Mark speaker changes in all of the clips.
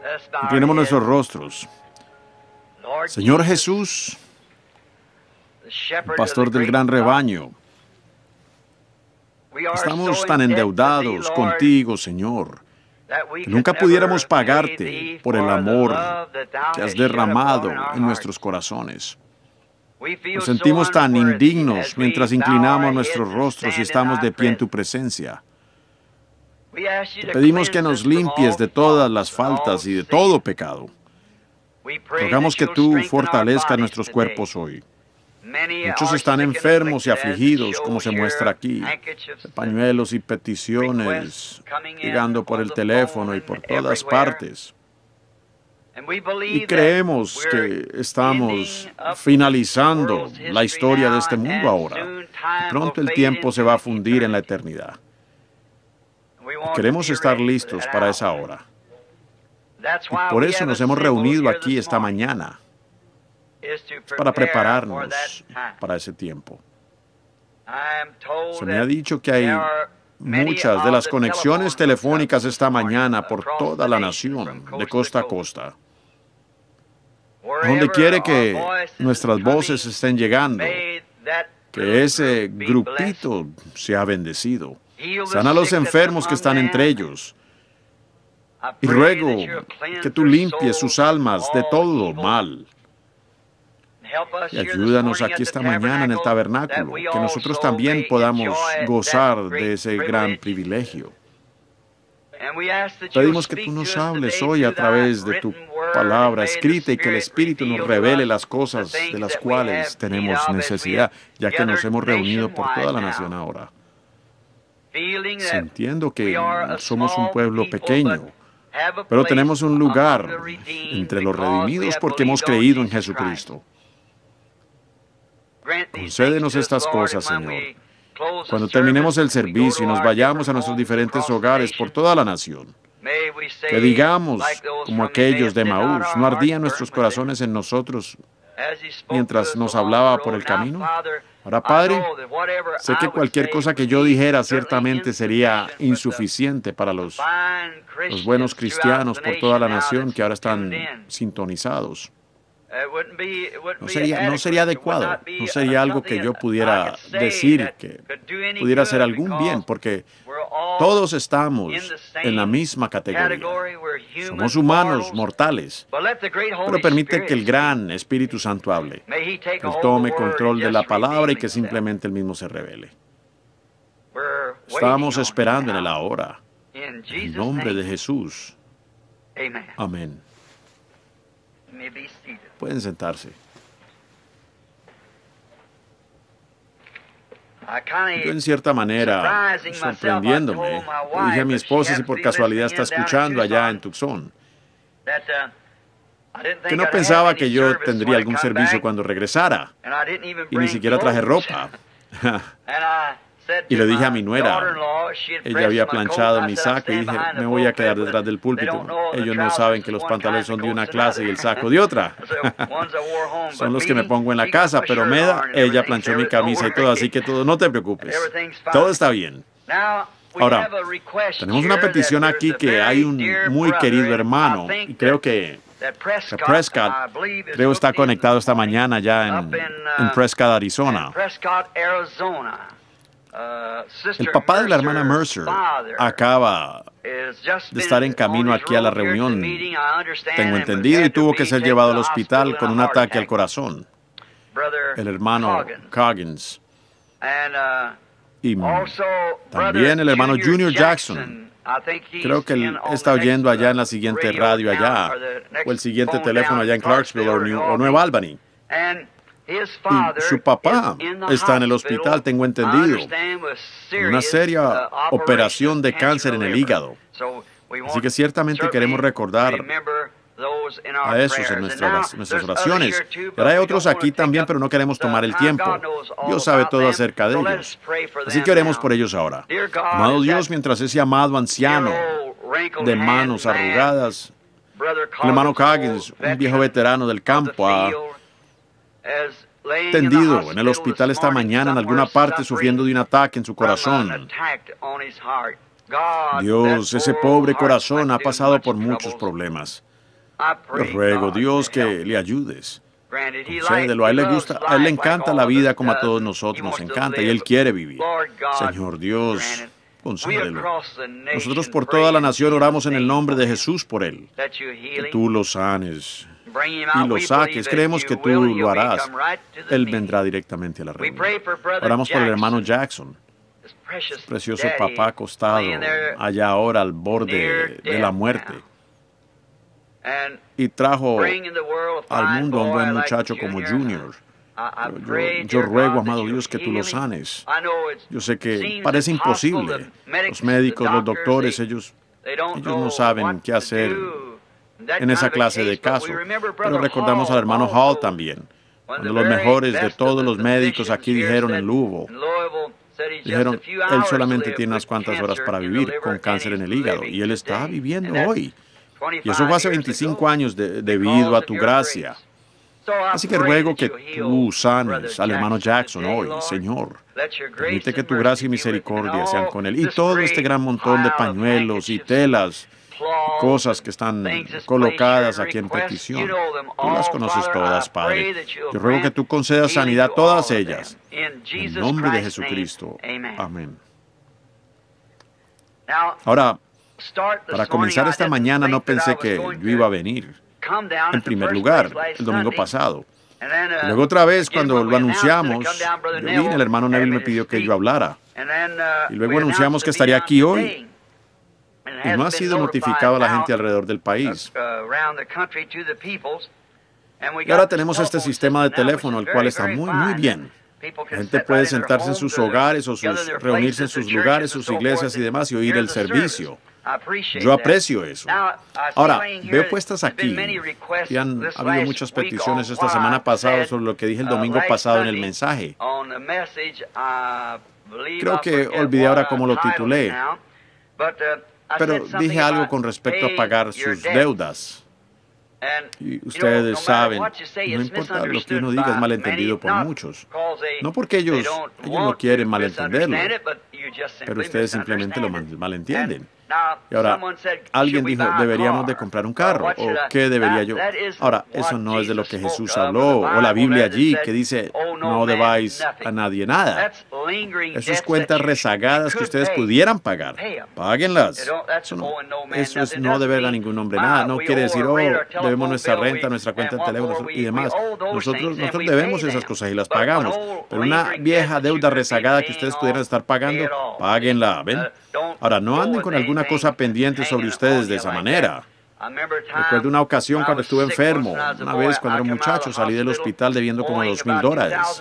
Speaker 1: Inclinemos nuestros rostros. Señor Jesús, pastor del gran rebaño, estamos tan endeudados contigo, Señor, que nunca pudiéramos pagarte por el amor que has derramado en nuestros corazones. Nos sentimos tan indignos mientras inclinamos nuestros rostros y estamos de pie en tu presencia. Te pedimos que nos limpies de todas las faltas y de todo pecado. Rogamos que tú fortalezcas nuestros cuerpos hoy. Muchos están enfermos y afligidos, como se muestra aquí. Pañuelos y peticiones llegando por el teléfono y por todas partes. Y creemos que estamos finalizando la historia de este mundo ahora. Pronto el tiempo se va a fundir en la eternidad. Queremos estar listos para esa hora. Y por eso nos hemos reunido aquí esta mañana, para prepararnos para ese tiempo. Se me ha dicho que hay muchas de las conexiones telefónicas esta mañana por toda la nación, de costa a costa. Donde quiere que nuestras voces estén llegando, que ese grupito sea bendecido. Sana a los enfermos que están entre ellos. Y ruego que tú limpies sus almas de todo mal. Y ayúdanos aquí esta mañana en el tabernáculo, que nosotros también podamos gozar de ese gran privilegio. Pedimos que tú nos hables hoy a través de tu palabra escrita y que el Espíritu nos revele las cosas de las cuales tenemos necesidad, ya que nos hemos reunido por toda la nación ahora. Sintiendo que somos un pueblo pequeño, pero tenemos un lugar entre los redimidos porque hemos creído en Jesucristo. Concédenos estas cosas, Señor. Cuando terminemos el servicio y nos vayamos a nuestros diferentes hogares por toda la nación, que digamos, como aquellos de Maús, ¿no ardían nuestros corazones en nosotros mientras nos hablaba por el camino? Ahora, Padre, sé que cualquier cosa que yo dijera ciertamente sería insuficiente para los buenos cristianos por toda la nación que ahora están sintonizados. No sería adecuado, no sería algo que yo pudiera decir que pudiera hacer algún bien, porque todos estamos en la misma categoría. Somos humanos, mortales, pero permite que el gran Espíritu Santo hable, que Él tome control de la palabra y que simplemente Él mismo se revele. Estamos esperando en el ahora. En el nombre de Jesús. Amén. Pueden sentarse. Yo, en cierta manera, sorprendiéndome, le dije a mi esposa si por casualidad está escuchando allá en Tucson, que no pensaba que yo tendría algún servicio cuando regresara, y ni siquiera traje ropa. Y le dije a mi nuera, ella había planchado mi saco y dije, me voy a quedar detrás del púlpito. Ellos no saben que los pantalones son de una clase y el saco de otra. Son los que me pongo en la casa, pero ella planchó mi camisa y todo, así que todo, no te preocupes. Todo está bien. Ahora, tenemos una petición aquí que hay un muy querido hermano, y creo que Prescott, está conectado esta mañana ya en Prescott, Arizona. El papá de la hermana Mercer acaba de estar en camino aquí a la reunión, tengo entendido, y tuvo que ser llevado al hospital con un ataque al corazón. El hermano Coggins. Y también el hermano Junior Jackson. Creo que él está oyendo allá en la siguiente radio allá, o el siguiente teléfono allá en Clarksville o Nueva Albany. Y su papá está en el hospital, tengo entendido, en una seria operación de cáncer en el hígado. Así que ciertamente queremos recordar a esos en nuestras oraciones. Pero hay otros aquí también, pero no queremos tomar el tiempo. Dios sabe todo acerca de ellos. Así que oremos por ellos ahora. Amado Dios, mientras ese amado anciano de manos arrugadas, el hermano Coggins, un viejo veterano del campo, tendido en el hospital esta mañana en alguna parte sufriendo de un ataque en su corazón. Dios, ese pobre corazón ha pasado por muchos problemas. Yo ruego, Dios, que le ayudes. Concédelo. A él le gusta, a él le encanta la vida como a todos nosotros nos encanta y él quiere vivir. Señor Dios, concédelo. Nosotros por toda la nación oramos en el nombre de Jesús por él. Que tú lo sanes y lo saques. Creemos que tú lo harás. Él vendrá directamente a la reunión. Oramos por el hermano Jackson. Precioso papá acostado allá ahora al borde de la muerte. Y trajo al mundo a un buen muchacho como Junior. Yo ruego, amado Dios, que tú lo sanes. Yo sé que parece imposible. Los médicos, los doctores, ellos no saben qué hacer en esa clase de caso. Pero recordamos al hermano Hall también. Cuando los mejores de todos los médicos aquí dijeron en Louisville, dijeron, él solamente tiene unas cuantas horas para vivir con cáncer en el hígado. Y él está viviendo hoy. Y eso fue hace 25 años debido a tu gracia. Así que ruego que tú sanes al hermano Jackson hoy, Señor. Permite que tu gracia y misericordia sean con él. Y todo este gran montón de pañuelos y telas, cosas que están colocadas aquí en petición. Tú las conoces todas, Padre. Yo ruego que tú concedas sanidad a todas ellas. En nombre de Jesucristo. Amén. Ahora, para comenzar esta mañana no pensé que yo iba a venir. En primer lugar, el domingo pasado. Y luego otra vez, cuando lo anunciamos, yo vine, el hermano Neville me pidió que yo hablara. Y luego anunciamos que estaría aquí hoy. Y no ha sido notificado a la gente alrededor del país. Y ahora tenemos este sistema de teléfono, el cual está muy bien. La gente puede sentarse en sus hogares o reunirse en sus lugares, sus iglesias y demás y oír el servicio. Yo aprecio eso. Ahora, veo puestas aquí, y han habido muchas peticiones esta semana pasada sobre lo que dije el domingo pasado en el mensaje. Creo que olvidé ahora cómo lo titulé, pero dije algo con respecto a pagar sus deudas. Y ustedes saben, no importa lo que uno diga, es malentendido por muchos. No porque ellos no quieren malentenderlo, pero ustedes simplemente lo malentienden. Y ahora, alguien dijo, deberíamos de comprar un carro, o ¿qué debería yo? Ahora, eso no es de lo que Jesús habló, o la Biblia allí que dice, no debáis a nadie nada. Eso es cuentas rezagadas que ustedes pudieran pagar. Páguenlas. Eso es no deber a ningún hombre nada. No quiere decir, debemos nuestra renta, nuestra cuenta de teléfono y demás. Nosotros debemos esas cosas y las pagamos. Pero una vieja deuda rezagada que ustedes pudieran estar pagando, páguenla, ¿ven? Ahora, no anden con alguna cosa pendiente sobre ustedes de esa manera. Recuerdo una ocasión cuando estuve enfermo. Una vez, cuando era un muchacho, salí del hospital debiendo como $2,000.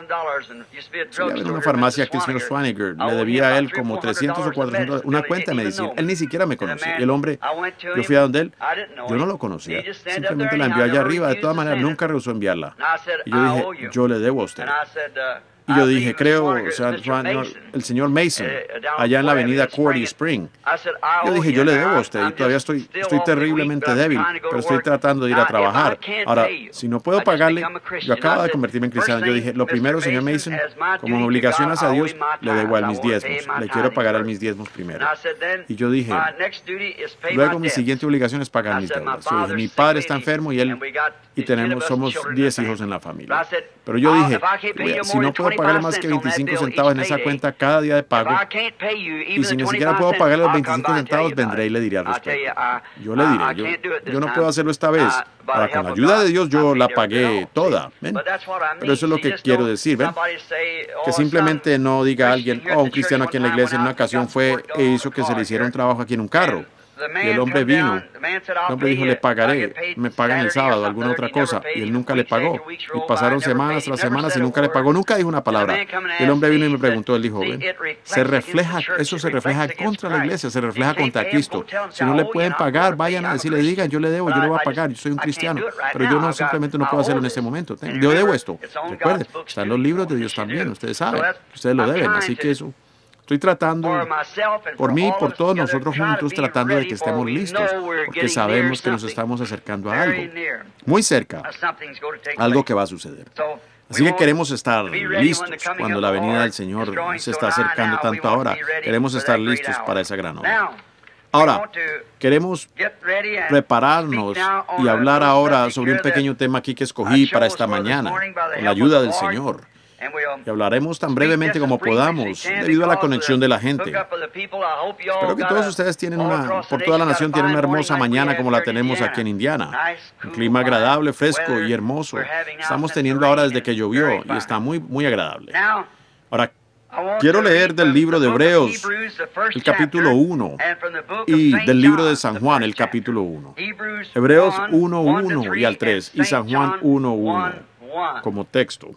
Speaker 1: En una farmacia aquí, el señor Swaniger, le debía a él como 300 o 400, una cuenta de medicina. Él ni siquiera me conocía. Y el hombre, yo fui a donde él, yo no lo conocía. Simplemente la envió allá arriba. De todas maneras, nunca rehusó enviarla. Y yo dije, yo le debo a usted. Y yo dije, creo, el señor Mason, allá en la avenida Quarry Spring. Yo dije, yo le debo a usted y todavía estoy terriblemente débil, pero estoy tratando de ir a trabajar. Ahora, si no puedo pagarle, yo acabo de convertirme en cristiano. Yo dije, lo primero, señor Mason, como mi obligación hacia Dios, le debo a él mis diezmos. Le quiero pagar a él mis diezmos primero. Y yo dije, luego mi siguiente obligación es pagar mis deudas. Yo dije, mi padre está enfermo y somos 10 hijos en la familia. Pero yo dije, si no puedo pagarle más que 25 centavos en esa cuenta cada día de pago, y si ni siquiera puedo pagarle los 25 centavos, vendré y le diré al respecto. Yo le diré, yo no puedo hacerlo esta vez. Ahora, con la ayuda de Dios, yo la pagué toda. ¿Ven? Pero eso es lo que quiero decir, ¿ven? Que simplemente no diga a alguien, un cristiano aquí en la iglesia en una ocasión fue e hizo que se le hiciera un trabajo aquí en un carro. Y el hombre vino, el hombre dijo, le pagaré, me pagan el sábado, alguna otra cosa, y él nunca le pagó. Y pasaron semanas tras semanas y nunca le pagó, nunca dijo una palabra. Y el hombre vino y me preguntó, él dijo, ven, eso se refleja contra la iglesia, se refleja contra Cristo. Si no le pueden pagar, vayan a decirle, digan, yo le debo, yo le voy a pagar, yo soy un cristiano. Pero yo simplemente no puedo hacerlo en este momento. Yo debo esto. Recuerden, están los libros de Dios también, ustedes saben, ustedes lo deben, así que eso. Estoy tratando, por mí y por todos nosotros juntos, tratando de que estemos listos, porque sabemos que nos estamos acercando a algo, muy cerca, algo que va a suceder. Así que queremos estar listos cuando la venida del Señor se está acercando tanto ahora. Queremos estar listos para esa gran obra. Ahora, queremos prepararnos y hablar ahora sobre un pequeño tema aquí que escogí para esta mañana, con la ayuda del Señor. Y hablaremos tan brevemente como podamos, debido a la conexión de la gente. Espero que todos ustedes por toda la nación tienen una hermosa mañana como la tenemos aquí en Indiana. Un clima agradable, fresco y hermoso. Estamos teniendo ahora desde que llovió y está muy, muy agradable. Ahora, quiero leer del libro de Hebreos, el capítulo 1, y del libro de San Juan, el capítulo 1. Hebreos 1:1 y al 3, y San Juan 1:1 como texto.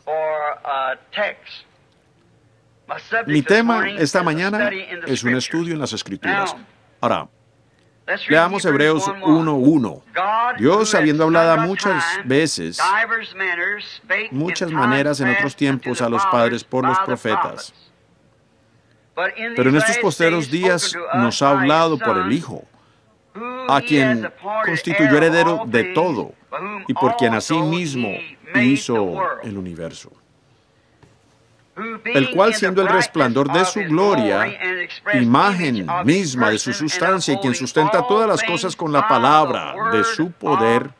Speaker 1: Mi tema esta mañana es un estudio en las Escrituras. Ahora, leamos Hebreos 1:1. Dios, habiendo hablado muchas veces, muchas maneras en otros tiempos a los padres por los profetas, pero en estos postreros días nos ha hablado por el Hijo, a quien constituyó heredero de todo y por quien asimismo hizo el universo, el cual, siendo el resplandor de su gloria, imagen misma de su sustancia, y quien sustenta todas las cosas con la palabra de su poder,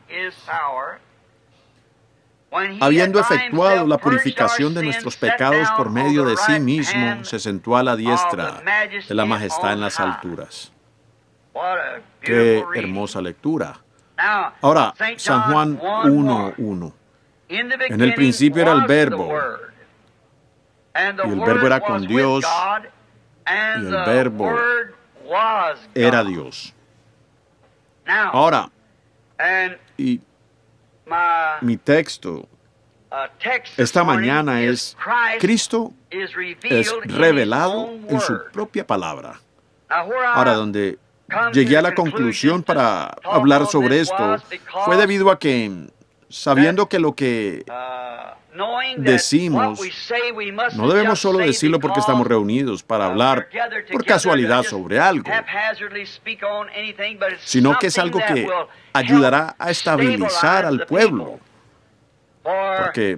Speaker 1: habiendo efectuado la purificación de nuestros pecados por medio de sí mismo, se sentó a la diestra de la majestad en las alturas. ¡Qué hermosa lectura! Ahora, San Juan 1:1. En el principio era el Verbo, y el Verbo era con Dios, y el Verbo era Dios. Ahora, y mi texto esta mañana es: Cristo es revelado en su propia palabra. Ahora, donde llegué a la conclusión para hablar sobre esto fue debido a que, sabiendo que lo que decimos no debemos solo decirlo porque estamos reunidos para hablar por casualidad sobre algo, sino que es algo que ayudará a estabilizar al pueblo, porque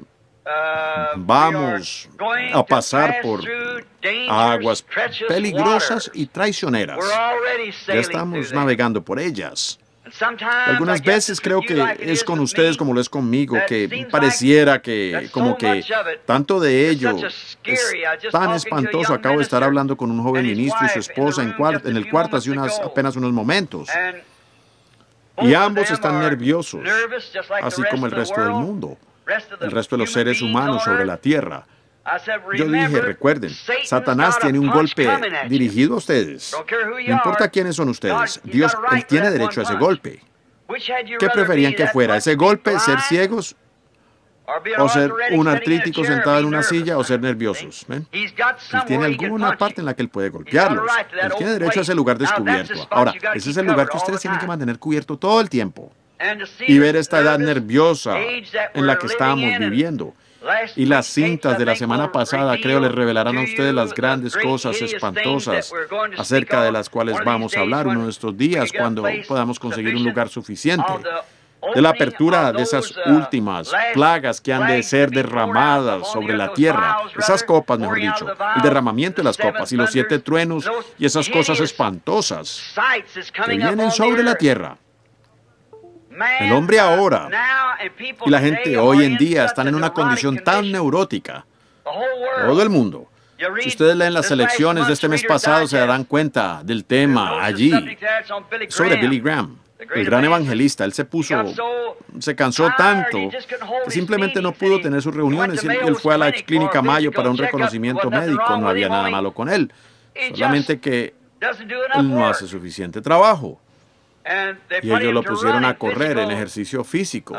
Speaker 1: vamos a pasar por aguas peligrosas y traicioneras. Ya estamos navegando por ellas. Algunas veces creo que es con ustedes como lo es conmigo, que pareciera que como que tanto de ello es tan espantoso. Acabo de estar hablando con un joven ministro y su esposa en el cuarto hace apenas unos momentos. Y ambos están nerviosos, así como el resto del mundo, el resto de los seres humanos sobre la tierra. Yo dije, recuerden, Satanás tiene un golpe dirigido a ustedes. No importa quiénes son ustedes, Dios, Él tiene derecho a ese golpe. ¿Qué preferían que fuera? ¿Ese golpe, ser ciegos? ¿O ser un artrítico sentado en una silla? ¿O ser nerviosos? ¿Ven? Él tiene alguna parte en la que Él puede golpearlos. Él tiene derecho a ese lugar descubierto. Ahora, ese es el lugar que ustedes tienen que mantener cubierto todo el tiempo. Y ver esta edad nerviosa en la que estamos viviendo. Y las cintas de la semana pasada, creo, les revelarán a ustedes las grandes cosas espantosas acerca de las cuales vamos a hablar uno de estos días, cuando podamos conseguir un lugar suficiente. De la apertura de esas últimas plagas que han de ser derramadas sobre la tierra, esas copas, mejor dicho, el derramamiento de las copas y los 7 truenos y esas cosas espantosas que vienen sobre la tierra. El hombre ahora y la gente hoy en día están en una condición tan neurótica, todo el mundo. Si ustedes leen las elecciones de este mes pasado, se darán cuenta del tema allí, sobre Billy Graham, el gran evangelista. Él se cansó tanto que simplemente no pudo tener sus reuniones, y él fue a la clínica Mayo para un reconocimiento médico. No había nada malo con él, solamente que él no hace suficiente trabajo. Y ellos lo pusieron a correr en ejercicio físico.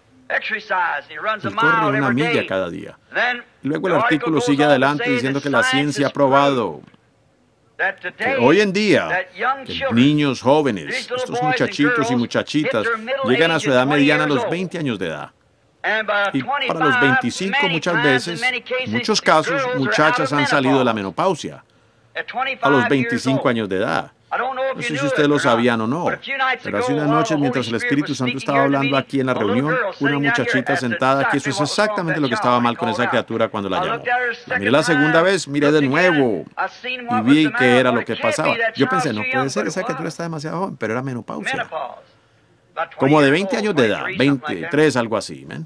Speaker 1: Él corre 1 milla cada día. Luego el artículo sigue adelante diciendo que la ciencia ha probado que hoy en día que niños jóvenes, estos muchachitos y muchachitas, llegan a su edad mediana a los 20 años de edad. Y para los 25 muchas veces, en muchos casos, muchachas han salido de la menopausia a los 25 años de edad. No sé si ustedes lo sabían o no, pero hace unas noches, mientras el Espíritu Santo estaba hablando aquí en la reunión, una muchachita sentada aquí, eso es exactamente lo que estaba mal con esa criatura cuando la llamó. La miré la segunda vez, miré de nuevo y vi qué era lo que pasaba. Yo pensé, no puede ser, esa criatura está demasiado joven, pero era menopausia. Como de 20 años de edad, 23, algo así, ¿ven?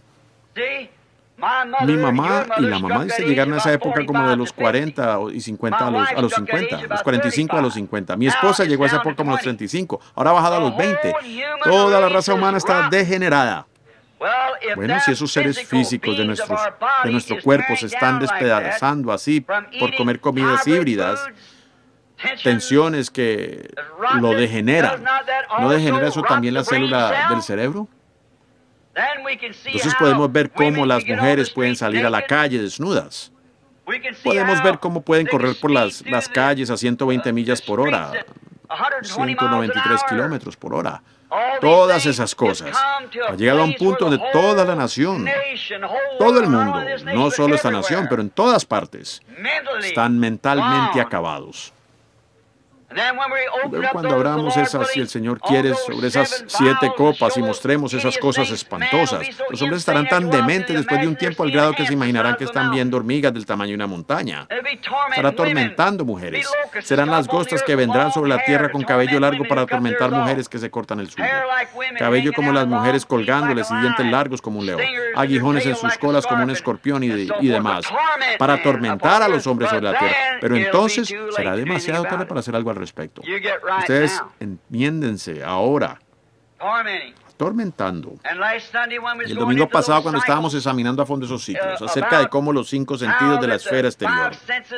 Speaker 1: Mi mamá y la mamá dice llegaron a esa época como de los 40 y 50 a los 50, los 45 a los 50. Mi esposa llegó a esa época como a los 35, ahora ha bajado a los 20. Toda la raza humana está degenerada. Bueno, si esos seres físicos de nuestro cuerpo se están despedazando así por comer comidas híbridas, tensiones que lo degeneran, ¿no degenera eso también la célula del cerebro? Entonces podemos ver cómo las mujeres pueden salir a la calle desnudas. Podemos ver cómo pueden correr por las calles a 120 millas por hora, 193 kilómetros por hora. Todas esas cosas. Ha llegado a un punto donde toda la nación, todo el mundo, no solo esta nación, pero en todas partes, están mentalmente acabados. Luego cuando abramos esas, si el Señor quiere, sobre esas 7 copas y mostremos esas cosas espantosas, los hombres estarán tan dementes después de un tiempo al grado que se imaginarán que están viendo hormigas del tamaño de una montaña. Estará atormentando mujeres. Serán las gostas que vendrán sobre la tierra con cabello largo para atormentar mujeres que se cortan el suyo. Cabello como las mujeres colgándoles y dientes largos como un león. Aguijones en sus colas como un escorpión y demás. Para atormentar a los hombres sobre la tierra. Pero entonces será demasiado tarde para hacer algo al respecto. Ustedes enmiéndense ahora. Atormentando. Y el domingo pasado, cuando estábamos examinando a fondo esos ciclos, acerca de cómo los 5 sentidos de la esfera exterior.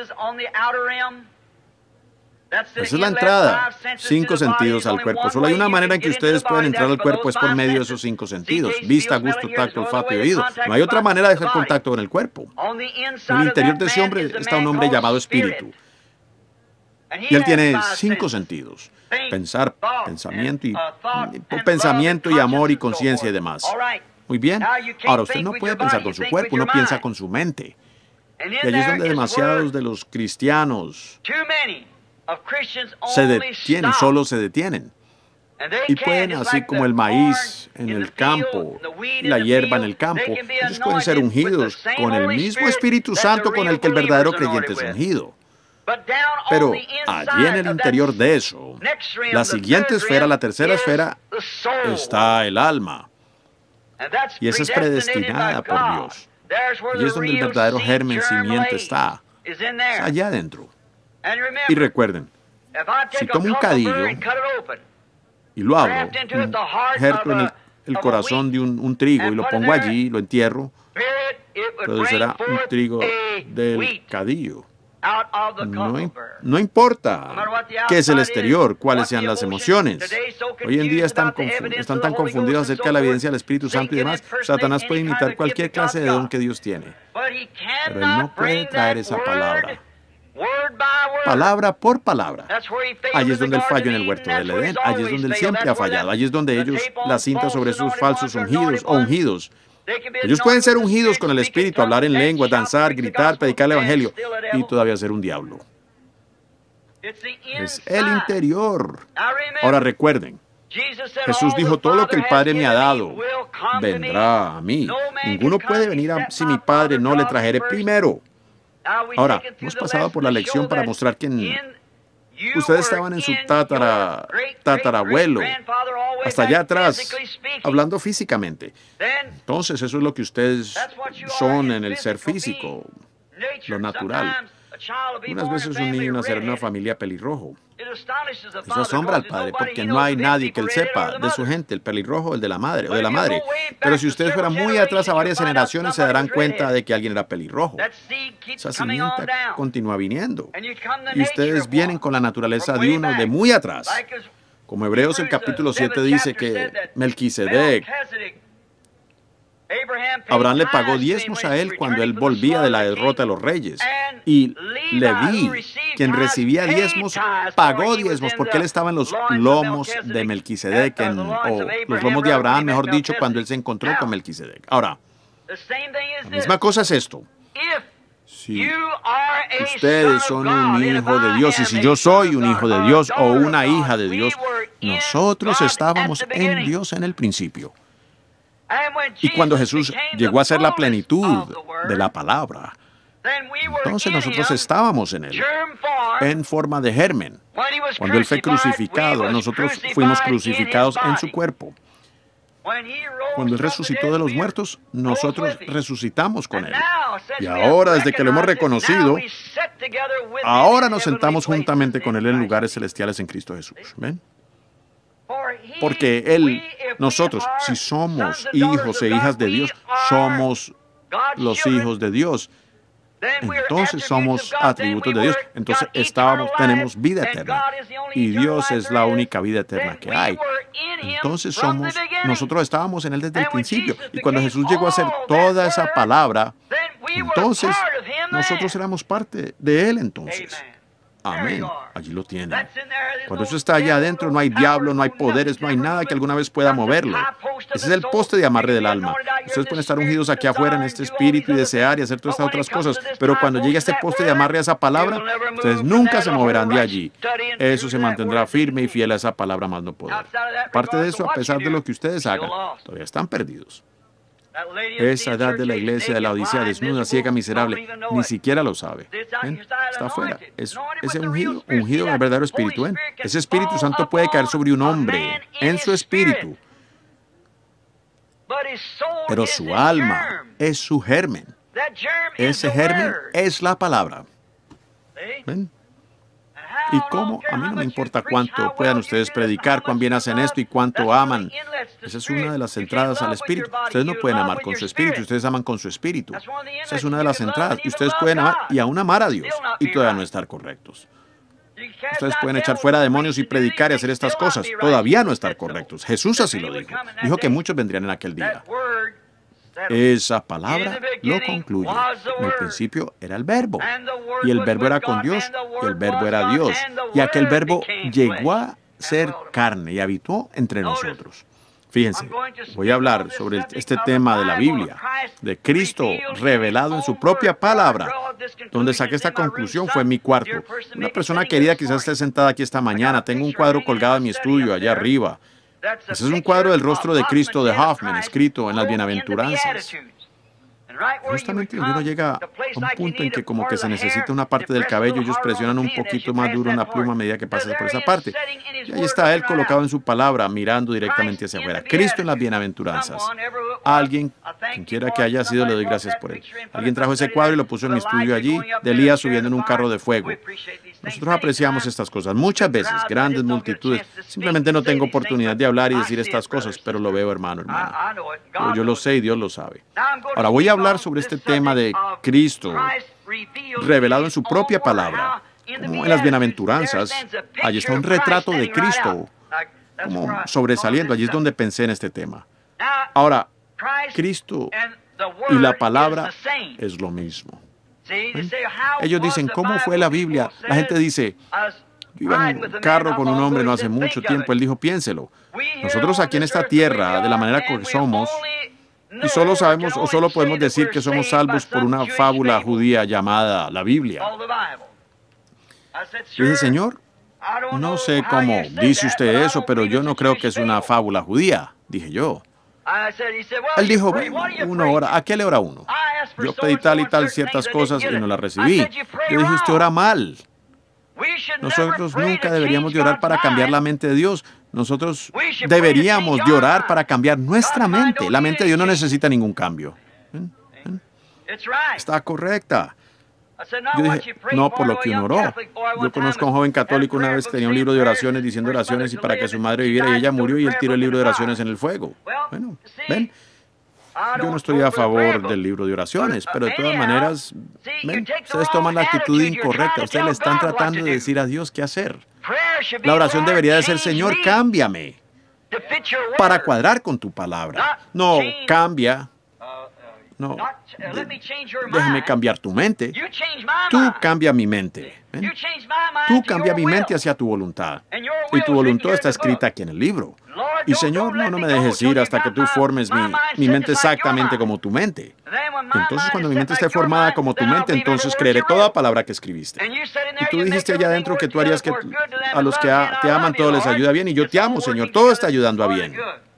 Speaker 1: Esa es la entrada. 5 sentidos al cuerpo. Solo hay una manera en que ustedes pueden entrar al cuerpo, es por medio de esos 5 sentidos. Vista, gusto, tacto, olfato y oído. No hay otra manera de hacer contacto con el cuerpo. En el interior de ese hombre está un hombre llamado espíritu. Y él tiene 5 sentidos. Pensar, pensamiento y amor y conciencia y demás. Muy bien. Ahora, usted no puede pensar con su cuerpo, uno piensa con su mente. Y allí es donde demasiados de los cristianos se detienen, solo se detienen. Y pueden, así como el maíz en el campo, y la hierba en el campo, ellos pueden ser ungidos con el mismo Espíritu Santo con el que el verdadero creyente es ungido. Pero allí en el interior de eso, la siguiente esfera, la tercera esfera, está el alma. Y esa es predestinada por Dios. Y es donde el verdadero germen simiente está allá adentro. Y recuerden, si tomo un cadillo y lo abro, injerto en el corazón de un trigo y lo pongo allí, lo entierro, producirá un trigo del cadillo. No importa qué es el exterior, cuáles sean las emociones. Hoy en día están tan confundidos acerca de la evidencia del Espíritu Santo y demás. Satanás puede imitar cualquier clase de don que Dios tiene, pero él no puede traer esa palabra. Palabra por palabra. Allí es donde él falló en el huerto del Edén. Allí es donde él siempre ha fallado. Allí es donde ellos la cinta sobre esos falsos ungidos o ungidos. Ellos pueden ser ungidos con el Espíritu, hablar en lengua, danzar, gritar, predicar el Evangelio y todavía ser un diablo. Es el interior. Ahora recuerden, Jesús dijo, todo lo que el Padre me ha dado vendrá a mí. Ninguno puede venir si mi Padre no le trajere primero. Ahora, hemos pasado por la lección para mostrar que ustedes estaban en su tatarabuelo, hasta allá atrás, hablando físicamente. Entonces, eso es lo que ustedes son en el ser físico, lo natural. Unas veces un niño nacerá en una familia pelirrojo. Eso asombra al padre, porque no hay nadie que él sepa de su gente, el pelirrojo, el de la madre o de la madre. Pero si ustedes fueran muy atrás a varias generaciones, se darán cuenta de que alguien era pelirrojo. Esa simiente continúa viniendo. Y ustedes vienen con la naturaleza de uno de muy atrás. Como Hebreos el capítulo 7 dice que Melquisedec, Abraham le pagó diezmos a él cuando él volvía de la derrota de los reyes. Y Leví, quien recibía diezmos, pagó diezmos porque él estaba en los lomos de Melquisedec, o los lomos de Abraham, mejor dicho, cuando él se encontró con Melquisedec. Ahora, la misma cosa es esto. Si ustedes son un hijo de Dios, y si yo soy un hijo de Dios o una hija de Dios, nosotros estábamos en Dios en el principio. Y cuando Jesús llegó a ser la plenitud de la palabra, entonces nosotros estábamos en Él, en forma de germen. Cuando Él fue crucificado, nosotros fuimos crucificados en su cuerpo. Cuando Él resucitó de los muertos, nosotros resucitamos con Él. Y ahora, desde que lo hemos reconocido, ahora nos sentamos juntamente con Él en lugares celestiales en Cristo Jesús. ¿Ven? Porque nosotros, si somos hijos e hijas de Dios, somos los hijos de Dios. Entonces somos atributos de Dios. Entonces tenemos vida eterna. Y Dios es la única vida eterna que hay. Entonces nosotros estábamos en Él desde el principio. Y cuando Jesús llegó a hacer toda esa palabra, entonces nosotros éramos parte de Él entonces. Amén. Allí lo tienen. Cuando eso está allá adentro, no hay diablo, no hay poderes, no hay nada que alguna vez pueda moverlo. Ese es el poste de amarre del alma. Ustedes pueden estar ungidos aquí afuera en este espíritu y desear y hacer todas estas otras cosas, pero cuando llegue a este poste de amarre a esa palabra, ustedes nunca se moverán de allí. Eso se mantendrá firme y fiel a esa palabra, más no poder. Aparte de eso, a pesar de lo que ustedes hagan, todavía están perdidos. Esa edad de la iglesia de la Odisea, desnuda, ciega, miserable, ni siquiera lo sabe. ¿Ven? Está afuera. Ese ungido en el verdadero espíritu. ¿Ven? Ese Espíritu Santo puede caer sobre un hombre en su espíritu, pero su alma es su germen. Ese germen es la palabra. ¿Ven? Y cómo, a mí no me importa cuánto puedan ustedes predicar, cuán bien hacen esto y cuánto aman. Esa es una de las entradas al espíritu. Ustedes no pueden amar con su espíritu, ustedes aman con su espíritu. Esa es una de las entradas. Y ustedes pueden amar y aún amar a Dios y todavía no estar correctos. Ustedes pueden echar fuera demonios y predicar y hacer estas cosas, todavía no estar correctos. Jesús así lo dijo. Dijo que muchos vendrían en aquel día. Esa palabra lo concluye. En el principio era el Verbo, y el Verbo era con Dios, y el Verbo era Dios, y aquel Verbo llegó a ser carne y habitó entre nosotros. Fíjense, voy a hablar sobre este tema de la Biblia, de Cristo revelado en su propia palabra. Donde saqué esta conclusión fue en mi cuarto. Una persona querida quizás esté sentada aquí esta mañana. Tengo un cuadro colgado en mi estudio allá arriba. Ese es un cuadro del rostro de Cristo de Hoffman, escrito en las Bienaventuranzas. Justamente uno llega a un punto en que como que se necesita una parte del cabello, ellos presionan un poquito más duro una pluma a medida que pasas por esa parte. Y ahí está Él colocado en su palabra, mirando directamente hacia afuera. Cristo en las Bienaventuranzas. Alguien, quien quiera que haya sido, le doy gracias por él. Alguien trajo ese cuadro y lo puso en mi estudio allí, de Elías subiendo en un carro de fuego. Nosotros apreciamos estas cosas. Muchas veces, grandes multitudes. Simplemente no tengo oportunidad de hablar y decir estas cosas, pero lo veo, hermano. Yo lo sé y Dios lo sabe. Ahora voy a hablar sobre este tema de Cristo revelado en su propia palabra. Como en las Bienaventuranzas, allí está un retrato de Cristo como sobresaliendo. Allí es donde pensé en este tema. Ahora, Cristo y la palabra es lo mismo. ¿Ven? Ellos dicen, ¿cómo fue la Biblia? La gente dice, yo iba en un carro con un hombre no hace mucho tiempo. Él dijo, piénselo. Nosotros aquí en esta tierra, de la manera que somos, y solo sabemos o solo podemos decir que somos salvos por una fábula judía llamada la Biblia. Y dije, Señor, no sé cómo dice usted eso, pero yo no creo que es una fábula judía, dije yo. Él dijo, bueno, uno ora. ¿A qué le ora uno? Yo pedí tal y tal ciertas cosas y no las recibí. Yo dije, usted ora mal. Nosotros nunca deberíamos de orar para cambiar la mente de Dios. Nosotros deberíamos de orar para cambiar nuestra mente. La mente de Dios no necesita ningún cambio. ¿Ven? ¿Ven? Está correcta. Yo dije, no por lo que uno oró. Yo conozco a un joven católico una vez que tenía un libro de oraciones diciendo oraciones y para que su madre viviera, y ella murió y él tiró el libro de oraciones en el fuego. Bueno, ¿ven? Yo no estoy a favor del libro de oraciones, pero de todas maneras, ¿ven? Ustedes toman la actitud incorrecta. Ustedes le están tratando de decir a Dios qué hacer. La oración debería de ser, Señor, cámbiame para cuadrar con tu palabra. No, cambia. no, déjame cambiar tu mente. Tú cambia mi mente. ¿Ven? Tú cambia mi mente hacia tu voluntad. Y tu voluntad está escrita aquí en el libro. Y Señor, no me dejes ir hasta que tú formes mi mente exactamente como tu mente. Entonces, cuando mi mente esté formada como tu mente, entonces creeré toda palabra que escribiste. Y tú dijiste allá adentro que tú harías que a los que te aman todo les ayuda bien. Y yo te amo, Señor. Todo está ayudando a bien.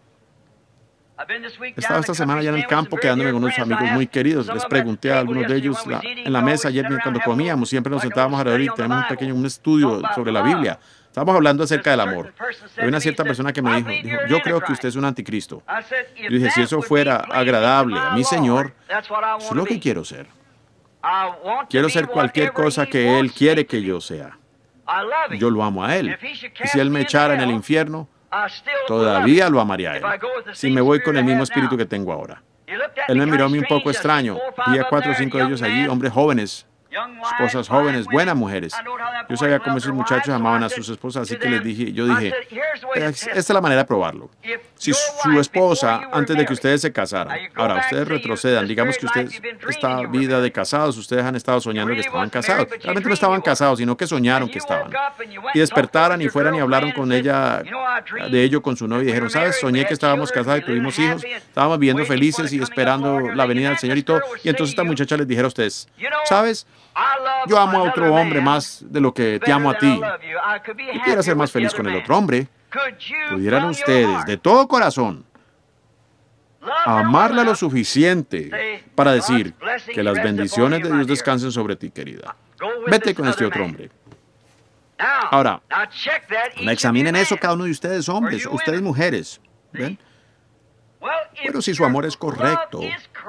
Speaker 1: He estado esta semana allá en el campo quedándome con unos amigos muy queridos. Les pregunté a algunos de ellos en la mesa ayer cuando comíamos. Siempre nos sentábamos a reír. Tenemos un estudio sobre la Biblia. Estábamos hablando acerca del amor. Hay una cierta persona que me dijo, yo creo que usted es un anticristo. Yo dije, si eso fuera agradable a mi Señor, eso es lo que quiero ser. Quiero ser cualquier cosa que Él quiere que yo sea. Yo lo amo a Él. Y si Él me echara en el infierno, todavía lo amaría a Él, si me voy con el mismo espíritu que tengo ahora. Él me miró a mí un poco extraño. Vi a 4 o 5 de ellos allí, hombres jóvenes, esposas jóvenes, buenas mujeres. Yo sabía cómo esos muchachos amaban a sus esposas, así que yo dije, esta es la manera de probarlo. Si su esposa, antes de que ustedes se casaran, ahora ustedes retrocedan, digamos que ustedes, esta vida de casados, ustedes han estado soñando que estaban casados. Realmente no estaban casados, sino que soñaron que estaban. Y despertaran y fueran y hablaron con ella, de ello con su novia, y dijeron, ¿sabes? Soñé que estábamos casados y tuvimos hijos, estábamos viviendo felices y esperando la venida del Señor y todo. Y entonces esta muchacha les dijera a ustedes, ¿sabes? Yo amo a otro hombre más de lo que te amo a ti. Yo quiero ser más feliz con el otro hombre. ¿Pudieran ustedes, de todo corazón, amarla lo suficiente para decir que las bendiciones de Dios descansen sobre ti, querida? Vete con este otro hombre. Ahora, examinen eso cada uno de ustedes, hombres, ustedes, mujeres. ¿Ven? Pero si su amor es correcto,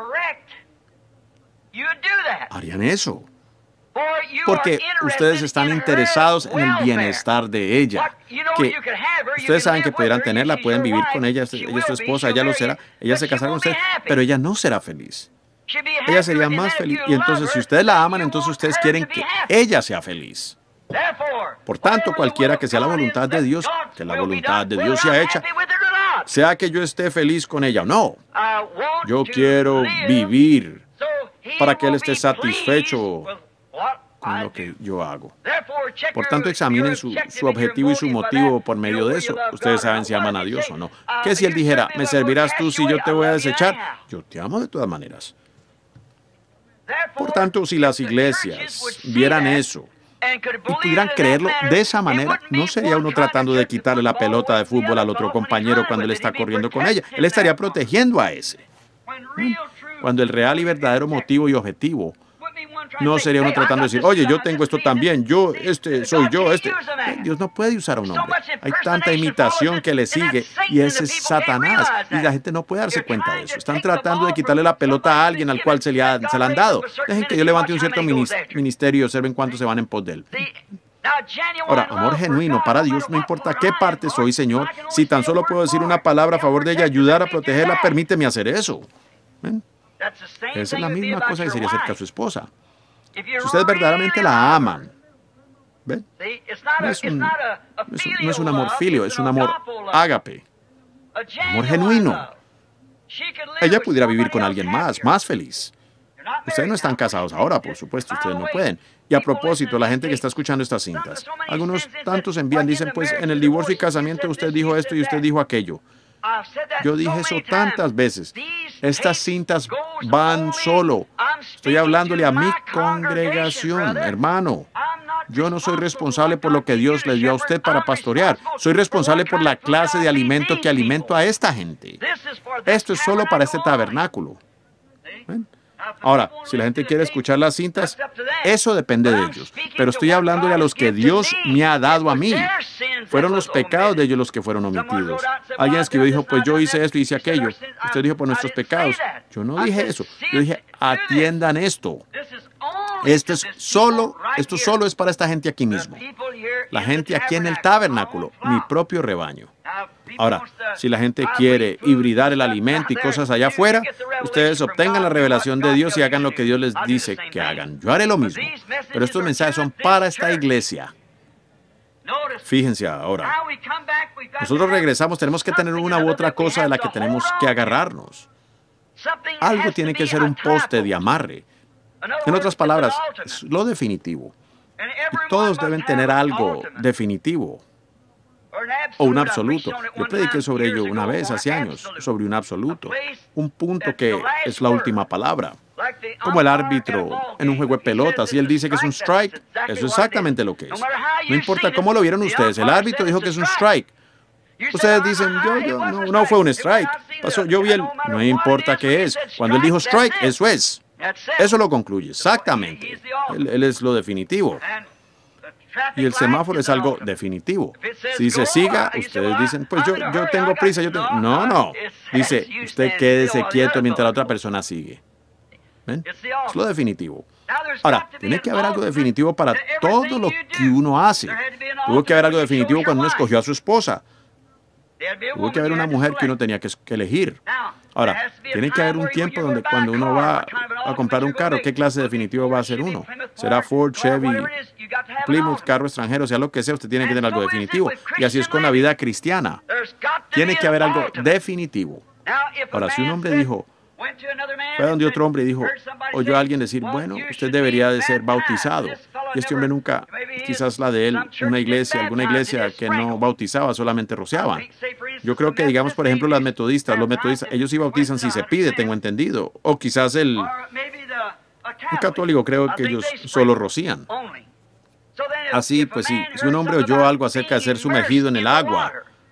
Speaker 1: harían eso. Porque ustedes están interesados en el bienestar de ella. Que ustedes saben que pudieran tenerla, pueden vivir con ella, ella es su esposa, ella lo será, ella se casará con usted, pero ella no será feliz. Ella sería más feliz. Y entonces, si ustedes la aman, entonces ustedes quieren que ella sea feliz. Por tanto, cualquiera que sea la voluntad de Dios, que la voluntad de Dios sea hecha, sea que yo esté feliz con ella o no, yo quiero vivir para que Él esté satisfecho con lo que yo hago. Por tanto, examinen su objetivo y su motivo por medio de eso. Ustedes saben si aman a Dios o no. ¿Qué si Él dijera, me servirás tú si yo te voy a desechar? Yo te amo de todas maneras. Por tanto, si las iglesias vieran eso y pudieran creerlo de esa manera, no sería uno tratando de quitarle la pelota de fútbol al otro compañero cuando él está corriendo con ella. Él estaría protegiendo a ese. Cuando el real y verdadero motivo y objetivo no sería uno tratando de decir, oye, yo tengo esto también, soy yo. Dios no puede usar a un hombre. Hay tanta imitación que le sigue y ese es Satanás. Y la gente no puede darse cuenta de eso. Están tratando de quitarle la pelota a alguien al cual se la han dado. Dejen que yo levante un cierto ministerio y observen cuántos se van en pos de él. Ahora, amor genuino para Dios, no importa qué parte soy, Señor, si tan solo puedo decir una palabra a favor de ella, ayudar a protegerla, permíteme hacer eso. ¿Ven? Esa es la misma cosa que sería acerca de su esposa. Si ustedes verdaderamente la aman, ¿ven? No es un amor filio, es un amor ágape, amor genuino. Ella pudiera vivir con alguien más feliz. Ustedes no están casados ahora, por supuesto, ustedes no pueden. Y a propósito, la gente que está escuchando estas cintas, algunos tantos envían, dicen, pues en el divorcio y casamiento usted dijo esto y usted dijo aquello. Yo dije eso tantas veces. Estas cintas van solo. Estoy hablándole a mi congregación, hermano. Yo no soy responsable por lo que Dios le dio a usted para pastorear. Soy responsable por la clase de alimento que alimento a esta gente. Esto es solo para este tabernáculo. ¿Ven? Ahora, si la gente quiere escuchar las cintas, eso depende de ellos. Pero estoy hablándole a los que Dios me ha dado a mí. Fueron los pecados de ellos los que fueron omitidos. Alguien escribió y dijo, pues yo hice esto y hice aquello. Usted dijo, por nuestros pecados. Yo no dije eso. Yo dije, atiendan esto. Esto solo es para esta gente aquí mismo. La gente aquí en el tabernáculo, mi propio rebaño. Ahora, si la gente quiere hibridar el alimento y cosas allá afuera, ustedes obtengan la revelación de Dios y hagan lo que Dios les dice que hagan. Yo haré lo mismo. Pero estos mensajes son para esta iglesia. Fíjense ahora. Nosotros regresamos, tenemos que tener una u otra cosa de la que tenemos que agarrarnos. Algo tiene que ser un poste de amarre. En otras palabras, es lo definitivo. Y todos deben tener algo definitivo o un absoluto. Yo prediqué sobre ello una vez hace años, sobre un absoluto, un punto que es la última palabra. Como el árbitro en un juego de pelotas, y él dice que es un strike, eso es exactamente lo que es. No importa cómo lo vieron ustedes, el árbitro dijo que es un strike. Ustedes dicen, no fue un strike. Pasó, yo vi el, no importa qué es. Cuando él dijo strike, eso es. Eso lo concluye, exactamente. Él es lo definitivo. Y el semáforo es algo definitivo. Si dice siga, ustedes dicen, pues yo tengo prisa, No. Dice, usted quédese quieto mientras la otra persona sigue. ¿Ven? Es lo definitivo. Ahora, tiene que haber algo definitivo para todo lo que uno hace. Tuvo que haber algo definitivo cuando uno escogió a su esposa. Tuvo que haber una mujer que uno tenía que elegir. Ahora, tiene que haber un tiempo donde cuando uno va a comprar un carro, ¿qué clase definitivo va a ser uno? ¿Será Ford, Chevy, Plymouth, carro extranjero, sea lo que sea? Usted tiene que tener algo definitivo. Y así es con la vida cristiana. Tiene que haber algo definitivo. Ahora, si un hombre dijo, fue donde otro hombre y dijo, oyó a alguien decir, bueno, usted debería de ser bautizado. Y este hombre nunca, quizás la de él, alguna iglesia que no bautizaba, solamente rociaban. Yo creo que, digamos, por ejemplo, los metodistas, ellos sí bautizan si se pide, tengo entendido. O quizás un católico, creo que ellos solo rocían. Así, pues sí, si un hombre oyó algo acerca de ser sumergido en el agua,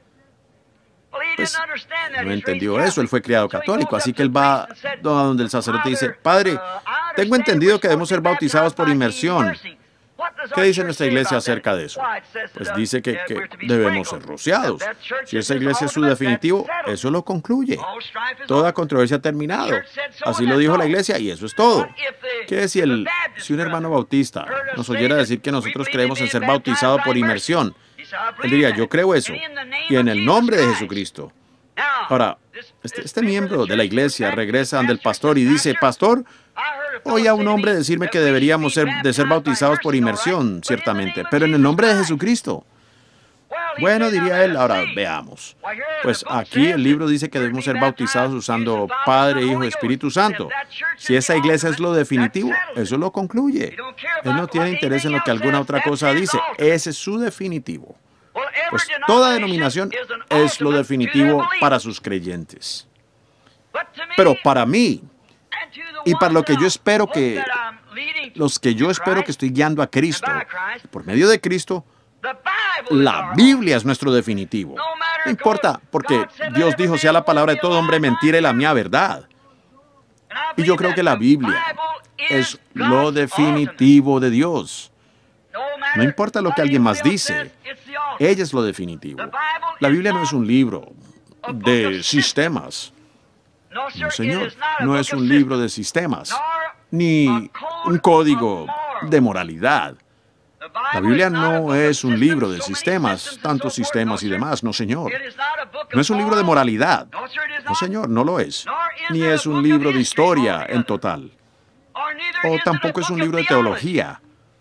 Speaker 1: pues no entendió eso, él fue criado católico, así que él va a donde el sacerdote dice, Padre, tengo entendido que debemos ser bautizados por inmersión. ¿Qué dice nuestra iglesia acerca de eso? Pues dice que debemos ser rociados. Si esa iglesia es su definitivo, eso lo concluye. Toda controversia ha terminado. Así lo dijo la iglesia y eso es todo. ¿Qué si un hermano bautista nos oyera decir que nosotros creemos en ser bautizados por inmersión? Él diría, yo creo eso, y en el nombre de Jesucristo. Ahora, este miembro de la iglesia regresa ante el pastor y dice, Pastor, oí a un hombre decirme que deberíamos ser bautizados por inmersión, ciertamente, pero en el nombre de Jesucristo. Bueno, diría él, ahora veamos. Pues aquí el libro dice que debemos ser bautizados usando Padre, Hijo y Espíritu Santo. Si esa iglesia es lo definitivo, eso lo concluye. Él no tiene interés en lo que alguna otra cosa dice. Ese es su definitivo. Pues toda denominación es lo definitivo para sus creyentes. Pero para mí, y para lo que yo espero que, los que yo espero que estoy guiando a Cristo, por medio de Cristo, la Biblia es nuestro definitivo. No importa, porque Dios dijo, sea la palabra de todo hombre mentira y la mía verdad. Y yo creo que la Biblia es lo definitivo de Dios. No importa lo que alguien más dice, ella es lo definitivo. La Biblia no es un libro de sistemas. No, señor, no es un libro de sistemas, ni un código de moralidad. La Biblia no es un libro de sistemas, tantos sistemas y demás, no, señor. No es un libro de moralidad. No, señor, no lo es. Ni es un libro de historia en total. O tampoco es un libro de teología.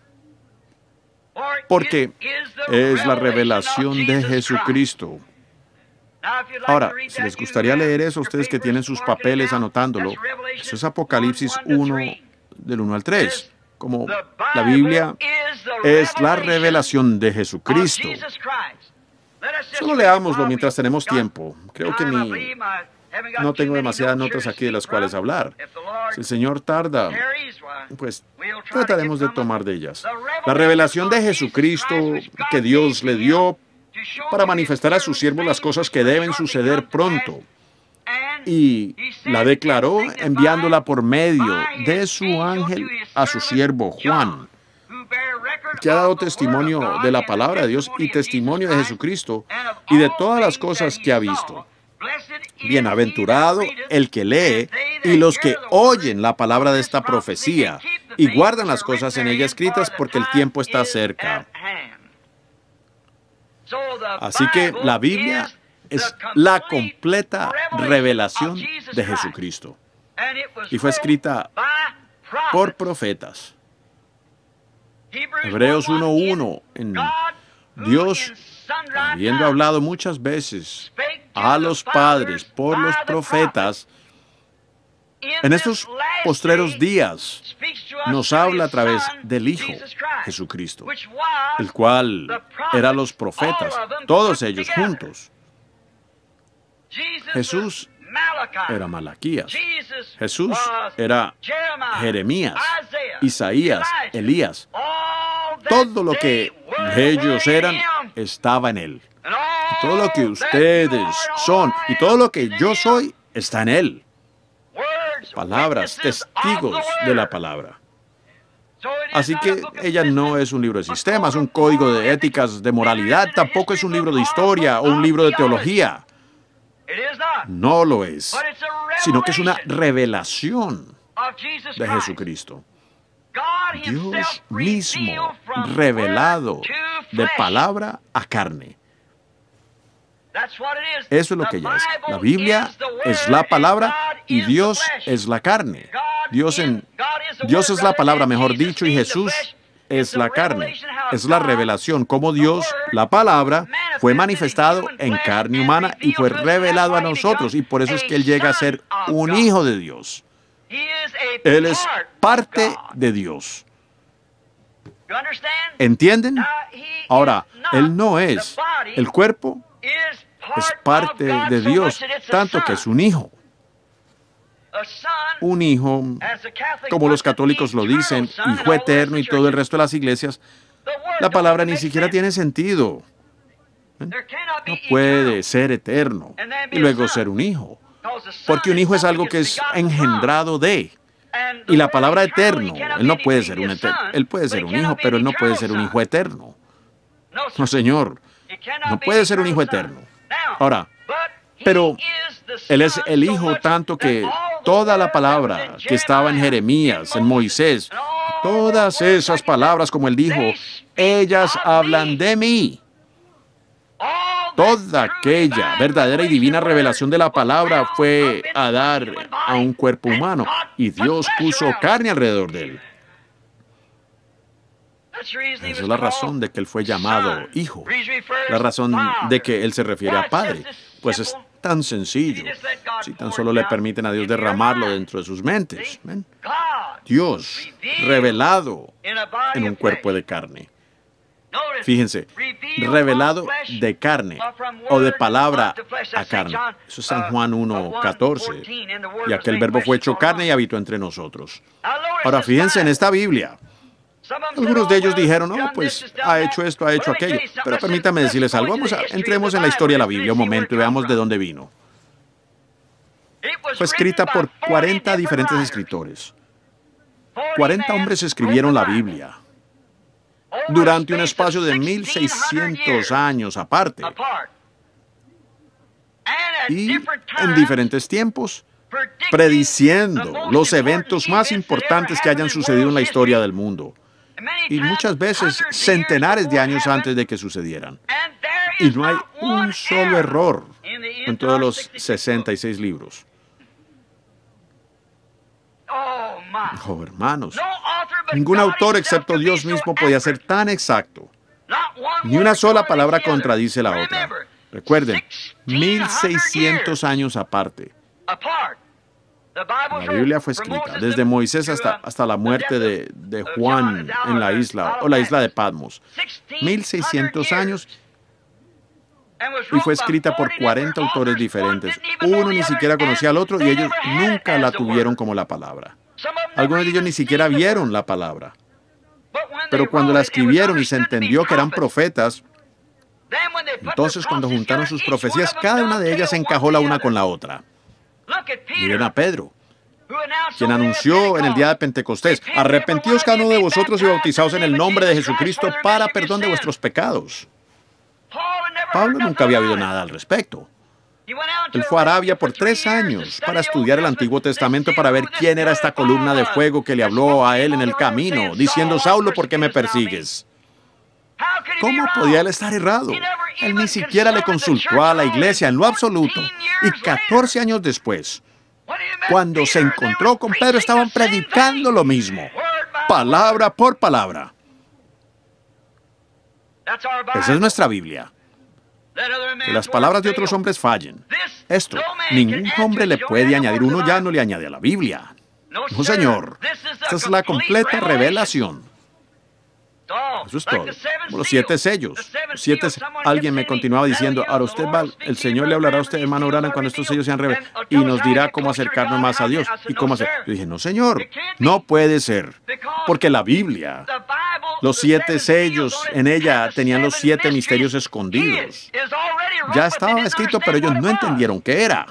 Speaker 1: Porque es la revelación de Jesucristo. Ahora, si les gustaría leer eso, ustedes que tienen sus papeles anotándolo, eso es Apocalipsis 1, del 1 al 3. Como la Biblia es la revelación de Jesucristo. Solo leámoslo mientras tenemos tiempo. Creo que no tengo demasiadas notas aquí de las cuales hablar. Si el Señor tarda, pues trataremos de tomar de ellas. La revelación de Jesucristo que Dios le dio para manifestar a sus siervos las cosas que deben suceder pronto. Y la declaró enviándola por medio de su ángel a su siervo Juan, que ha dado testimonio de la palabra de Dios y testimonio de Jesucristo y de todas las cosas que ha visto. Bienaventurado el que lee y los que oyen la palabra de esta profecía y guardan las cosas en ella escritas, porque el tiempo está cerca. Así que la Biblia es la completa revelación de Jesucristo. Y fue escrita por profetas. Hebreos 1:1. Dios, habiendo hablado muchas veces a los padres por los profetas, En estos postreros días nos habla a través del Hijo, Jesucristo, el cual era los profetas, todos ellos juntos. Jesús era Malaquías. Jesús era Jeremías, Isaías, Elías. Todo lo que ellos eran estaba en Él. Y todo lo que ustedes son y todo lo que yo soy está en Él. Palabras, testigos de la palabra. Así que ella no es un libro de sistemas, un código de éticas, de moralidad, tampoco es un libro de historia o un libro de teología. No lo es, sino que es una revelación de Jesucristo. Dios mismo revelado de palabra a carne. Eso es lo que ella es. La Biblia es la palabra y Dios es la carne. Dios es la palabra, mejor dicho, y Jesús es la carne. Es la revelación, como Dios, la palabra, fue manifestado en carne humana y fue revelado a nosotros. Y por eso es que Él llega a ser un hijo de Dios. Él es parte de Dios. ¿Entienden? Ahora, Él no es. El cuerpo es parte de Dios, tanto que es un hijo. Un hijo, como los católicos lo dicen, hijo eterno y todo el resto de las iglesias, la palabra ni siquiera tiene sentido. No puede ser eterno y luego ser un hijo, porque un hijo es algo que es engendrado de. Y la palabra eterno, Él no puede ser un eterno. Él puede ser un hijo, pero Él no puede ser un hijo eterno. No, Señor, no puede ser un hijo eterno. Ahora, pero Él es el Hijo tanto que toda la palabra que estaba en Jeremías, en Moisés, todas esas palabras, como Él dijo, ellas hablan de mí. Toda aquella verdadera y divina revelación de la palabra fue a dar a un cuerpo humano, y Dios puso carne alrededor de Él. Esa es la razón de que Él fue llamado Hijo, la razón de que Él se refiere a Padre, pues es tan sencillo, si tan solo le permiten a Dios derramarlo dentro de sus mentes. ¿Ven? Dios revelado en un cuerpo de carne. Fíjense, revelado de carne o de palabra a carne. Eso es San Juan 1:14. Y aquel verbo fue hecho carne y habitó entre nosotros. Ahora, fíjense en esta Biblia. Algunos de ellos dijeron, no, pues ha hecho esto, ha hecho aquello. Pero permítame decirles algo. Entremos en la historia de la Biblia un momento y veamos de dónde vino. Fue escrita por 40 diferentes escritores. 40 hombres escribieron la Biblia durante un espacio de 1600 años aparte. Y en diferentes tiempos, prediciendo los eventos más importantes que hayan sucedido en la historia del mundo. Y muchas veces centenares de años antes de que sucedieran. Y no hay un solo error en todos los 66 libros. Oh, hermanos, ningún autor excepto Dios mismo podía ser tan exacto. Ni una sola palabra contradice la otra. Recuerden, 1600 años aparte. La Biblia fue escrita desde Moisés hasta la muerte de Juan en la isla, o la isla de Patmos. 1600 años, y fue escrita por 40 autores diferentes. Uno ni siquiera conocía al otro y ellos nunca la tuvieron como la palabra. Algunos de ellos ni siquiera vieron la palabra. Pero cuando la escribieron y se entendió que eran profetas, entonces cuando juntaron sus profecías, cada una de ellas se encajó la una con la otra. Miren a Pedro, quien anunció en el día de Pentecostés, arrepentíos cada uno de vosotros y bautizaos en el nombre de Jesucristo para perdón de vuestros pecados. Pablo nunca había oído nada al respecto. Él fue a Arabia por 3 años para estudiar el Antiguo Testamento para ver quién era esta columna de fuego que le habló a él en el camino, diciendo, Saulo, ¿por qué me persigues? ¿Cómo podía él estar errado? Él ni siquiera le consultó a la iglesia en lo absoluto. Y 14 años después, cuando se encontró con Pedro, estaban predicando lo mismo, palabra por palabra. Esa es nuestra Biblia. Que las palabras de otros hombres fallen. Esto, ningún hombre le puede añadir, uno ya no le añade a la Biblia. No, señor. Esta es la completa revelación. Eso es todo. Los 7 sellos. Alguien me continuaba diciendo, ahora usted va, el Señor le hablará a usted, hermano Branham, cuando estos sellos sean revelados, y nos dirá cómo acercarnos más a Dios. ¿Y cómo hacer? Yo dije, no, señor, no puede ser. Porque la Biblia, los 7 sellos, en ella tenían los 7 misterios escondidos. Ya estaba escrito, pero ellos no entendieron qué era.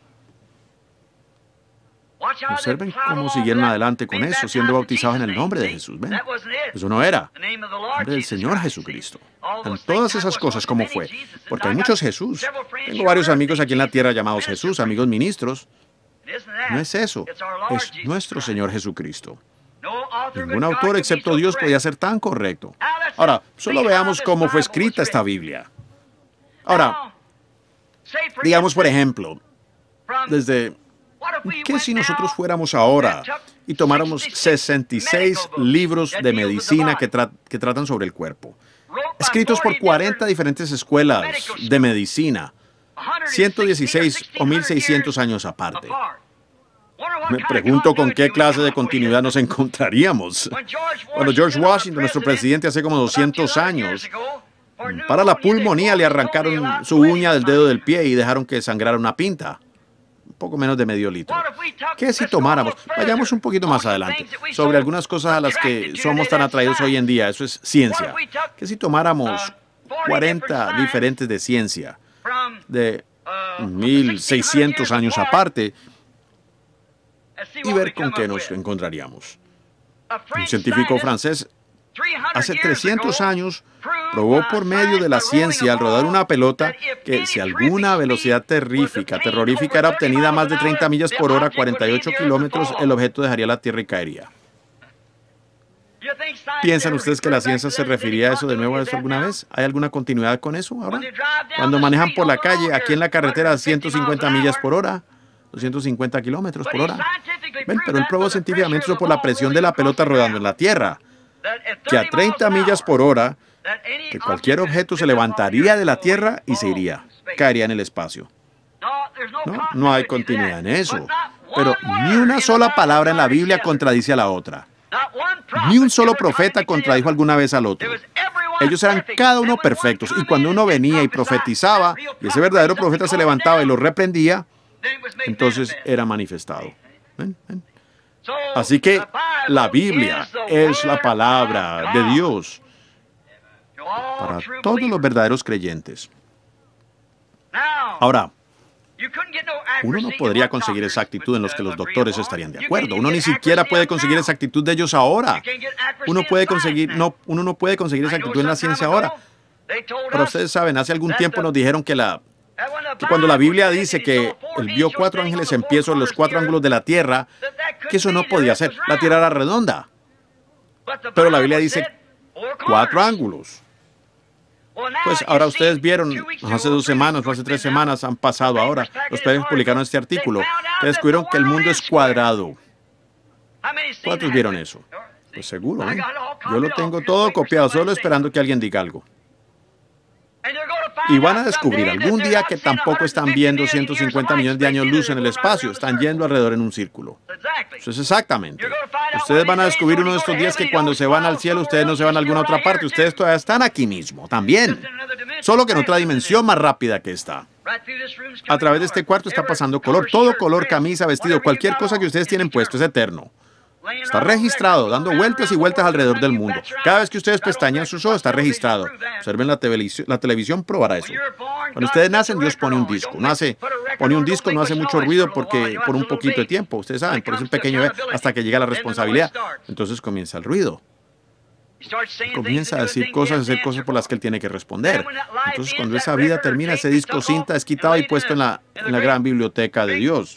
Speaker 1: Observen cómo siguieron adelante con eso, siendo bautizados en el nombre de Jesús. ¿Ven? Eso no era. El nombre del Señor Jesucristo. En todas esas cosas, ¿cómo fue? Porque hay muchos Jesús. Tengo varios amigos aquí en la tierra llamados Jesús, amigos ministros. No es eso. Es nuestro Señor Jesucristo. Ningún autor excepto Dios podía ser tan correcto. Ahora, solo veamos cómo fue escrita esta Biblia. Ahora, digamos por ejemplo, desde... ¿Qué si nosotros fuéramos ahora y tomáramos 66 libros de medicina que tratan sobre el cuerpo, escritos por 40 diferentes escuelas de medicina, 116 o 1600 años aparte? Me pregunto con qué clase de continuidad nos encontraríamos. Cuando George Washington, nuestro presidente, hace como 200 años, para la pulmonía le arrancaron su uña del dedo del pie y dejaron que sangrara una pinta. Poco menos de medio litro. ¿Qué si tomáramos? Vayamos un poquito más adelante, sobre algunas cosas a las que somos tan atraídos hoy en día. Eso es ciencia. ¿Qué si tomáramos 40 diferentes de ciencia, de 1600 años aparte, y ver con qué nos encontraríamos? Un científico francés hace 300 años probó por medio de la ciencia al rodar una pelota que si alguna velocidad terrorífica era obtenida a más de 30 millas por hora, 48 kilómetros, el objeto dejaría la Tierra y caería. ¿Piensan ustedes que la ciencia se refería a eso de nuevo alguna vez? ¿Hay alguna continuidad con eso ahora? Cuando manejan por la calle, aquí en la carretera a 150 millas por hora, 250 kilómetros por hora. ¿Ven? Pero él probó científicamente eso por la presión de la pelota rodando en la Tierra, que a 30 millas por hora, que cualquier objeto se levantaría de la Tierra y se iría, caería en el espacio. No hay continuidad en eso. Pero ni una sola palabra en la Biblia contradice a la otra. Ni un solo profeta contradijo alguna vez al otro. Ellos eran cada uno perfectos, y cuando uno venía y profetizaba, y ese verdadero profeta se levantaba y lo reprendía, entonces era manifestado. ¿Ven? ¿Ven? Así que la Biblia es la palabra de Dios para todos los verdaderos creyentes. Ahora, uno no podría conseguir exactitud en los que los doctores estarían de acuerdo. Uno ni siquiera puede conseguir exactitud de ellos ahora. Uno no puede conseguir exactitud en la ciencia ahora. Pero ustedes saben, hace algún tiempo nos dijeron que cuando la Biblia dice que él vio 4 ángeles en pie sobre los 4 ángulos de la tierra, que eso no podía ser. La tierra era redonda. Pero la Biblia dice 4 ángulos. Pues ahora ustedes vieron, hace 2 semanas o hace 3 semanas han pasado ahora, los periódicos publicaron este artículo, que descubrieron que el mundo es cuadrado. ¿Cuántos vieron eso? Pues seguro, ¿eh? Yo lo tengo todo copiado, solo esperando que alguien diga algo. Y van a descubrir algún día que tampoco están viendo 150 millones de años luz en el espacio, están yendo alrededor en un círculo. Eso es exactamente. Ustedes van a descubrir uno de estos días que cuando se van al cielo, ustedes no se van a alguna otra parte, ustedes todavía están aquí mismo, también. Solo que en otra dimensión más rápida que esta. A través de este cuarto está pasando color, todo color, camisa, vestido, cualquier cosa que ustedes tienen puesto es eterno. Está registrado, dando vueltas y vueltas alrededor del mundo. Cada vez que ustedes pestañean sus ojos, está registrado. Observen la televisión, probará eso. Cuando ustedes nacen, Dios pone un disco. Pone un disco, no hace mucho ruido por un poquito de tiempo. Ustedes saben, por ese pequeño hasta que llega la responsabilidad. Entonces comienza el ruido. Comienza a decir cosas, a hacer cosas por las que él tiene que responder. Entonces, cuando esa vida termina, ese disco cinta es quitado y puesto en la gran biblioteca de Dios.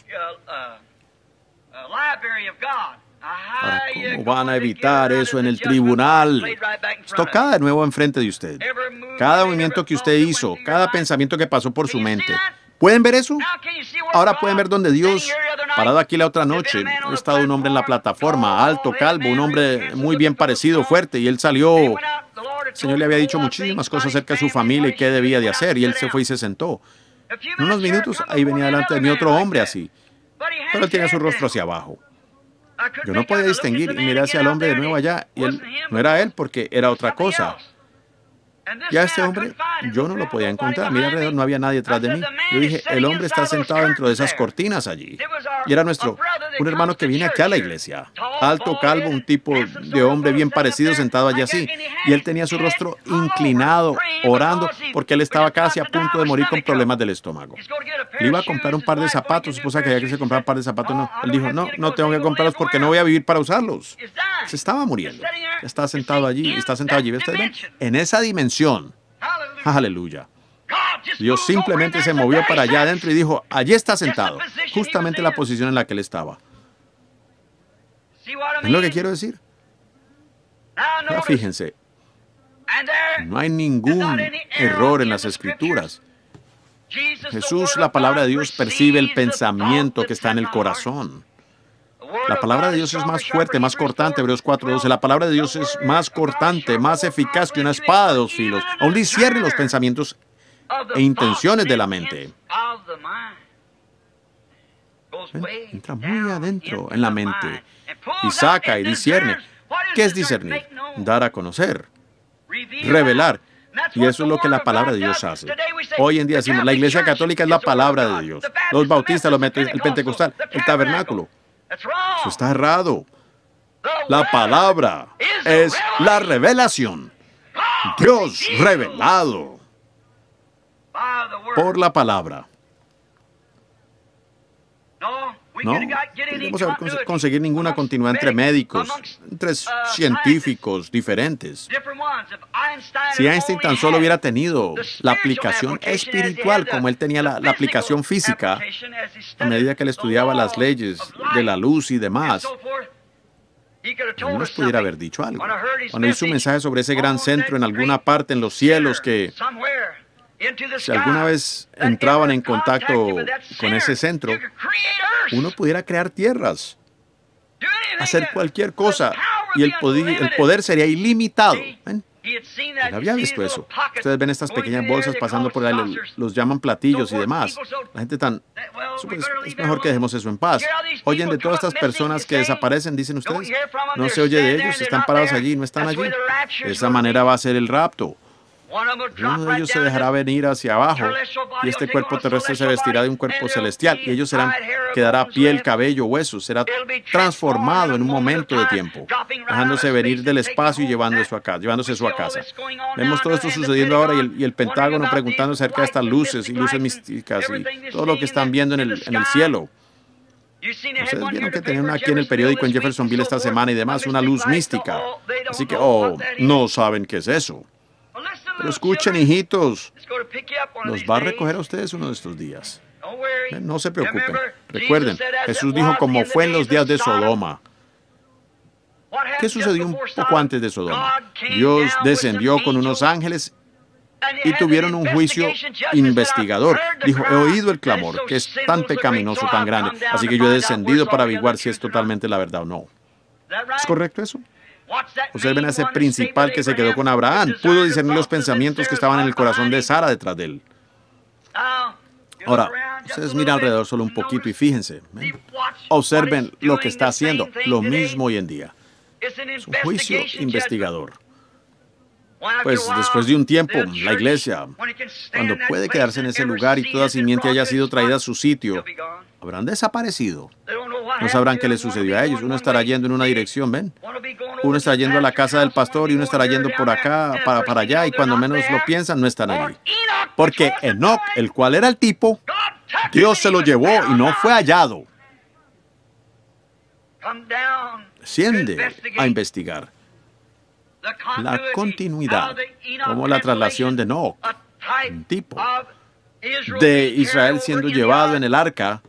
Speaker 1: Ahora, ¿cómo van a evitar eso en el tribunal? Esto cada de nuevo enfrente de usted. Cada movimiento que usted hizo, cada pensamiento que pasó por su mente. ¿Pueden ver eso? Ahora pueden ver donde Dios, parado aquí la otra noche, ha estado un hombre en la plataforma, alto, calvo, un hombre muy bien parecido, fuerte, y él salió Señor le había dicho muchísimas cosas acerca de su familia y qué debía de hacer, y él se fue y se sentó. En unos minutos, ahí venía delante de mí otro hombre así, pero él tenía su rostro hacia abajo. Yo no podía distinguir y miré hacia el hombre de nuevo allá, y él no era él porque era otra cosa. Ya este hombre, yo no lo podía encontrar. Mira alrededor, no había nadie detrás de mí. Yo dije, el hombre está sentado dentro de esas cortinas allí. Y era un hermano que viene aquí a la iglesia. Alto, calvo, un tipo de hombre bien parecido sentado allí así. Y él tenía su rostro inclinado, orando, porque él estaba casi a punto de morir con problemas del estómago. Le iba a comprar un par de zapatos. Su esposa quería que se comprara un par de zapatos. No. Él dijo, no tengo que comprarlos porque no voy a vivir para usarlos. Se estaba muriendo. Está sentado allí, está sentado allí. ¿Ustedes ven? En esa dimensión. Aleluya. Dios simplemente se movió para allá adentro y dijo, allí está sentado, justamente en la posición en la que él estaba. ¿Es lo que quiero decir? Ya fíjense, no hay ningún error en las Escrituras. Jesús, la palabra de Dios, percibe el pensamiento que está en el corazón. La palabra de Dios es más fuerte, más cortante, Hebreos 4:12. La palabra de Dios es más cortante, más eficaz que una espada de dos filos. Aún discierne los pensamientos e intenciones de la mente. Entra muy adentro en la mente y saca y discierne. ¿Qué es discernir? Dar a conocer, revelar. Y eso es lo que la palabra de Dios hace. Hoy en día decimos, la Iglesia Católica es la palabra de Dios. Los bautistas, el pentecostal, el tabernáculo. Eso está errado. La palabra es la revelación. Dios revelado por la palabra. No podemos conseguir ninguna continuidad entre médicos, entre científicos diferentes. Si Einstein tan solo hubiera tenido la aplicación espiritual como él tenía la aplicación física, a medida que él estudiaba las leyes de la luz y demás, él nos pudiera haber dicho algo. Cuando hizo un mensaje sobre ese gran centro en alguna parte en los cielos que, si alguna vez entraban en contacto con ese centro, uno pudiera crear tierras, hacer cualquier cosa, y el poder sería ilimitado. ¿Ven? Él había visto eso. Ustedes ven estas pequeñas bolsas pasando por ahí, los llaman platillos y demás. La gente pues, es mejor que dejemos eso en paz. Oyen de todas estas personas que desaparecen, dicen ustedes. No se oye de ellos, están parados allí, no están allí. De esa manera va a ser el rapto. Uno de ellos se dejará venir hacia abajo y este cuerpo terrestre se vestirá de un cuerpo celestial y ellos quedará piel, cabello, huesos, será transformado en un momento de tiempo, dejándose venir del espacio y llevándose eso a casa. Vemos todo esto sucediendo ahora y el Pentágono preguntando acerca de estas luces y luces místicas y todo lo que están viendo en el cielo. Ustedes vieron que tenían aquí en el periódico en Jeffersonville esta semana y demás, una luz mística. Así que, no saben qué es eso. Pero escuchen, hijitos, los va a recoger a ustedes uno de estos días. No se preocupen. Recuerden, Jesús dijo como fue en los días de Sodoma. ¿Qué sucedió un poco antes de Sodoma? Dios descendió con unos ángeles y tuvieron un juicio investigador. Dijo, he oído el clamor, que es tan pecaminoso, tan grande, así que yo he descendido para averiguar si es totalmente la verdad o no. ¿Es correcto eso? Ustedes ven a ese principal que se quedó con Abraham. Pudo discernir los pensamientos que estaban en el corazón de Sara detrás de él. Ahora, ustedes miran alrededor solo un poquito y fíjense. Observen lo que está haciendo. Lo mismo hoy en día. Es un juicio investigador. Pues después de un tiempo, la iglesia, cuando puede quedarse en ese lugar y toda simiente haya sido traída a su sitio, habrán desaparecido. No sabrán qué les sucedió a ellos. Uno estará yendo en una dirección, ¿ven? Uno estará yendo a la casa del pastor y uno estará yendo por acá, para allá, y cuando menos lo piensan, no están allí. Porque Enoc, el cual era el tipo, Dios se lo llevó y no fue hallado. Desciende a investigar la continuidad, como la traslación de Enoc, un tipo de Israel siendo llevado en el arca,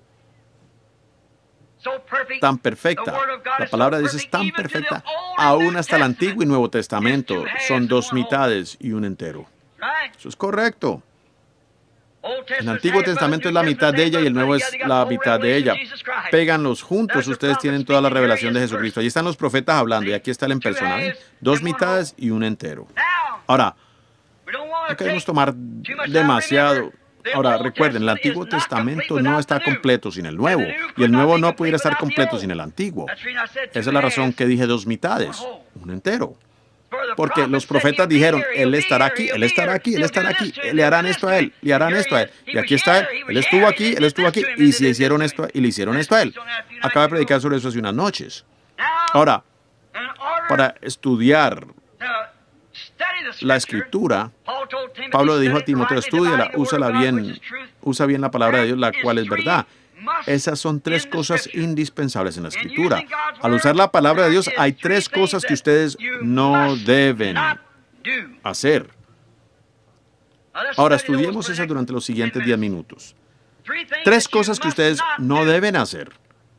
Speaker 1: tan perfecta. La palabra de Dios es tan perfecta, aún hasta el Antiguo y Nuevo Testamento. Son dos mitades y un entero. Eso es correcto. El Antiguo Testamento es la mitad de ella y el Nuevo es la mitad de ella. Péganlos juntos, ustedes tienen toda la revelación de Jesucristo. Allí están los profetas hablando y aquí está él en persona. ¿Ven? Dos mitades y un entero. Ahora, no queremos tomar demasiado. Ahora, recuerden, el Antiguo Testamento no está completo sin el Nuevo, y el Nuevo no pudiera estar completo sin el Antiguo. Esa es la razón que dije dos mitades, un entero. Porque los profetas dijeron, Él estará aquí, Él estará aquí, Él estará aquí, le harán esto a Él, le harán esto a Él. Y aquí está Él estuvo aquí, y si hicieron esto, y le hicieron esto a Él. Acabo de predicar sobre eso hace unas noches. Ahora, para estudiar la Escritura, Pablo le dijo a Timoteo, estúdiala, usa bien la palabra de Dios, la cual es verdad. Esas son tres cosas indispensables en la Escritura. Al usar la palabra de Dios, hay tres cosas que ustedes no deben hacer. Ahora, estudiemos esas durante los siguientes 10 minutos. Tres cosas que ustedes no deben hacer.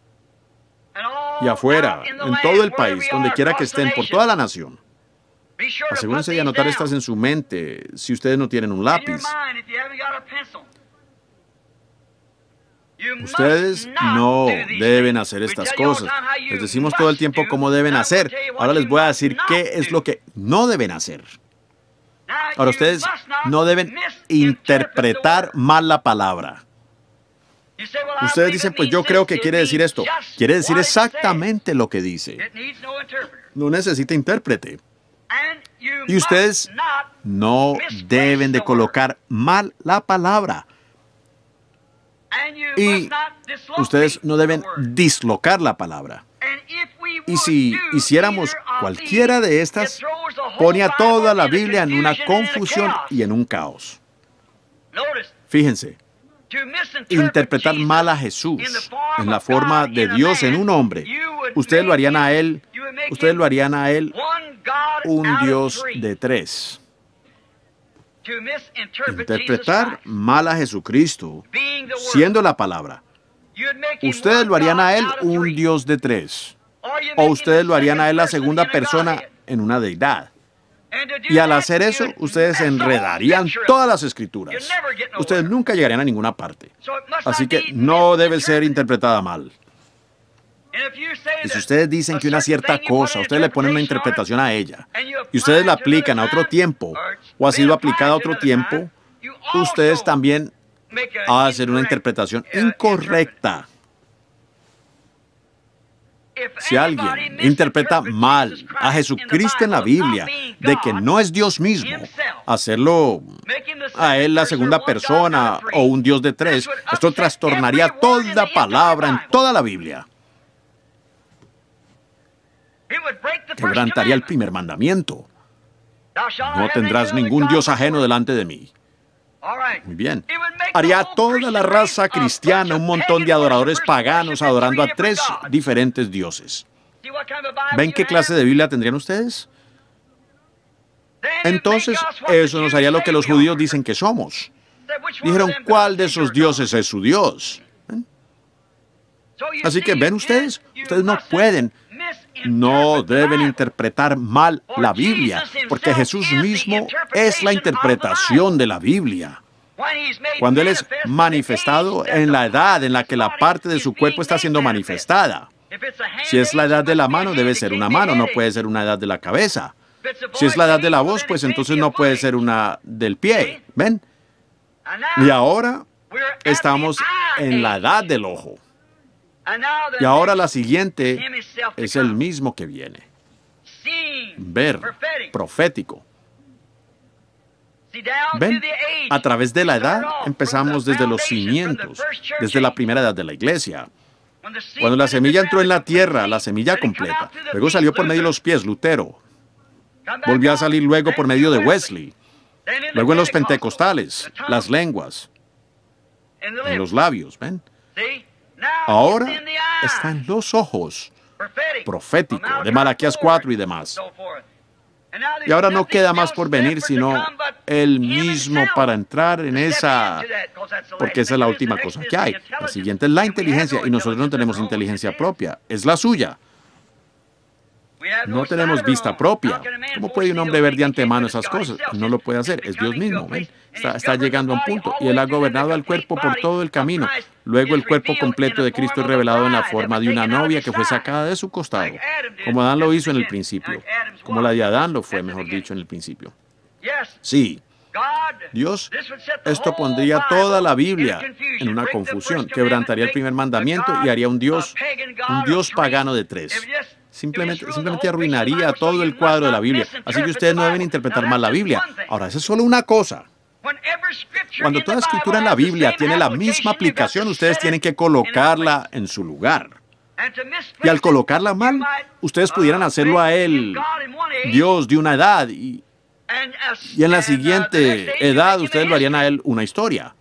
Speaker 1: Y afuera, en todo el país, donde quiera que estén, por toda la nación. Asegúrense de anotar estas en su mente si ustedes no tienen un lápiz. Ustedes no deben hacer estas cosas. Les decimos todo el tiempo cómo deben hacer. Ahora les voy a decir qué es lo que no deben hacer. Ahora, ustedes no deben interpretar mal la palabra. Ustedes dicen, pues yo creo que quiere decir esto. Quiere decir exactamente lo que dice. No necesita intérprete. Y ustedes no deben de colocar mal la palabra. Y ustedes no deben dislocar la palabra. Y si hiciéramos cualquiera de estas, pone a toda la Biblia en una confusión y en un caos. Fíjense, interpretar mal a Jesús en la forma de Dios en un hombre, ustedes lo harían a Él un Dios de tres. Interpretar mal a Jesucristo, siendo la palabra, ustedes lo harían a Él un Dios de tres. O ustedes lo harían a Él la segunda persona en una deidad. Y al hacer eso, ustedes enredarían todas las Escrituras. Ustedes nunca llegarían a ninguna parte. Así que no debe ser interpretada mal. Y si ustedes dicen que una cierta cosa, ustedes le ponen una interpretación a ella, y ustedes la aplican a otro tiempo, o ha sido aplicada a otro tiempo, ustedes también hacen una interpretación incorrecta. Si alguien interpreta mal a Jesucristo en la Biblia, de que no es Dios mismo, hacerlo a Él la segunda persona o un Dios de tres, esto trastornaría toda palabra en toda la Biblia. Quebrantaría el primer mandamiento. No tendrás ningún Dios ajeno delante de mí. Muy bien. Haría a toda la raza cristiana un montón de adoradores paganos adorando a tres diferentes dioses. ¿Ven qué clase de Biblia tendrían ustedes? Entonces, eso nos haría lo que los judíos dicen que somos. Dijeron, ¿cuál de esos dioses es su Dios? Así que, ¿ven ustedes? Ustedes no deben interpretar mal la Biblia, porque Jesús mismo es la interpretación de la Biblia. Cuando Él es manifestado en la edad en la que la parte de su cuerpo está siendo manifestada. Si es la edad de la mano, debe ser una mano, no puede ser una edad de la cabeza. Si es la edad de la voz, pues entonces no puede ser una del pie. ¿Ven? Y ahora estamos en la edad del ojo. Y ahora la siguiente es el mismo que viene. Ver, profético. ¿Ven? A través de la edad empezamos desde los cimientos, desde la primera edad de la iglesia. Cuando la semilla entró en la tierra, la semilla completa, luego salió por medio de los pies, Lutero. Volvió a salir luego por medio de Wesley. Luego en los pentecostales, las lenguas, en los labios, ¿ven? Ahora está en los ojos, profético, de Malaquías 4 y demás. Y ahora no queda más por venir sino Él mismo para entrar en esa, porque esa es la última cosa que hay. La siguiente es la inteligencia, y nosotros no tenemos inteligencia propia, es la suya. No tenemos vista propia. ¿Cómo puede un hombre ver de antemano esas cosas? No lo puede hacer, es Dios mismo. ¿Ven? Está llegando a un punto, y Él ha gobernado al cuerpo por todo el camino. Luego el cuerpo completo de Cristo es revelado en la forma de una novia que fue sacada de su costado, como Adán lo hizo en el principio, como la de Adán lo fue, mejor dicho, en el principio. Sí, Dios, esto pondría toda la Biblia en una confusión, quebrantaría el primer mandamiento y haría un Dios pagano de tres. Simplemente arruinaría todo el cuadro de la Biblia. Así que ustedes no deben interpretar mal la Biblia. Ahora, esa es solo una cosa. Cuando toda escritura en la Biblia tiene la misma aplicación, ustedes tienen que colocarla en su lugar. Y al colocarla mal, ustedes pudieran hacerlo a Él, Dios de una edad, y en la siguiente edad ustedes lo harían a Él una historia.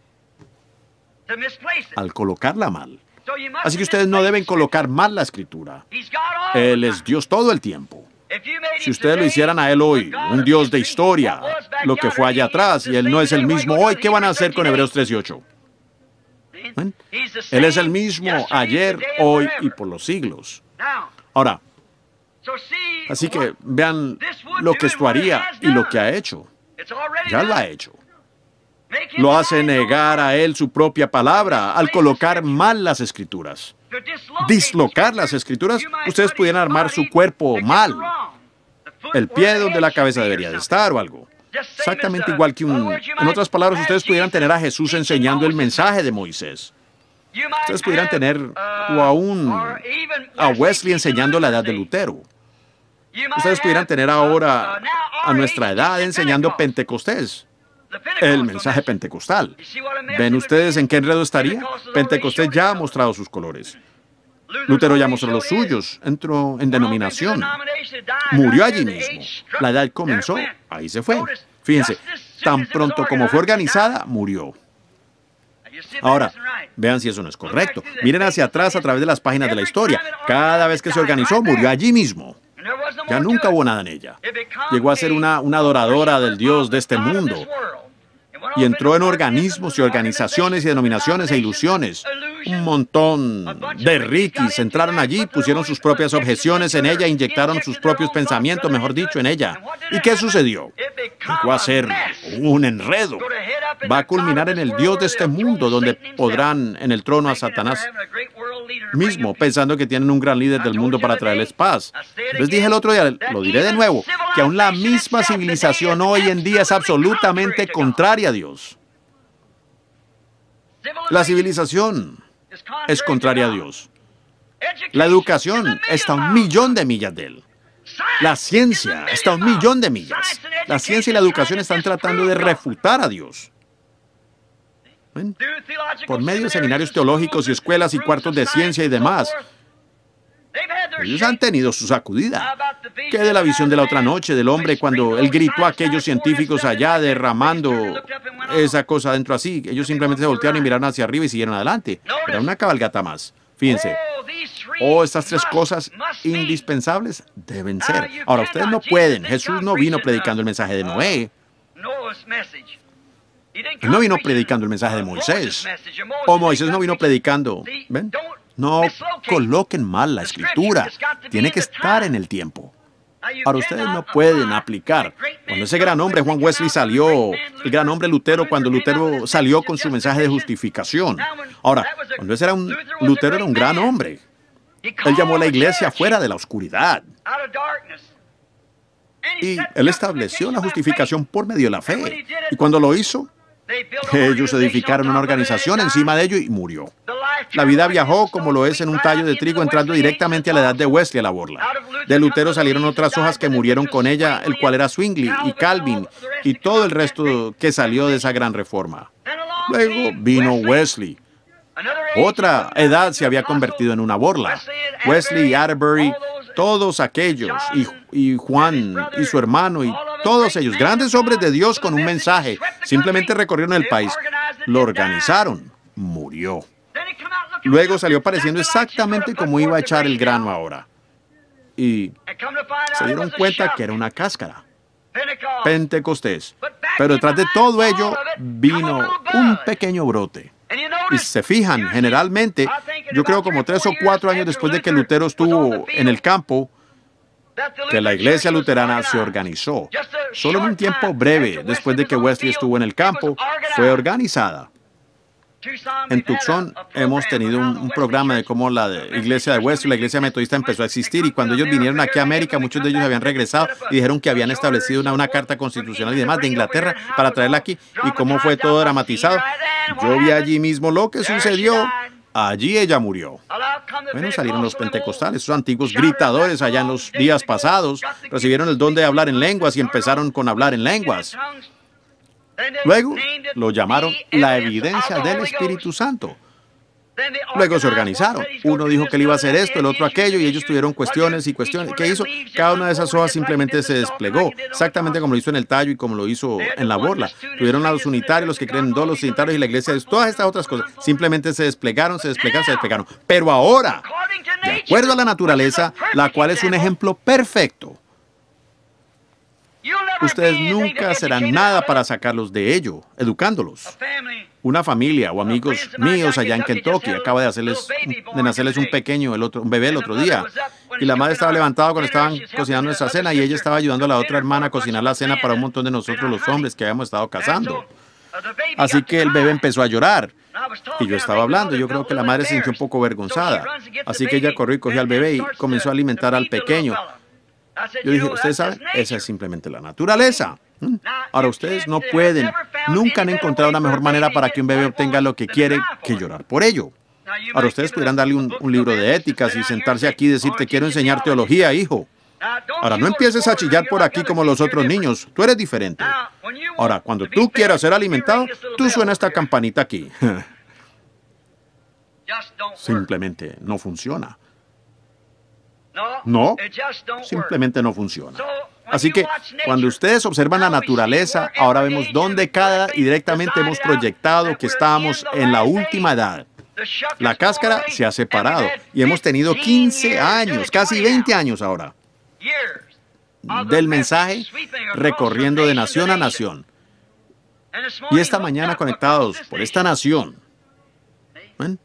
Speaker 1: Al colocarla mal. Así que ustedes no deben colocar mal la escritura. Él es Dios todo el tiempo. Si ustedes lo hicieran a Él hoy, un Dios de historia, lo que fue allá atrás, y Él no es el mismo hoy, ¿qué van a hacer con Hebreos 13:8? ¿Ven? Él es el mismo ayer, hoy y por los siglos. Ahora, así que vean lo que esto haría y lo que ha hecho. Ya lo ha hecho. Lo hace negar a Él su propia palabra al colocar mal las escrituras. Dislocar las escrituras, ustedes pudieran armar su cuerpo mal. El pie donde la cabeza debería de estar o algo. Exactamente igual que En otras palabras, ustedes pudieran tener a Jesús enseñando el mensaje de Moisés. Ustedes pudieran tener o aún a Wesley enseñando la edad de Lutero. Ustedes pudieran tener ahora a nuestra edad enseñando Pentecostés. El mensaje pentecostal. ¿Ven ustedes en qué enredo estaría? Pentecostés ya ha mostrado sus colores. Lutero ya mostró los suyos, entró en denominación. Murió allí mismo. La edad comenzó, ahí se fue. Fíjense, tan pronto como fue organizada, murió. Ahora, vean si eso no es correcto. Miren hacia atrás a través de las páginas de la historia. Cada vez que se organizó, murió allí mismo. Ya nunca hubo nada en ella. Llegó a ser una adoradora del Dios de este mundo. Y entró en organismos y organizaciones y denominaciones e ilusiones. Un montón de riquis entraron allí, pusieron sus propias objeciones en ella, inyectaron sus propios pensamientos, mejor dicho, en ella. ¿Y qué sucedió? Llegó a ser un enredo. Va a culminar en el Dios de este mundo, donde podrán en el trono a Satanás mismo, pensando que tienen un gran líder del mundo para traerles paz. Les dije el otro día, lo diré de nuevo, que aún la misma civilización hoy en día es absolutamente contraria a Dios. La civilización es contraria a Dios. La educación está a 1.000.000 de millas de Él. La ciencia está a 1.000.000 de millas. La ciencia y la educación están tratando de refutar a Dios. ¿Ven? Por medio de seminarios teológicos y escuelas y cuartos de ciencia y demás. Ellos han tenido su sacudida. ¿Qué de la visión de la otra noche del hombre cuando él gritó a aquellos científicos allá derramando esa cosa adentro así? Ellos simplemente se voltearon y miraron hacia arriba y siguieron adelante. Era una cabalgata más. Fíjense. Estas tres cosas indispensables deben ser. Ahora, ustedes no pueden. Jesús no vino predicando el mensaje de Noé. Él no vino predicando el mensaje de Moisés. O Moisés no vino predicando. ¿Ven? No coloquen mal la escritura. Tiene que estar en el tiempo. Ahora, ustedes no pueden aplicar. Cuando ese gran hombre Juan Wesley salió, el gran hombre Lutero, cuando Lutero salió con su mensaje de justificación. Ahora, cuando ese Lutero era un gran hombre. Él llamó a la iglesia fuera de la oscuridad. Y él estableció la justificación por medio de la fe. Y cuando lo hizo, ellos edificaron una organización encima de ello y murió. La vida viajó como lo es en un tallo de trigo, entrando directamente a la edad de Wesley a la borla. De Lutero salieron otras hojas que murieron con ella, el cual era Zwingli y Calvin y todo el resto que salió de esa gran reforma. Luego vino Wesley. Otra edad se había convertido en una borla. Wesley, Atterbury, todos aquellos, y Juan y su hermano, y todos ellos, grandes hombres de Dios con un mensaje, simplemente recorrieron el país, lo organizaron, murió. Luego salió pareciendo exactamente como iba a echar el grano ahora. Y se dieron cuenta que era una cáscara. Pentecostés. Pero detrás de todo ello vino un pequeño brote. Y si se fijan, generalmente, yo creo como 3 o 4 años después de que Lutero estuvo en el campo, que la iglesia luterana se organizó. Solo en un tiempo breve después de que Wesley estuvo en el campo, fue organizada. En Tucson hemos tenido un programa de cómo la iglesia de Wesley, la iglesia metodista, empezó a existir, y cuando ellos vinieron aquí a América, muchos de ellos habían regresado y dijeron que habían establecido una carta constitucional y demás de Inglaterra para traerla aquí, y cómo fue todo dramatizado. Yo vi allí mismo lo que sucedió. Allí ella murió. Bueno, salieron los pentecostales, esos antiguos gritadores allá en los días pasados, recibieron el don de hablar en lenguas y empezaron con hablar en lenguas. Luego lo llamaron la evidencia del Espíritu Santo. Luego se organizaron. Uno dijo que él iba a hacer esto, el otro aquello, y ellos tuvieron cuestiones y cuestiones. ¿Qué hizo? Cada una de esas hojas simplemente se desplegó, exactamente como lo hizo en el tallo y como lo hizo en la borla. Tuvieron a los unitarios, los que creen en dos, los trinitarios y la iglesia, todas estas otras cosas. Simplemente se desplegaron, se desplegaron, se desplegaron. Pero ahora, de acuerdo a la naturaleza, la cual es un ejemplo perfecto, ustedes nunca serán nada para sacarlos de ello, educándolos. Una familia o amigos míos allá en Kentucky acaba de nacerles un bebé el otro día. Y la madre estaba levantada cuando estaban cocinando nuestra cena, y ella estaba ayudando a la otra hermana a cocinar la cena para un montón de nosotros los hombres que habíamos estado cazando. Así que el bebé empezó a llorar. Y yo estaba hablando, yo creo que la madre se sintió un poco avergonzada. Así que ella corrió y cogió al bebé y comenzó a alimentar al pequeño. Yo dije, ¿ustedes saben? Esa es simplemente la naturaleza. Ahora, ustedes no pueden, nunca han encontrado una mejor manera para que un bebé obtenga lo que quiere que llorar por ello. Ahora, ustedes pudieran darle un libro de éticas y sentarse aquí y decir, te quiero enseñar teología, hijo. Ahora, no empieces a chillar por aquí como los otros niños. Tú eres diferente. Ahora, cuando tú quieras ser alimentado, tú suena esta campanita aquí. Simplemente no funciona. No, simplemente no funciona. Así que cuando ustedes observan la naturaleza, ahora vemos dónde y directamente hemos proyectado que estábamos en la última edad. La cáscara se ha separado y hemos tenido 15 años, casi 20 años ahora, del mensaje recorriendo de nación a nación. Y esta mañana conectados por esta nación. ¿Ven?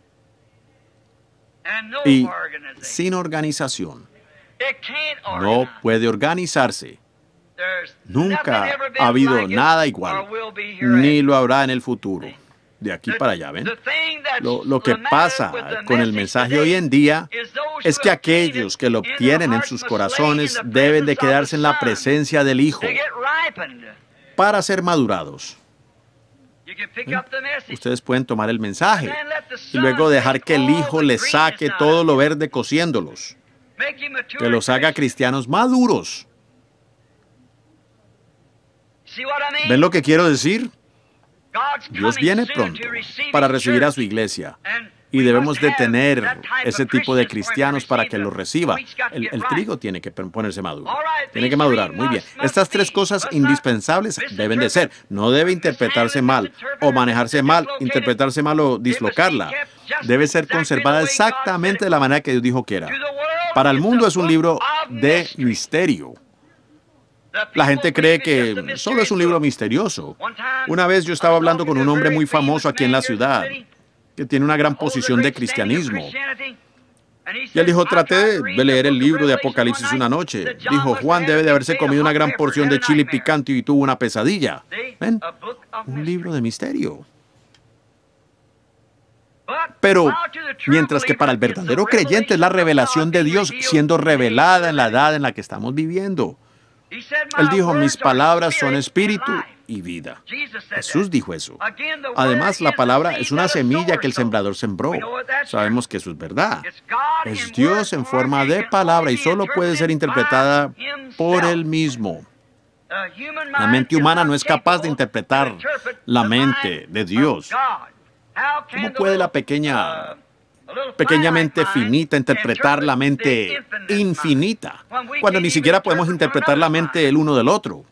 Speaker 1: Y sin organización. No puede organizarse. Nunca ha habido nada igual, ni lo habrá en el futuro. De aquí para allá, ¿ven? Lo que pasa con el mensaje hoy en día es que aquellos que lo obtienen en sus corazones deben de quedarse en la presencia del Hijo para ser madurados. Ustedes pueden tomar el mensaje y luego dejar que el Hijo les saque todo lo verde cociéndolos, que los haga cristianos maduros. ¿Ven lo que quiero decir? Dios viene pronto para recibir a su iglesia y debemos de tener ese tipo de cristianos para que lo reciba. El trigo tiene que ponerse maduro, tiene que madurar. Muy bien. Estas tres cosas indispensables deben de ser. No debe interpretarse mal o manejarse mal, interpretarse mal o dislocarla. Debe ser conservada exactamente de la manera que Dios dijo que era. Para el mundo es un libro de misterio. La gente cree que solo es un libro misterioso. Una vez yo estaba hablando con un hombre muy famoso aquí en la ciudad, que tiene una gran posición de cristianismo. Y él dijo, traté de leer el libro de Apocalipsis una noche. Dijo, Juan debe de haberse comido una gran porción de chile picante y tuvo una pesadilla. ¿Ven? Un libro de misterio. Pero, mientras que para el verdadero creyente es la revelación de Dios siendo revelada en la edad en la que estamos viviendo. Él dijo, mis palabras son espíritu y vida. Jesús dijo eso. Además, la palabra es una semilla que el sembrador sembró. Sabemos que eso es verdad. Es Dios en forma de palabra y solo puede ser interpretada por Él mismo. La mente humana no es capaz de interpretar la mente de Dios. ¿Cómo puede la pequeña mente finita interpretar la mente infinita, cuando ni siquiera podemos interpretar la mente el uno del otro?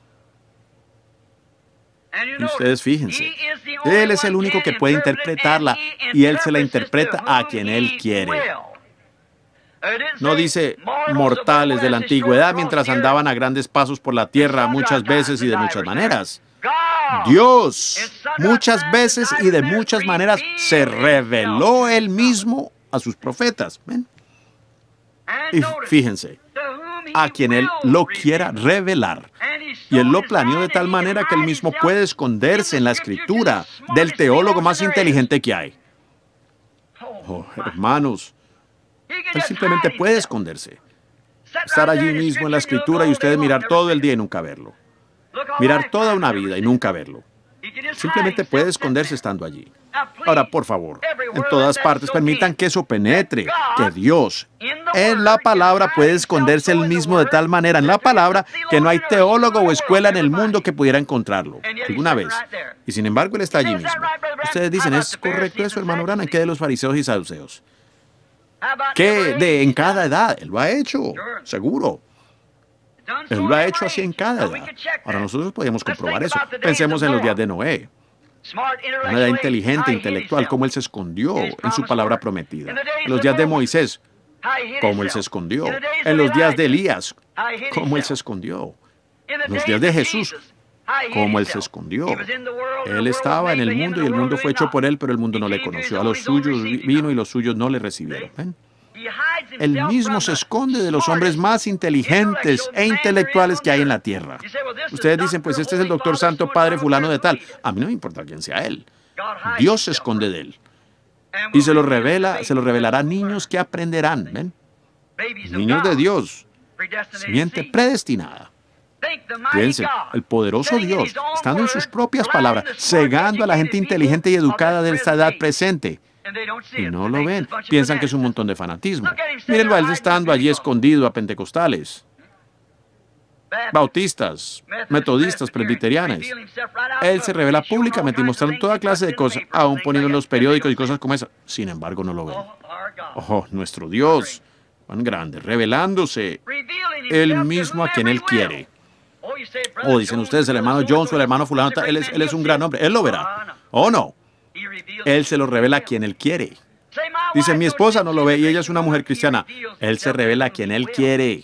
Speaker 1: Y ustedes fíjense, Él es el único que puede interpretarla y Él se la interpreta a quien Él quiere. No dice mortales de la antigüedad mientras andaban a grandes pasos por la tierra muchas veces y de muchas maneras. Dios, muchas veces y de muchas maneras, se reveló Él mismo a sus profetas. ¿Ven? Y fíjense, a quien Él lo quiera revelar. Y Él lo planeó de tal manera que Él mismo puede esconderse en la Escritura del teólogo más inteligente que hay. Oh, hermanos, Él simplemente puede esconderse. Estar allí mismo en la Escritura y ustedes mirar todo el día y nunca verlo. Mirar toda una vida y nunca verlo. Simplemente puede esconderse estando allí. Ahora, por favor, en todas partes permitan que eso penetre, que Dios en la palabra puede esconderse Él mismo de tal manera en la palabra que no hay teólogo o escuela en el mundo que pudiera encontrarlo alguna vez. Y sin embargo, Él está allí mismo. Ustedes dicen, ¿es correcto eso, hermano Branham? ¿Qué de los fariseos y saduceos? ¿Qué de en cada edad? Él lo ha hecho, seguro. Él lo ha hecho así en cada edad. Ahora nosotros podemos comprobar eso. Pensemos en los días de Noé. Una edad inteligente, intelectual, cómo Él se escondió en su palabra prometida. En los días de Moisés, cómo Él se escondió. En los días de Elías, cómo Él se escondió. En los días de Jesús, cómo Él se escondió. Él estaba en el mundo y el mundo fue hecho por Él, pero el mundo no le conoció. A los suyos vino y los suyos no le recibieron. ¿Ven? Él mismo se esconde de los hombres más inteligentes e intelectuales que hay en la tierra. Ustedes dicen, pues este es el doctor Santo Padre fulano de tal. A mí no me importa quién sea él. Dios se esconde de él. Y se lo revelará a niños que aprenderán. ¿Ven? Niños de Dios. Simiente predestinada. Piensen, el poderoso Dios, estando en sus propias palabras, cegando a la gente inteligente y educada de esta edad presente. Y no lo ven. Piensan que es un montón de fanatismo. Mírenlo a Él estando allí escondido a pentecostales, bautistas, metodistas, presbiterianas. Él se revela públicamente y mostrando toda clase de cosas, aún poniendo en los periódicos y cosas como esas. Sin embargo, no lo ven. Oh, nuestro Dios, tan grande, revelándose Él mismo a quien Él quiere. O dicen ustedes, el hermano Jones o el hermano fulano, él es un gran hombre. Él lo verá. ¿O no? Él se lo revela a quien Él quiere. Dice, mi esposa no lo ve y ella es una mujer cristiana. Él se revela a quien Él quiere.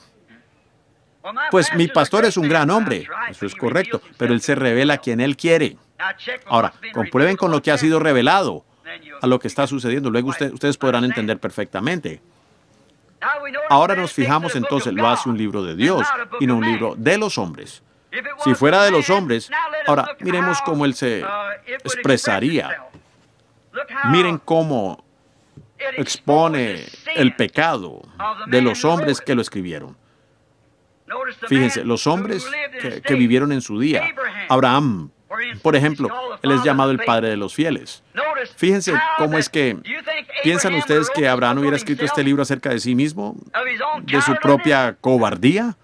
Speaker 1: Pues mi pastor es un gran hombre. Eso es correcto, pero Él se revela a quien Él quiere. Ahora, comprueben con lo que ha sido revelado a lo que está sucediendo. Luego ustedes podrán entender perfectamente. Ahora nos fijamos entonces, lo hace un libro de Dios y no un libro de los hombres. Si fuera de los hombres, ahora miremos cómo Él se expresaría. Miren cómo expone el pecado de los hombres que lo escribieron. Fíjense, los hombres que vivieron en su día. Abraham, por ejemplo, él es llamado el padre de los fieles. Fíjense cómo es que, ¿piensan ustedes que Abraham hubiera escrito este libro acerca de sí mismo? ¿De su propia cobardía?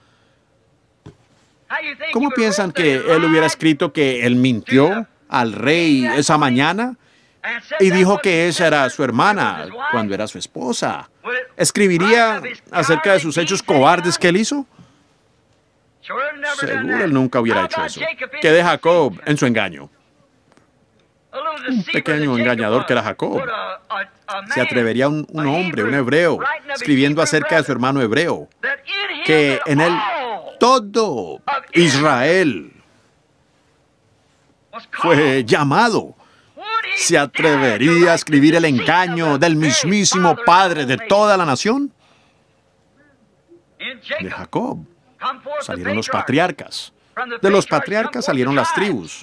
Speaker 1: ¿Cómo piensan que él hubiera escrito que él mintió al rey esa mañana y dijo que esa era su hermana cuando era su esposa? ¿Escribiría acerca de sus hechos cobardes que él hizo? Seguro él nunca hubiera hecho eso. ¿Qué de Jacob en su engaño? Un pequeño engañador que era Jacob. ¿Se atrevería un hombre, un hebreo, escribiendo acerca de su hermano hebreo, que en él todo Israel fue llamado? ¿Se atrevería a escribir el engaño del mismísimo padre de toda la nación? De Jacob salieron los patriarcas. De los patriarcas salieron las tribus.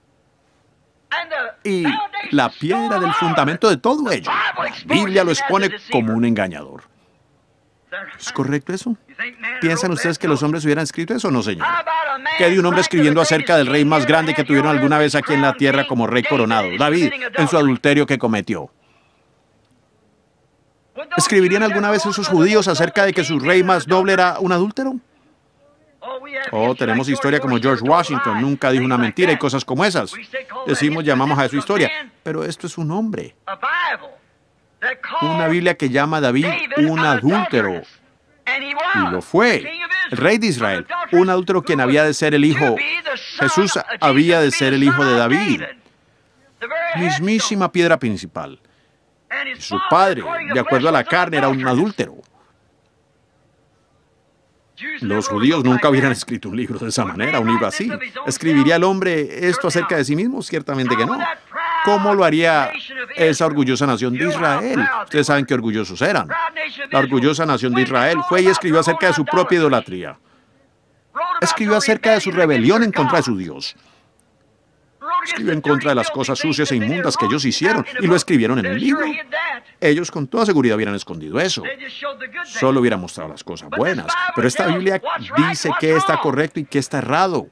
Speaker 1: Y la piedra del fundamento de todo ello, la Biblia lo expone como un engañador. ¿Es correcto eso? ¿Piensan ustedes que los hombres hubieran escrito eso? No, señor. ¿Qué de un hombre escribiendo acerca del rey más grande que tuvieron alguna vez aquí en la tierra como rey coronado? David, en su adulterio que cometió. ¿Escribirían alguna vez esos judíos acerca de que su rey más noble era un adúltero? Oh, tenemos historia como George Washington, nunca dijo una mentira y cosas como esas. Decimos, llamamos a eso historia. Pero esto es un hombre. Una Biblia que llama a David un adúltero. Y lo fue. El rey de Israel. Un adúltero quien había de ser el hijo. Jesús había de ser el hijo de David. Mismísima piedra principal. Y su padre, de acuerdo a la carne, era un adúltero. Los judíos nunca hubieran escrito un libro de esa manera, un libro así. ¿Escribiría el hombre esto acerca de sí mismo? Ciertamente que no. ¿Cómo lo haría esa orgullosa nación de Israel? Ustedes saben qué orgullosos eran. La orgullosa nación de Israel fue y escribió acerca de su propia idolatría. Escribió acerca de su rebelión en contra de su Dios. Escribió en contra de las cosas sucias e inmundas que ellos hicieron y lo escribieron en un libro. Ellos con toda seguridad hubieran escondido eso. Solo hubieran mostrado las cosas buenas. Pero esta Biblia dice qué está correcto y qué está errado.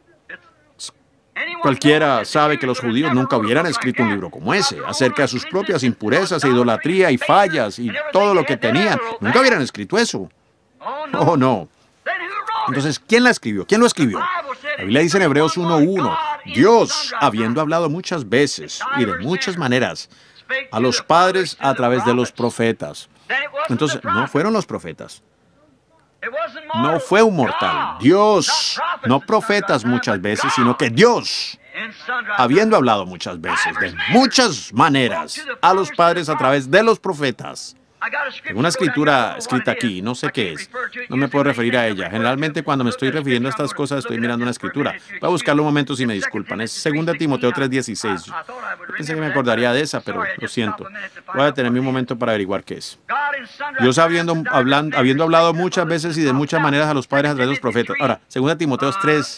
Speaker 1: Cualquiera sabe que los judíos nunca hubieran escrito un libro como ese, acerca de sus propias impurezas e idolatría y fallas y todo lo que tenían. Nunca hubieran escrito eso. Oh, no. Entonces, ¿quién la escribió? ¿Quién lo escribió? La Biblia dice en Hebreos 1:1, Dios, habiendo hablado muchas veces y de muchas maneras a los padres a través de los profetas. Entonces, no fueron los profetas. No fue un mortal. Dios, no profetas muchas veces, sino que Dios, habiendo hablado muchas veces, de muchas maneras, a los padres a través de los profetas. Tengo una escritura escrita aquí, no sé qué es. No me puedo referir a ella. Generalmente cuando me estoy refiriendo a estas cosas estoy mirando una escritura. Voy a buscarlo un momento si me disculpan. Es 2 Timoteo 3:16. Yo pensé que me acordaría de esa, pero lo siento. Voy a detenerme un momento para averiguar qué es. Dios habiendo hablado muchas veces y de muchas maneras a los padres a través de los profetas. Ahora, 2 Timoteo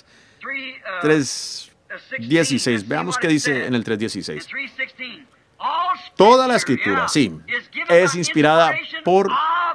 Speaker 1: 3:16. Veamos qué dice en el 3:16. Toda la escritura, sí, es inspirada por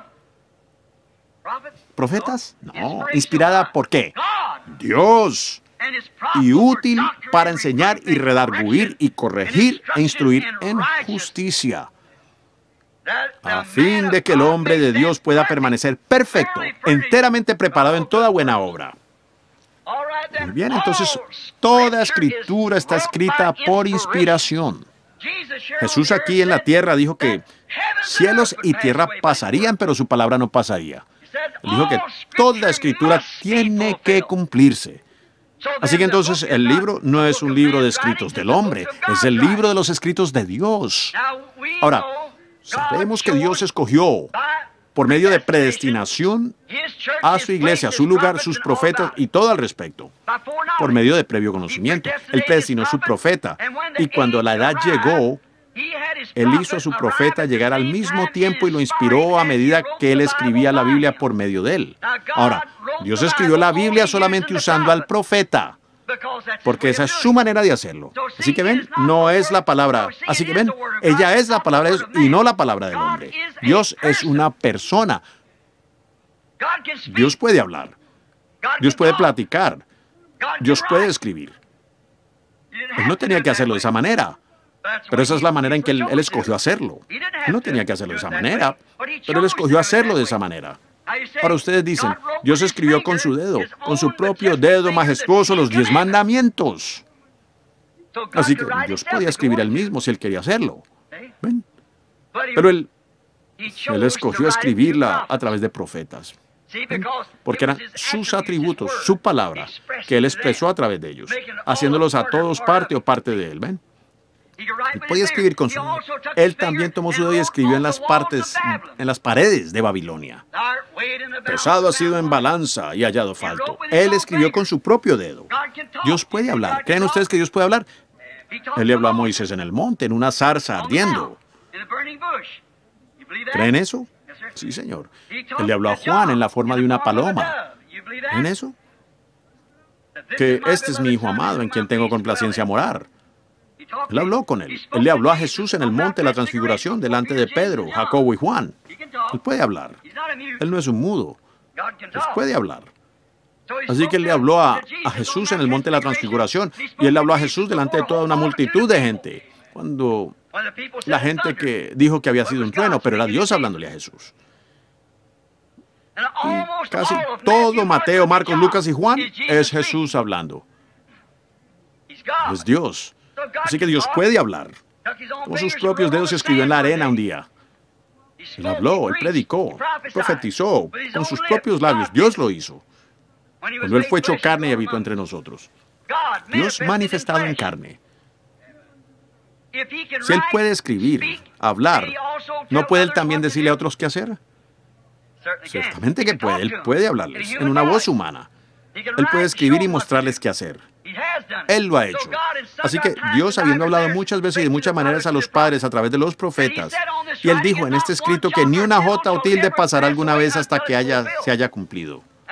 Speaker 1: profetas. No, inspirada por qué? Dios. Y útil para enseñar y redarguir y corregir e instruir en justicia, a fin de que el hombre de Dios pueda permanecer perfecto, enteramente preparado en toda buena obra. Muy bien, entonces toda escritura está escrita por inspiración. Jesús aquí en la tierra dijo que cielos y tierra pasarían, pero su palabra no pasaría. Él dijo que toda escritura tiene que cumplirse. Así que entonces el libro no es un libro de escritos del hombre, es el libro de los escritos de Dios. Ahora, sabemos que Dios escogió por medio de predestinación a su iglesia, a su lugar, sus profetas y todo al respecto. Por medio de previo conocimiento. Él predestinó a su profeta. Y cuando la edad llegó, Él hizo a su profeta llegar al mismo tiempo y lo inspiró a medida que Él escribía la Biblia por medio de Él. Ahora, Dios escribió la Biblia solamente usando al profeta, porque esa es su manera de hacerlo. Así que ven, no es la palabra. Así que ven, ella es la palabra de Dios y no la palabra del hombre. Dios es una persona. Dios puede hablar. Dios puede platicar. Dios puede escribir. Él no tenía que hacerlo de esa manera, pero esa es la manera en que él escogió hacerlo. Él no tenía que hacerlo de esa manera, pero Él escogió hacerlo de esa manera. Ahora ustedes dicen, Dios escribió con su dedo, con su propio dedo majestuoso los 10 mandamientos. Así que Dios podía escribir Él mismo si Él quería hacerlo. ¿Ven? Pero Él escogió escribirla a través de profetas. ¿Ven? Porque eran sus atributos, su palabra, que Él expresó a través de ellos, haciéndolos a todos parte o parte de Él. ¿Ven? Él podía escribir con su dedo. Él también tomó su dedo y escribió en las paredes de Babilonia. Pesado ha sido en balanza y hallado falto. Él escribió con su propio dedo. Dios puede hablar. ¿Creen ustedes que Dios puede hablar? Él le habló a Moisés en el monte, en una zarza ardiendo. ¿Creen eso? Sí, señor. Él le habló a Juan en la forma de una paloma. ¿Creen eso? Que este es mi Hijo amado, en quien tengo complacencia a morar. Él habló con él. Él le habló a Jesús en el monte de la transfiguración delante de Pedro, Jacobo y Juan. Él puede hablar. Él no es un mudo. Él puede hablar. Así que Él le habló a Jesús en el monte de la transfiguración y Él le habló a Jesús delante de toda una multitud de gente. Cuando la gente que dijo que había sido un trueno, pero era Dios hablándole a Jesús. Y casi todo Mateo, Marcos, Lucas y Juan es Jesús hablando. Es Dios. Así que Dios puede hablar. Con sus propios dedos escribió en la arena un día. Él habló, Él predicó, profetizó, con sus propios labios. Dios lo hizo. Cuando Él fue hecho carne y habitó entre nosotros. Dios manifestado en carne. Si Él puede escribir, hablar, ¿no puede Él también decirle a otros qué hacer? Ciertamente que puede. Él puede hablarles en una voz humana. Él puede escribir y mostrarles qué hacer. Él lo ha hecho. Así que Dios, habiendo hablado muchas veces y de muchas maneras a los padres a través de los profetas, y Él dijo en este escrito que ni una jota o tilde pasará alguna vez hasta que se haya cumplido.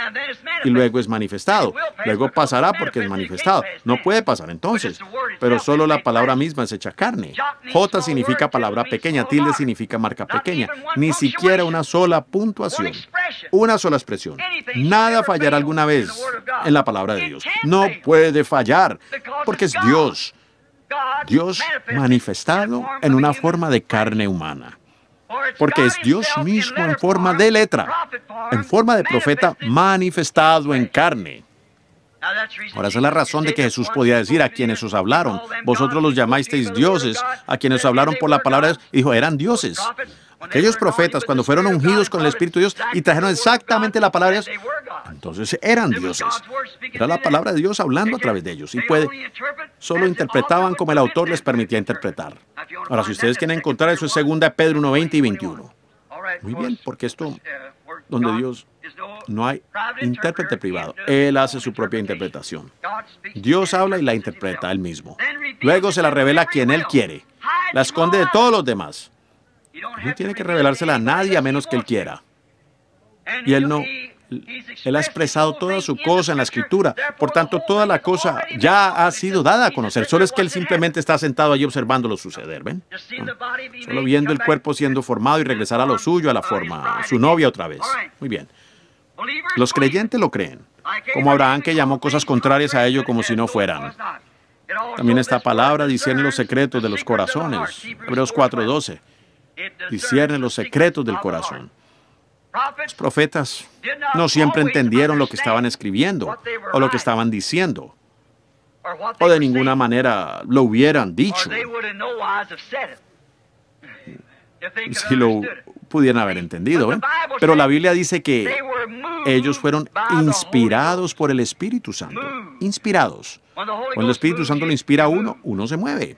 Speaker 1: y luego es manifestado. Luego pasará porque es manifestado. No puede pasar entonces, pero solo la palabra misma es hecha carne. J significa palabra pequeña, tilde significa marca pequeña. Ni siquiera una sola puntuación, una sola expresión. Nada fallará alguna vez en la palabra de Dios. No puede fallar, porque es Dios. Dios manifestado en una forma de carne humana. Porque es Dios mismo en forma de letra, en forma de profeta manifestado en carne. Ahora, esa es la razón de que Jesús podía decir a quienes os hablaron, vosotros los llamasteis dioses, a quienes os hablaron por la palabra de Dios, dijo, eran dioses. Aquellos profetas, cuando fueron ungidos con el Espíritu de Dios y trajeron exactamente la palabra de Dios, entonces eran dioses. Era la palabra de Dios hablando a través de ellos. Y solo interpretaban como el autor les permitía interpretar. Ahora, si ustedes quieren encontrar eso, es 2 Pedro 1, 20 y 21. Muy bien, porque esto, donde Dios no hay intérprete privado. Él hace su propia interpretación. Dios habla y la interpreta Él mismo. Luego se la revela a quien Él quiere. La esconde de todos los demás. No tiene que revelársela a nadie a menos que Él quiera. Y Él ha expresado toda su cosa en la Escritura. Por tanto, toda la cosa ya ha sido dada a conocer. Solo es que Él simplemente está sentado allí observándolo suceder, ¿ven? Solo viendo el cuerpo siendo formado y regresar a lo suyo, a la forma, su novia otra vez. Muy bien. Los creyentes lo creen. Como Abraham, que llamó cosas contrarias a ello como si no fueran. También esta palabra discierne los secretos de los corazones. Hebreos 4:12. Discierne los secretos del corazón. Los profetas no siempre entendieron lo que estaban escribiendo o lo que estaban diciendo, o de ninguna manera lo hubieran dicho si lo pudieran haber entendido. Pero la Biblia dice que ellos fueron inspirados por el Espíritu Santo. Inspirados. Cuando el Espíritu Santo lo inspira a uno, uno se mueve.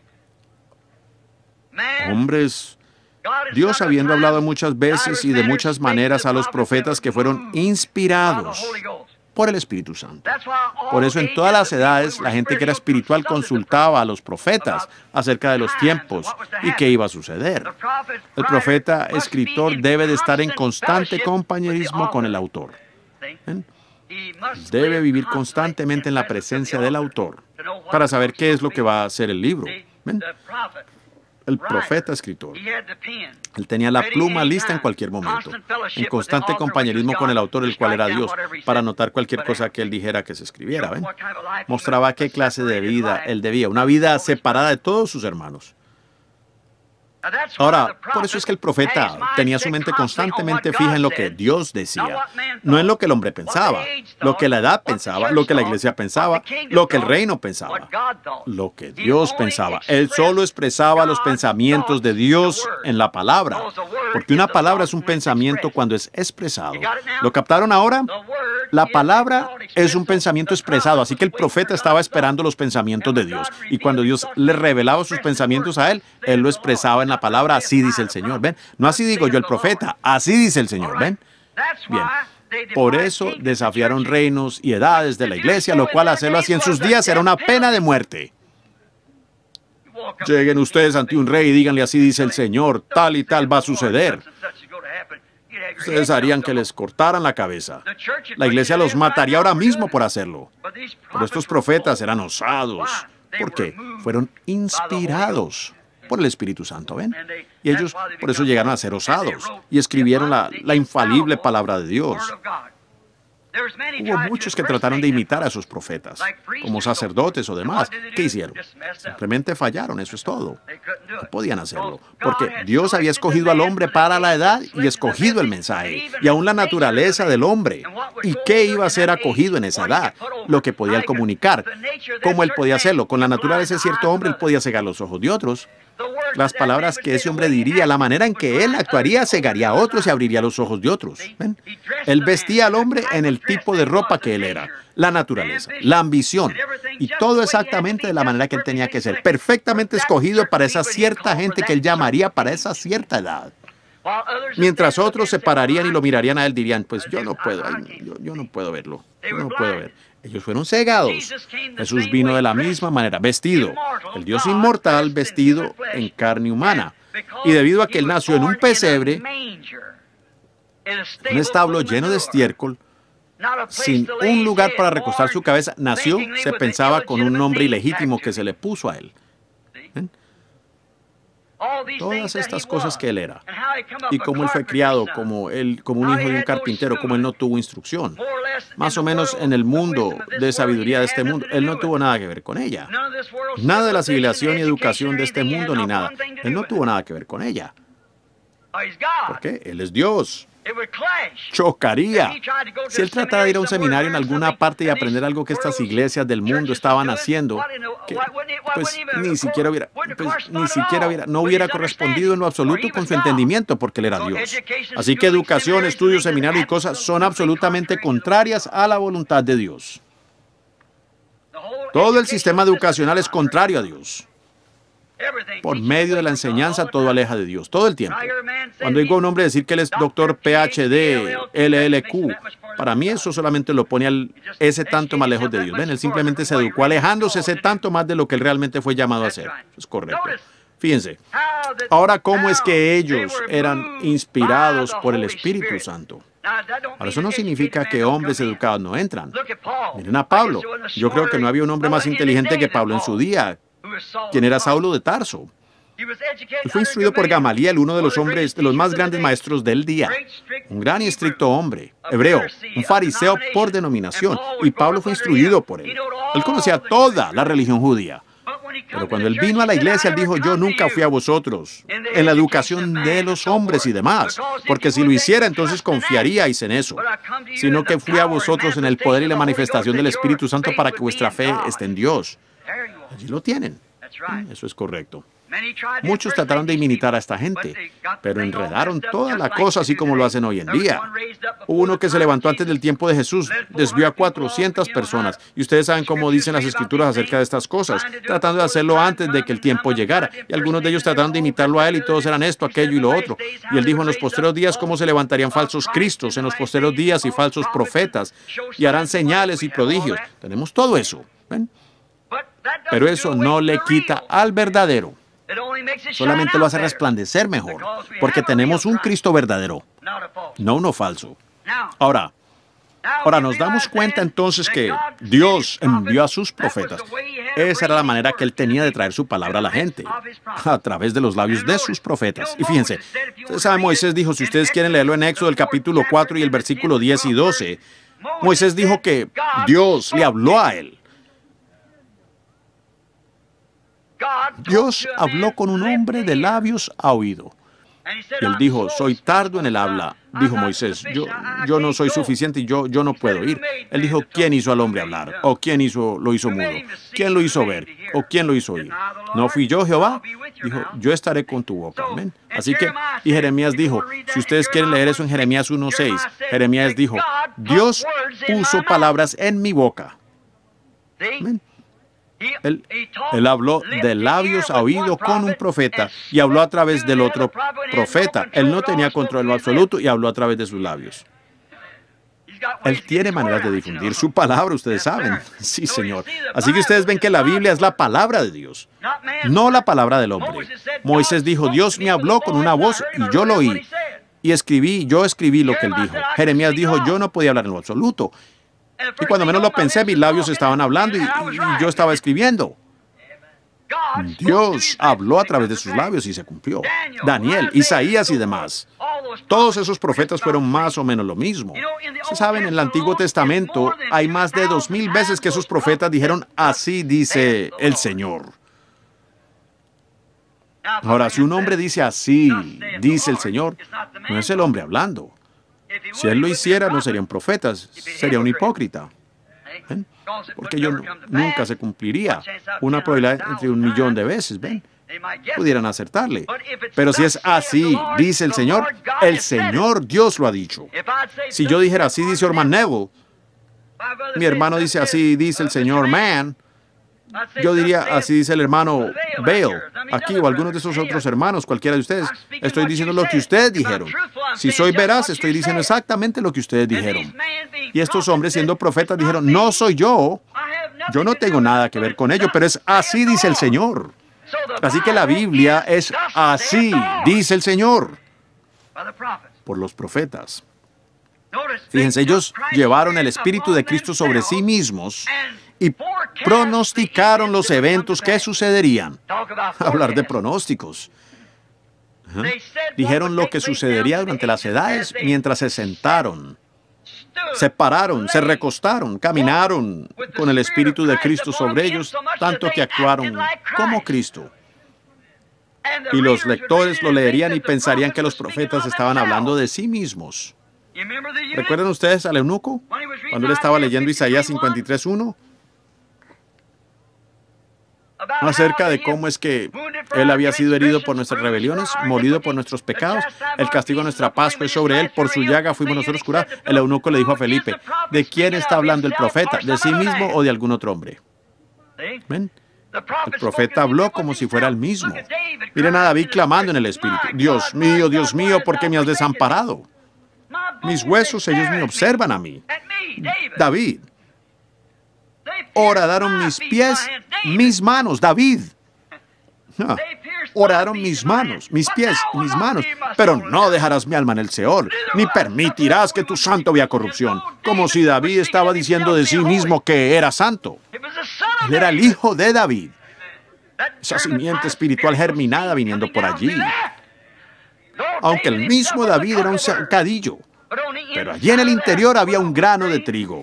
Speaker 1: Hombres, Dios habiendo hablado muchas veces y de muchas maneras a los profetas que fueron inspirados por el Espíritu Santo. Por eso en todas las edades la gente que era espiritual consultaba a los profetas acerca de los tiempos y qué iba a suceder. El profeta escritor debe de estar en constante compañerismo con el autor. ¿Ven? Debe vivir constantemente en la presencia del autor para saber qué es lo que va a hacer el libro. ¿Ven? El profeta escritor. Él tenía la pluma lista en cualquier momento, en constante compañerismo con el autor, el cual era Dios, para anotar cualquier cosa que él dijera que se escribiera. ¿Ven? Mostraba qué clase de vida él debía, una vida separada de todos sus hermanos. Ahora, por eso es que el profeta tenía su mente constantemente fija en lo que Dios decía, no en lo que el hombre pensaba, lo que la edad pensaba, lo que la iglesia pensaba, lo que el reino pensaba, lo que Dios pensaba. Él solo expresaba los pensamientos de Dios en la palabra, porque una palabra es un pensamiento cuando es expresado. ¿Lo captaron ahora? La palabra es un pensamiento expresado, así que el profeta estaba esperando los pensamientos de Dios, y cuando Dios le revelaba sus pensamientos a él lo expresaba en la palabra, así dice el Señor, ¿ven? No así digo yo el profeta, así dice el Señor, ¿ven? Bien, por eso desafiaron reinos y edades de la iglesia, lo cual hacerlo así en sus días era una pena de muerte. Lleguen ustedes ante un rey y díganle así dice el Señor, tal y tal va a suceder. Ustedes harían que les cortaran la cabeza. La iglesia los mataría ahora mismo por hacerlo. Pero estos profetas eran osados. ¿Por qué? Fueron inspirados por el Espíritu Santo, ¿ven? Y ellos por eso llegaron a ser osados y escribieron la infalible palabra de Dios. Hubo muchos que trataron de imitar a esos profetas, como sacerdotes o demás. ¿Qué hicieron? Simplemente fallaron, eso es todo. No podían hacerlo, porque Dios había escogido al hombre para la edad y escogido el mensaje, y aún la naturaleza del hombre. ¿Y qué iba a ser acogido en esa edad? Lo que podía él comunicar. ¿Cómo él podía hacerlo? Con la naturaleza de cierto hombre, él podía cegar los ojos de otros. Las palabras que ese hombre diría, la manera en que él actuaría, cegaría a otros y abriría los ojos de otros. ¿Ven? Él vestía al hombre en el tipo de ropa que él era, la naturaleza, la ambición, y todo exactamente de la manera que él tenía que ser, perfectamente escogido para esa cierta gente que él llamaría para esa cierta edad. Mientras otros se pararían y lo mirarían a él, dirían, pues yo no puedo, yo no puedo verlo, yo no puedo ver. Ellos fueron cegados. Jesús vino de la misma manera, vestido, el Dios inmortal vestido en carne humana. Y debido a que él nació en un pesebre, un establo lleno de estiércol, sin un lugar para recostar su cabeza, nació, se pensaba, con un nombre ilegítimo que se le puso a él. ¿Ven? Todas estas cosas que él era, y cómo él fue criado como un hijo de un carpintero, como él no tuvo instrucción, más o menos en el mundo de sabiduría de este mundo, él no tuvo nada que ver con ella. Nada de la civilización y educación de este mundo ni nada. Él no tuvo nada que ver con ella. ¿Por qué? Él es Dios. Chocaría. Si él tratara de ir a un seminario en alguna parte y aprender algo que estas iglesias del mundo estaban haciendo, pues no hubiera correspondido en lo absoluto con su entendimiento, porque él era Dios. Así que educación, estudio, seminario y cosas son absolutamente contrarias a la voluntad de Dios. Todo el sistema educacional es contrario a Dios. Por medio de la enseñanza, todo aleja de Dios, todo el tiempo. Cuando oigo a un hombre decir que él es doctor PhD, LLQ, para mí eso solamente lo pone ese tanto más lejos de Dios. ¿Ven? Él simplemente se educó alejándose ese tanto más de lo que él realmente fue llamado a hacer. Es correcto. Fíjense. Ahora, ¿cómo es que ellos eran inspirados por el Espíritu Santo? Ahora, eso no significa que hombres educados no entran. Miren a Pablo. Yo creo que no había un hombre más inteligente que Pablo en su día, quien era Saulo de Tarso. Él fue instruido por Gamaliel, uno de los hombres, de los más grandes maestros del día. Un gran y estricto hombre, hebreo, un fariseo por denominación. Y Pablo fue instruido por él. Él conocía toda la religión judía. Pero cuando él vino a la iglesia, él dijo: yo nunca fui a vosotros en la educación de los hombres y demás, porque si lo hiciera, entonces confiaríais en eso, sino que fui a vosotros en el poder y la manifestación del Espíritu Santo para que vuestra fe esté en Dios. Allí lo tienen. Eso es correcto. Muchos trataron de imitar a esta gente, pero enredaron toda la cosa así como lo hacen hoy en día. Hubo uno que se levantó antes del tiempo de Jesús, desvió a 400 personas, y ustedes saben cómo dicen las Escrituras acerca de estas cosas, tratando de hacerlo antes de que el tiempo llegara, y algunos de ellos trataron de imitarlo a él, y todos eran esto, aquello y lo otro. Y él dijo: en los postreros días, cómo se levantarían falsos cristos, en los postreros días y falsos profetas, y harán señales y prodigios. Tenemos todo eso, ¿ven? Pero eso no le quita al verdadero. Solamente lo hace resplandecer mejor, porque tenemos un Cristo verdadero, no uno falso. Ahora nos damos cuenta entonces que Dios envió a sus profetas. Esa era la manera que él tenía de traer su palabra a la gente, a través de los labios de sus profetas. Y fíjense, ustedes saben, Moisés dijo, si ustedes quieren leerlo en Éxodo, el capítulo 4 y el versículo 10 y 12, Moisés dijo que Dios le habló a él. Dios habló con un hombre de labios a oído. Y él dijo: soy tardo en el habla. Dijo Moisés: yo no soy suficiente y yo no puedo ir. Él dijo: ¿quién hizo al hombre hablar? ¿O quién lo hizo mudo? ¿Quién lo hizo ver? ¿O quién lo hizo oír? ¿No fui yo, Jehová? Dijo: yo estaré con tu boca. Amén. Así que, y Jeremías dijo, si ustedes quieren leer eso en Jeremías 1:6, Jeremías dijo: Dios puso palabras en mi boca. Amén. Él habló de labios a oído con un profeta y habló a través del otro profeta. Él no tenía control en lo absoluto y habló a través de sus labios. Él tiene maneras de difundir su palabra, ustedes saben. Sí, Señor. Así que ustedes ven que la Biblia es la palabra de Dios, no la palabra del hombre. Moisés dijo: Dios me habló con una voz y yo lo oí. Y yo escribí lo que él dijo. Jeremías dijo: yo no podía hablar en lo absoluto. Y cuando menos lo pensé, mis labios estaban hablando y yo estaba escribiendo. Dios habló a través de sus labios y se cumplió. Daniel, Isaías y demás. Todos esos profetas fueron más o menos lo mismo. Se saben, en el Antiguo Testamento hay más de 2000 veces que esos profetas dijeron: así dice el Señor. Ahora, si un hombre dice: así dice el Señor, no es el hombre hablando. Si él lo hiciera, no sería un profeta, sería un hipócrita. ¿Ven? Porque ello nunca se cumpliría. Una probabilidad entre 1.000.000 de veces, ¿ven? Pudieran acertarle. Pero si es así, dice el Señor Dios lo ha dicho. Si yo dijera: así dice Orman Neville, mi hermano dice: así dice el Señor Mann, yo diría: así dice el hermano Bale, aquí, o algunos de esos otros hermanos, cualquiera de ustedes. Estoy diciendo lo que ustedes dijeron. Si soy veraz, estoy diciendo exactamente lo que ustedes dijeron. Y estos hombres, siendo profetas, dijeron: no soy yo no tengo nada que ver con ello, pero es así dice el Señor. Así que la Biblia es así dice el Señor, por los profetas. Fíjense, ellos llevaron el Espíritu de Cristo sobre sí mismos y pronosticaron los eventos que sucederían. Hablar de pronósticos. Dijeron lo que sucedería durante las edades mientras se sentaron, se pararon, se recostaron, caminaron con el Espíritu de Cristo sobre ellos, tanto que actuaron como Cristo. Y los lectores lo leerían y pensarían que los profetas estaban hablando de sí mismos. ¿Recuerdan ustedes al eunuco cuando él estaba leyendo Isaías 53:1? Acerca de cómo es que él había sido herido por nuestras rebeliones, molido por nuestros pecados, el castigo de nuestra paz fue sobre él, por su llaga fuimos nosotros curados. El eunuco le dijo a Felipe, ¿de quién está hablando el profeta? ¿De sí mismo o de algún otro hombre? ¿Ven? El profeta habló como si fuera el mismo. Miren a David clamando en el Espíritu, Dios mío, ¿por qué me has desamparado? Mis huesos, ellos me observan a mí. David. Horadaron mis pies, mis manos, David. Horadaron mis manos, mis pies, mis manos. Pero no dejarás mi alma en el Seol, ni permitirás que tu santo vea corrupción. Como si David estaba diciendo de sí mismo que era santo. Él era el hijo de David. Esa simiente espiritual germinada viniendo por allí. Aunque el mismo David era un cadillo, pero allí en el interior había un grano de trigo.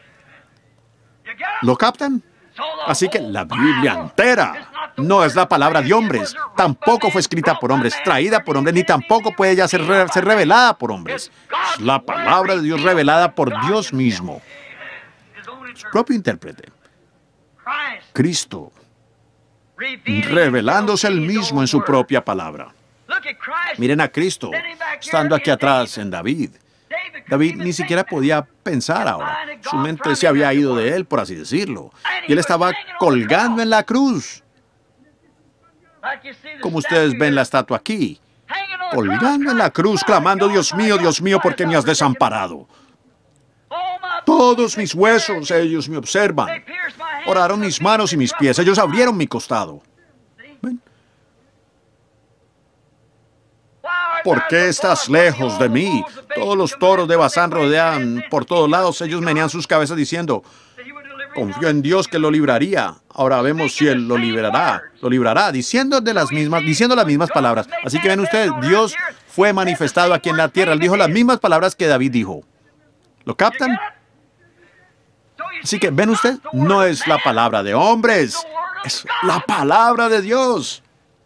Speaker 1: ¿Lo captan? Así que la Biblia entera no es la palabra de hombres, tampoco fue escrita por hombres, traída por hombres, ni tampoco puede ya ser revelada por hombres. Es la palabra de Dios revelada por Dios mismo. Su propio intérprete, Cristo, revelándose él mismo en su propia palabra. Miren a Cristo, estando aquí atrás en David. David ni siquiera podía pensar ahora. Su mente se había ido de él, por así decirlo. Y él estaba colgando en la cruz. Como ustedes ven la estatua aquí. Colgando en la cruz, clamando, Dios mío, ¿por qué me has desamparado? Todos mis huesos, ellos me observan. Oraron mis manos y mis pies, ellos abrieron mi costado. ¿Ven? ¿Por qué estás lejos de mí? Todos los toros de Basán rodean por todos lados. Ellos menean sus cabezas diciendo, confío en Dios que lo libraría. Ahora vemos si Él lo librará, diciendo las mismas palabras. Así que ven ustedes, Dios fue manifestado aquí en la tierra. Él dijo las mismas palabras que David dijo. ¿Lo captan? Así que ven ustedes, no es la palabra de hombres, es la palabra de Dios.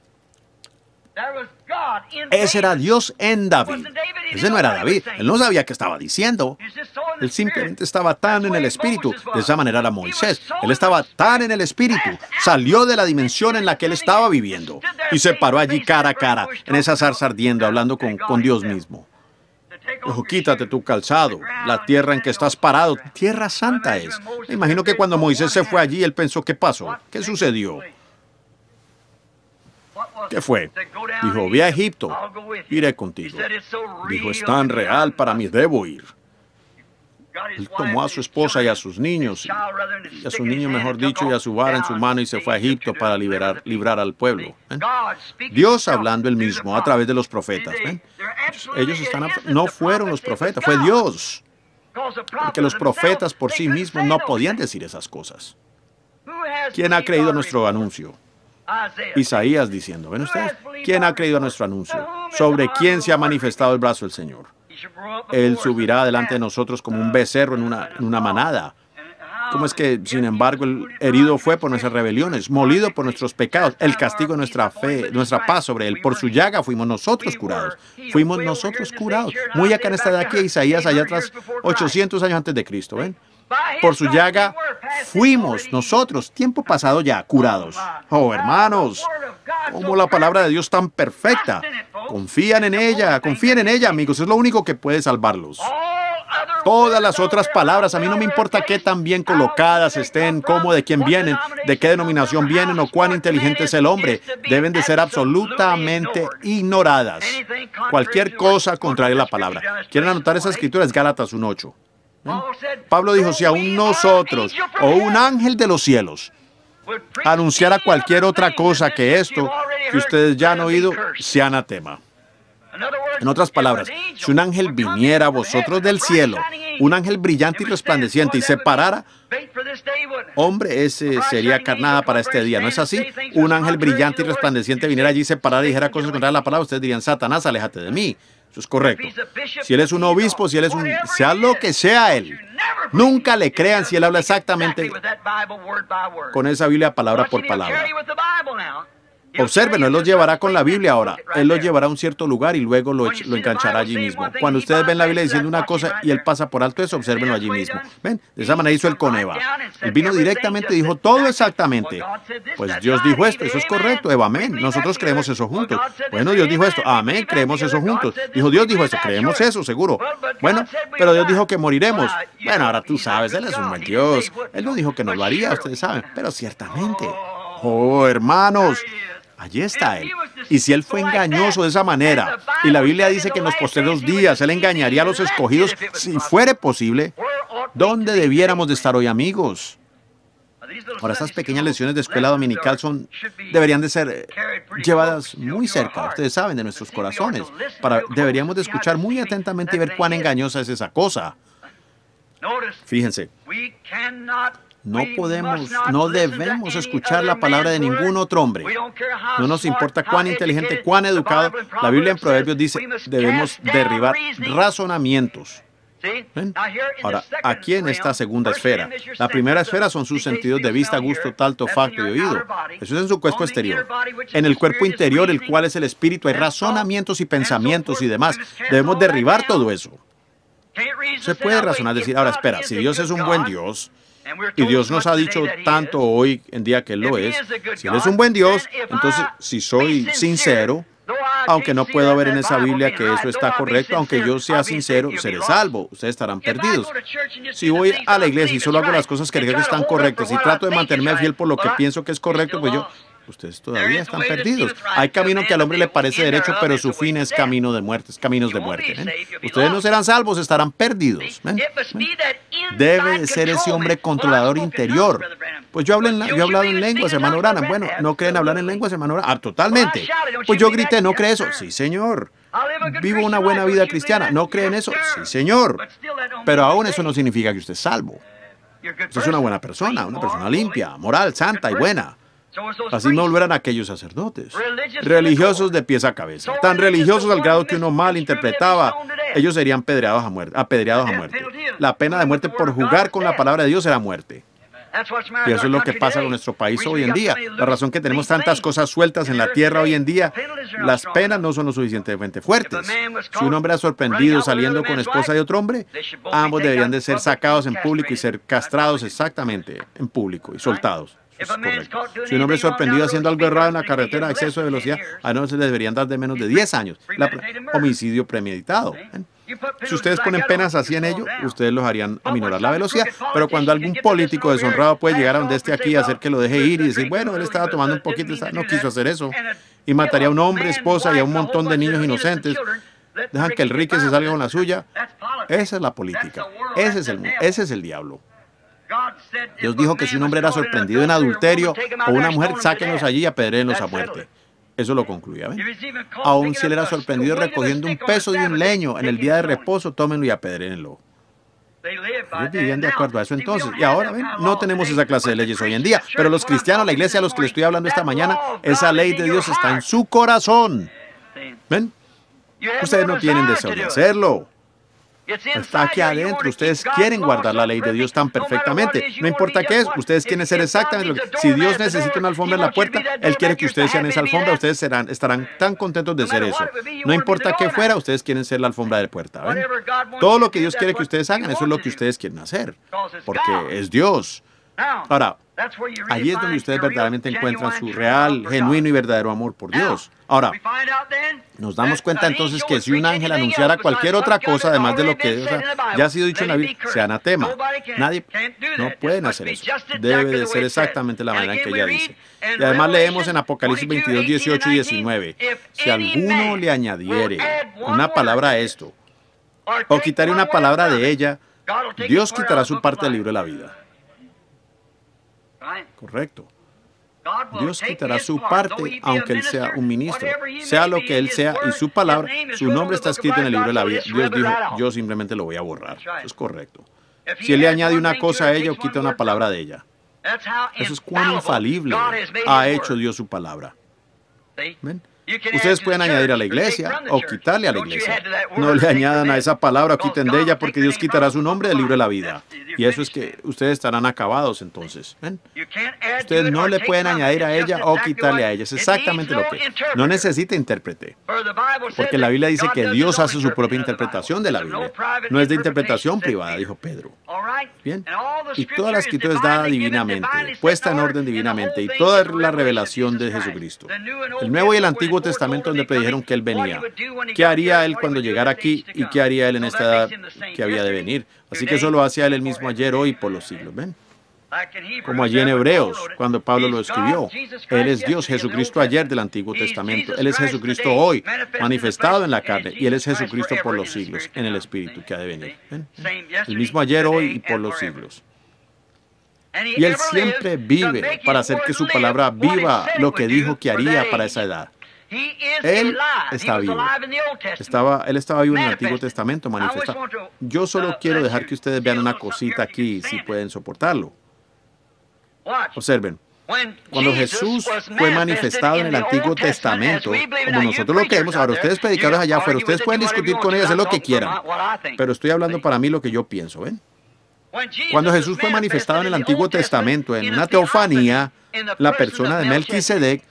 Speaker 1: Ese era Dios en David. Ese no era David. Él no sabía qué estaba diciendo. Él simplemente estaba tan en el Espíritu. De esa manera era Moisés. Él estaba tan en el Espíritu. Salió de la dimensión en la que él estaba viviendo. Y se paró allí cara a cara, en esa zarza ardiendo, hablando con Dios mismo. Dijo, quítate tu calzado. La tierra en que estás parado, tierra santa es. Me imagino que cuando Moisés se fue allí, él pensó, ¿qué pasó? ¿Qué sucedió? ¿Qué fue? Dijo, ve a Egipto, iré contigo. Dijo, es tan real, para mí debo ir. Él tomó a su esposa y a sus niños, y a su niño, mejor dicho, y a su vara en su mano, y se fue a Egipto para librar al pueblo. ¿Ven? Dios hablando él mismo a través de los profetas. ¿Ven? Ellos no fueron los profetas, fue Dios. Porque los profetas por sí mismos no podían decir esas cosas. ¿Quién ha creído nuestro anuncio? Isaías diciendo, ¿ven ustedes? ¿Quién ha creído a nuestro anuncio? ¿Sobre quién se ha manifestado el brazo del Señor? Él subirá delante de nosotros como un becerro en una manada. ¿Cómo es que, sin embargo, el herido fue por nuestras rebeliones, molido por nuestros pecados, el castigo de nuestra fe, nuestra paz sobre él? Por su llaga fuimos nosotros curados. Fuimos nosotros curados. Muy acá en esta de aquí, Isaías, allá atrás, 800 años antes de Cristo, ¿ven? Por su llaga fuimos nosotros, tiempo pasado ya, curados. Oh, hermanos, como la palabra de Dios tan perfecta. Confíen en ella, amigos. Es lo único que puede salvarlos. Todas las otras palabras, a mí no me importa qué tan bien colocadas estén, cómo, de quién vienen, de qué denominación vienen o cuán inteligente es el hombre, deben de ser absolutamente ignoradas. Cualquier cosa contraria a la palabra. ¿Quieren anotar esa escritura? Es Gálatas 1:8. Pablo dijo, si aún nosotros o un ángel de los cielos anunciara cualquier otra cosa que esto que ustedes ya han oído, sea anatema. En otras palabras, si un ángel viniera a vosotros del cielo, un ángel brillante y resplandeciente, y se parara, hombre, ese sería carnada para este día, ¿no es así? Un ángel brillante y resplandeciente viniera allí, se parara y dijera cosas contrarias a la palabra, ustedes dirían, Satanás, aléjate de mí. Eso es correcto. Si él es un obispo, si él es sea lo que sea él, nunca le crean si él habla exactamente con esa Biblia palabra por palabra. Obsérvenlo, él los llevará con la Biblia ahora. Él los llevará a un cierto lugar y luego lo enganchará allí mismo. Cuando ustedes ven la Biblia diciendo una cosa y él pasa por alto eso, obsérvenlo allí mismo. ¿Ven? De esa manera hizo él con Eva. Él vino directamente y dijo todo exactamente. Pues Dios dijo esto, eso es correcto, Eva, amén. Nosotros creemos eso juntos. Bueno, Dios dijo esto, amén, creemos eso juntos. Dios dijo esto, creemos eso, seguro. Bueno, pero Dios dijo que moriremos. Bueno, ahora tú sabes, Él es un buen Dios. Él no dijo que no lo haría, ustedes saben, pero ciertamente. Oh, hermanos. Allí está Él. Y si Él fue engañoso de esa manera, y la Biblia dice que en los postreros días Él engañaría a los escogidos, si fuere posible, ¿dónde debiéramos de estar hoy, amigos? Ahora, estas pequeñas lecciones de escuela dominical deberían de ser llevadas muy cerca, ustedes saben, de nuestros corazones. Deberíamos de escuchar muy atentamente y ver cuán engañosa es esa cosa. Fíjense. No debemos escuchar la palabra de ningún otro hombre. No nos importa cuán inteligente, cuán educado. La Biblia en Proverbios dice, debemos derribar razonamientos. ¿Ven? Ahora, aquí en esta segunda esfera, la primera esfera son sus sentidos de vista, gusto, tacto, olfato y oído. Eso es en su cuerpo exterior. En el cuerpo interior, el cual es el espíritu, hay razonamientos y pensamientos y demás. Debemos derribar todo eso. Se puede razonar, decir, ahora espera, si Dios es un buen Dios, y Dios nos ha dicho tanto hoy en día que Él lo es, si Él es un buen Dios, entonces si soy sincero, aunque no puedo ver en esa Biblia que eso está correcto, aunque yo sea sincero, seré salvo, ustedes estarán perdidos. Si voy a la iglesia y solo hago las cosas que creo que están correctas y trato de mantenerme fiel por lo que pienso que es correcto, pues ustedes todavía están perdidos. Hay camino que al hombre le parece derecho, pero su fin es camino de muerte, es caminos de muerte. ¿Ven? Ustedes no serán salvos, estarán perdidos. ¿Ven? Debe de ser ese hombre controlador interior. Pues yo he hablado en lenguas, hermano Branham. Bueno, ¿no creen hablar en lenguas, hermano Branham? Totalmente. Pues yo grité, ¿no cree eso? Sí, señor. Vivo una buena vida cristiana. ¿No creen eso? Sí, señor. Pero aún eso no significa que usted es salvo. Usted es una buena persona, una persona limpia, moral, santa y buena. Así no volverán aquellos sacerdotes, religiosos de pies a cabeza, tan religiosos al grado que uno mal interpretaba, ellos serían apedreados a muerte. La pena de muerte por jugar con la palabra de Dios era muerte. Y eso es lo que pasa con nuestro país hoy en día. La razón que tenemos tantas cosas sueltas en la tierra hoy en día, las penas no son lo suficientemente fuertes. Si un hombre ha sorprendido saliendo con esposa de otro hombre, ambos deberían de ser sacados en público y ser castrados exactamente en público y soltados. Eso es correcto. Si un hombre es sorprendido haciendo algo errado en la carretera a exceso de velocidad, a no se le deberían dar de menos de 10 años. Homicidio premeditado. Si ustedes ponen penas así en ello, ustedes los harían aminorar la velocidad. Pero cuando algún político deshonrado puede llegar a donde esté aquí y hacer que lo deje ir y decir, bueno, él estaba tomando un poquito, no quiso hacer eso, y mataría a un hombre, esposa y a un montón de niños inocentes, dejan que el rico se salga con la suya. Esa es la política. Ese es el diablo. Dios dijo que si un hombre era sorprendido en adulterio o una mujer, sáquenlos allí y apedréenlos a muerte. Eso lo concluía, ¿ven? Aún si él era sorprendido recogiendo un peso de un leño en el día de reposo, tómenlo y apedréenlo. Ellos vivían de acuerdo a eso entonces. Y ahora, ¿ven? No tenemos esa clase de leyes hoy en día. Pero los cristianos, la iglesia a los que les estoy hablando esta mañana, esa ley de Dios está en su corazón. ¿Ven? Ustedes no tienen deseo de hacerlo. Está aquí adentro. Ustedes quieren guardar la ley de Dios tan perfectamente. No importa qué es, ustedes quieren ser exactamente lo que... Si Dios necesita una alfombra en la puerta, Él quiere que ustedes sean esa alfombra. Ustedes estarán tan contentos de ser eso. No importa qué fuera, ustedes quieren ser la alfombra de puerta. ¿Ven? Todo lo que Dios quiere que ustedes hagan, eso es lo que ustedes quieren hacer. Porque es Dios. Ahora, allí es donde ustedes verdaderamente encuentran su real, genuino y verdadero amor por Dios. Ahora, nos damos cuenta entonces que si un ángel anunciara cualquier otra cosa, además de lo que ya ha sido dicho en la Biblia, sea anatema. Nadie, no pueden hacer eso. Debe de ser exactamente la manera en que ella dice. Y además leemos en Apocalipsis 22, 18 y 19, si alguno le añadiere una palabra a esto, o quitare una palabra de ella, Dios quitará su parte del libro de la vida. Correcto. Dios quitará su parte, aunque Él sea un ministro. Sea lo que Él sea y su palabra, su nombre está escrito en el libro de la vida. Dios dijo, yo simplemente lo voy a borrar. Eso es correcto. Si Él le añade una cosa a ella o quita una palabra de ella. Eso es cuán infalible ha hecho Dios su palabra. ¿Ven? Ustedes pueden añadir a la iglesia o quitarle a la iglesia. No le añadan a esa palabra o quiten de ella, porque Dios quitará su nombre del libro de la vida. Y eso es que ustedes estarán acabados entonces. ¿Ven? Ustedes no le pueden añadir a ella o quitarle a ella. Es exactamente lo que no necesita intérprete. Porque la Biblia dice que Dios hace su propia interpretación de la Biblia. No es de interpretación privada, dijo Pedro. Bien. Y toda la escritura es dada divinamente, puesta en orden divinamente, y toda la revelación de Jesucristo. El Nuevo y el Antiguo Testamento, donde predijeron que Él venía. ¿Qué haría Él cuando llegara aquí y qué haría Él en esta edad que había de venir? Así que eso lo hacía Él mismo ayer, hoy y por los siglos. ¿Ven? Como allí en Hebreos, cuando Pablo lo escribió. Él es Dios, Jesucristo ayer del Antiguo Testamento. Él es Jesucristo hoy, manifestado en la carne. Y Él es Jesucristo por los siglos, en el Espíritu que ha de venir. ¿Ven? El mismo ayer, hoy y por los siglos. Y Él siempre vive para hacer que su palabra viva lo que dijo que haría para esa edad. Él está vivo. Él estaba vivo en el Antiguo Testamento, manifestado. Yo solo quiero dejar que ustedes vean una cosita aquí, si pueden soportarlo. Observen. Cuando Jesús fue manifestado en el Antiguo Testamento, como nosotros lo creemos, ahora ustedes predicadores allá afuera, ustedes pueden discutir con ellos, hacer lo que quieran, pero estoy hablando para mí lo que yo pienso, ¿ven? Cuando Jesús fue manifestado en el Antiguo Testamento, en una teofanía, la persona de Melquisedec,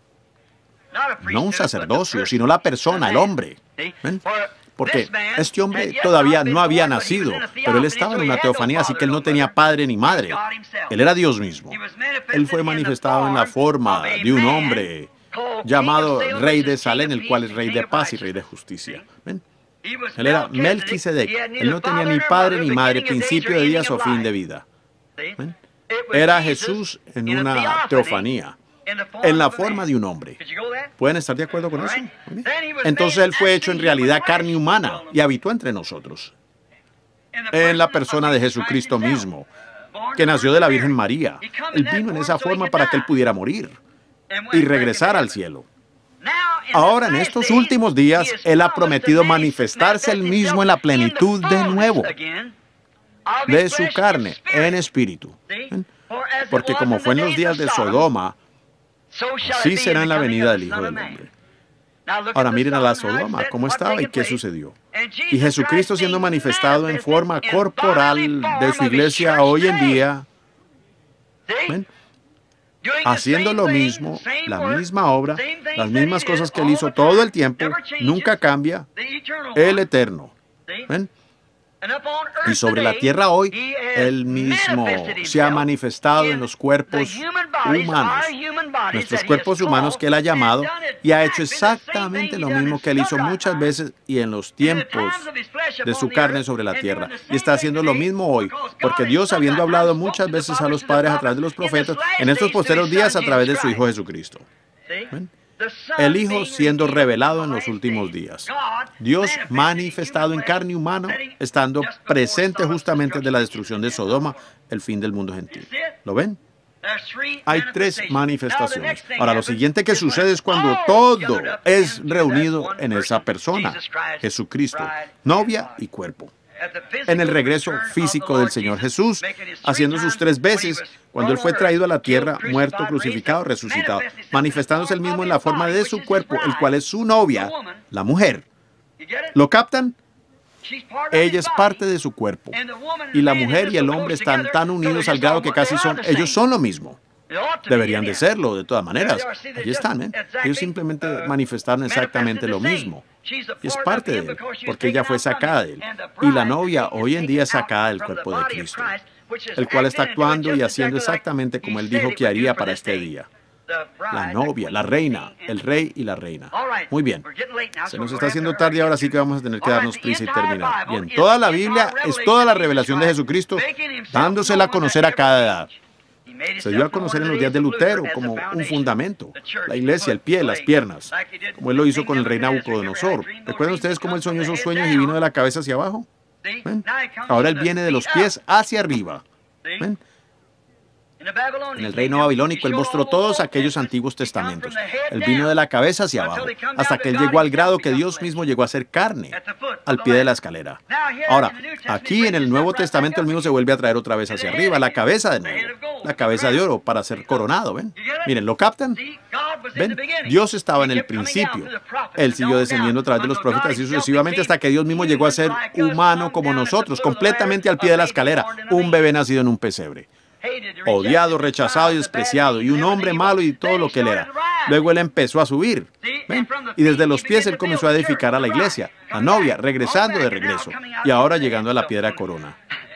Speaker 1: no un sacerdocio, sino la persona, el hombre. ¿Ven? Porque este hombre todavía no había nacido, pero él estaba en una teofanía, así que él no tenía padre ni madre. Él era Dios mismo. Él fue manifestado en la forma de un hombre llamado Rey de Salem, el cual es Rey de paz y Rey de justicia. ¿Ven? Él era Melquisedec. Él no tenía ni padre ni madre, principio de días o fin de vida. ¿Ven? Era Jesús en una teofanía, en la forma de un hombre. ¿Pueden estar de acuerdo con eso? Entonces Él fue hecho en realidad carne humana y habitó entre nosotros, en la persona de Jesucristo mismo, que nació de la Virgen María. Él vino en esa forma para que Él pudiera morir y regresar al cielo. Ahora, en estos últimos días, Él ha prometido manifestarse Él mismo en la plenitud de nuevo, de su carne, en espíritu. Porque como fue en los días de Sodoma, así será en la venida del Hijo del Hombre. Ahora miren a la Sodoma, cómo estaba y qué sucedió. Y Jesucristo siendo manifestado en forma corporal de su iglesia hoy en día, ¿ven? Haciendo lo mismo, la misma obra, las mismas cosas que Él hizo todo el tiempo, nunca cambia, el eterno. ¿Ven? Y sobre la tierra hoy, Él mismo se ha manifestado en los cuerpos humanos, nuestros cuerpos humanos que Él ha llamado, y ha hecho exactamente lo mismo que Él hizo muchas veces y en los tiempos de su carne sobre la tierra. Y está haciendo lo mismo hoy, porque Dios, habiendo hablado muchas veces a los padres a través de los profetas, en estos posteros días a través de su Hijo Jesucristo. ¿Ven? El Hijo siendo revelado en los últimos días. Dios manifestado en carne humana, estando presente justamente de la destrucción de Sodoma, el fin del mundo gentil. ¿Lo ven? Hay tres manifestaciones. Ahora, lo siguiente que sucede es cuando todo es reunido en esa persona, Jesucristo, novia y cuerpo. En el regreso físico del Señor Jesús, haciendo sus 3 veces, cuando Él fue traído a la tierra, muerto, crucificado, resucitado, manifestándose Él mismo en la forma de su cuerpo, el cual es su novia, la mujer. ¿Lo captan? Ella es parte de su cuerpo. Y la mujer y el hombre están tan unidos al grado que casi ellos son lo mismo. Deberían de serlo, de todas maneras. Allí están, ¿eh? Ellos simplemente manifestaron exactamente lo mismo. Y es parte de Él, porque ella fue sacada de Él. Y la novia hoy en día es sacada del cuerpo de Cristo, el cual está actuando y haciendo exactamente como Él dijo que haría para este día. La novia, la reina, el rey y la reina. Muy bien. Se nos está haciendo tarde ahora, sí que vamos a tener que darnos prisa y terminar. Bien, toda la Biblia es toda la revelación de Jesucristo, dándosela a conocer a cada edad. Se dio a conocer en los días de Lutero como un fundamento, la iglesia, el pie, las piernas, como Él lo hizo con el rey Nabucodonosor. ¿Recuerdan ustedes cómo Él soñó esos sueños y vino de la cabeza hacia abajo? ¿Ven? Ahora Él viene de los pies hacia arriba. ¿Ven? En el reino babilónico, Él mostró todos aquellos antiguos testamentos. Él vino de la cabeza hacia abajo, hasta que Él llegó al grado que Dios mismo llegó a ser carne, al pie de la escalera. Ahora, aquí en el Nuevo Testamento, Él mismo se vuelve a traer otra vez hacia arriba, la cabeza de nuevo, la cabeza de oro, para ser coronado, ¿ven? Miren, ¿lo captan? ¿Ven? Dios estaba en el principio. Él siguió descendiendo a través de los profetas y sucesivamente hasta que Dios mismo llegó a ser humano como nosotros, completamente al pie de la escalera, un bebé nacido en un pesebre. Odiado, rechazado y despreciado, y un hombre malo y todo lo que él era. Luego Él empezó a subir, ¿ven? Y desde los pies Él comenzó a edificar a la iglesia, la novia, regresando de regreso, y ahora llegando a la piedra corona,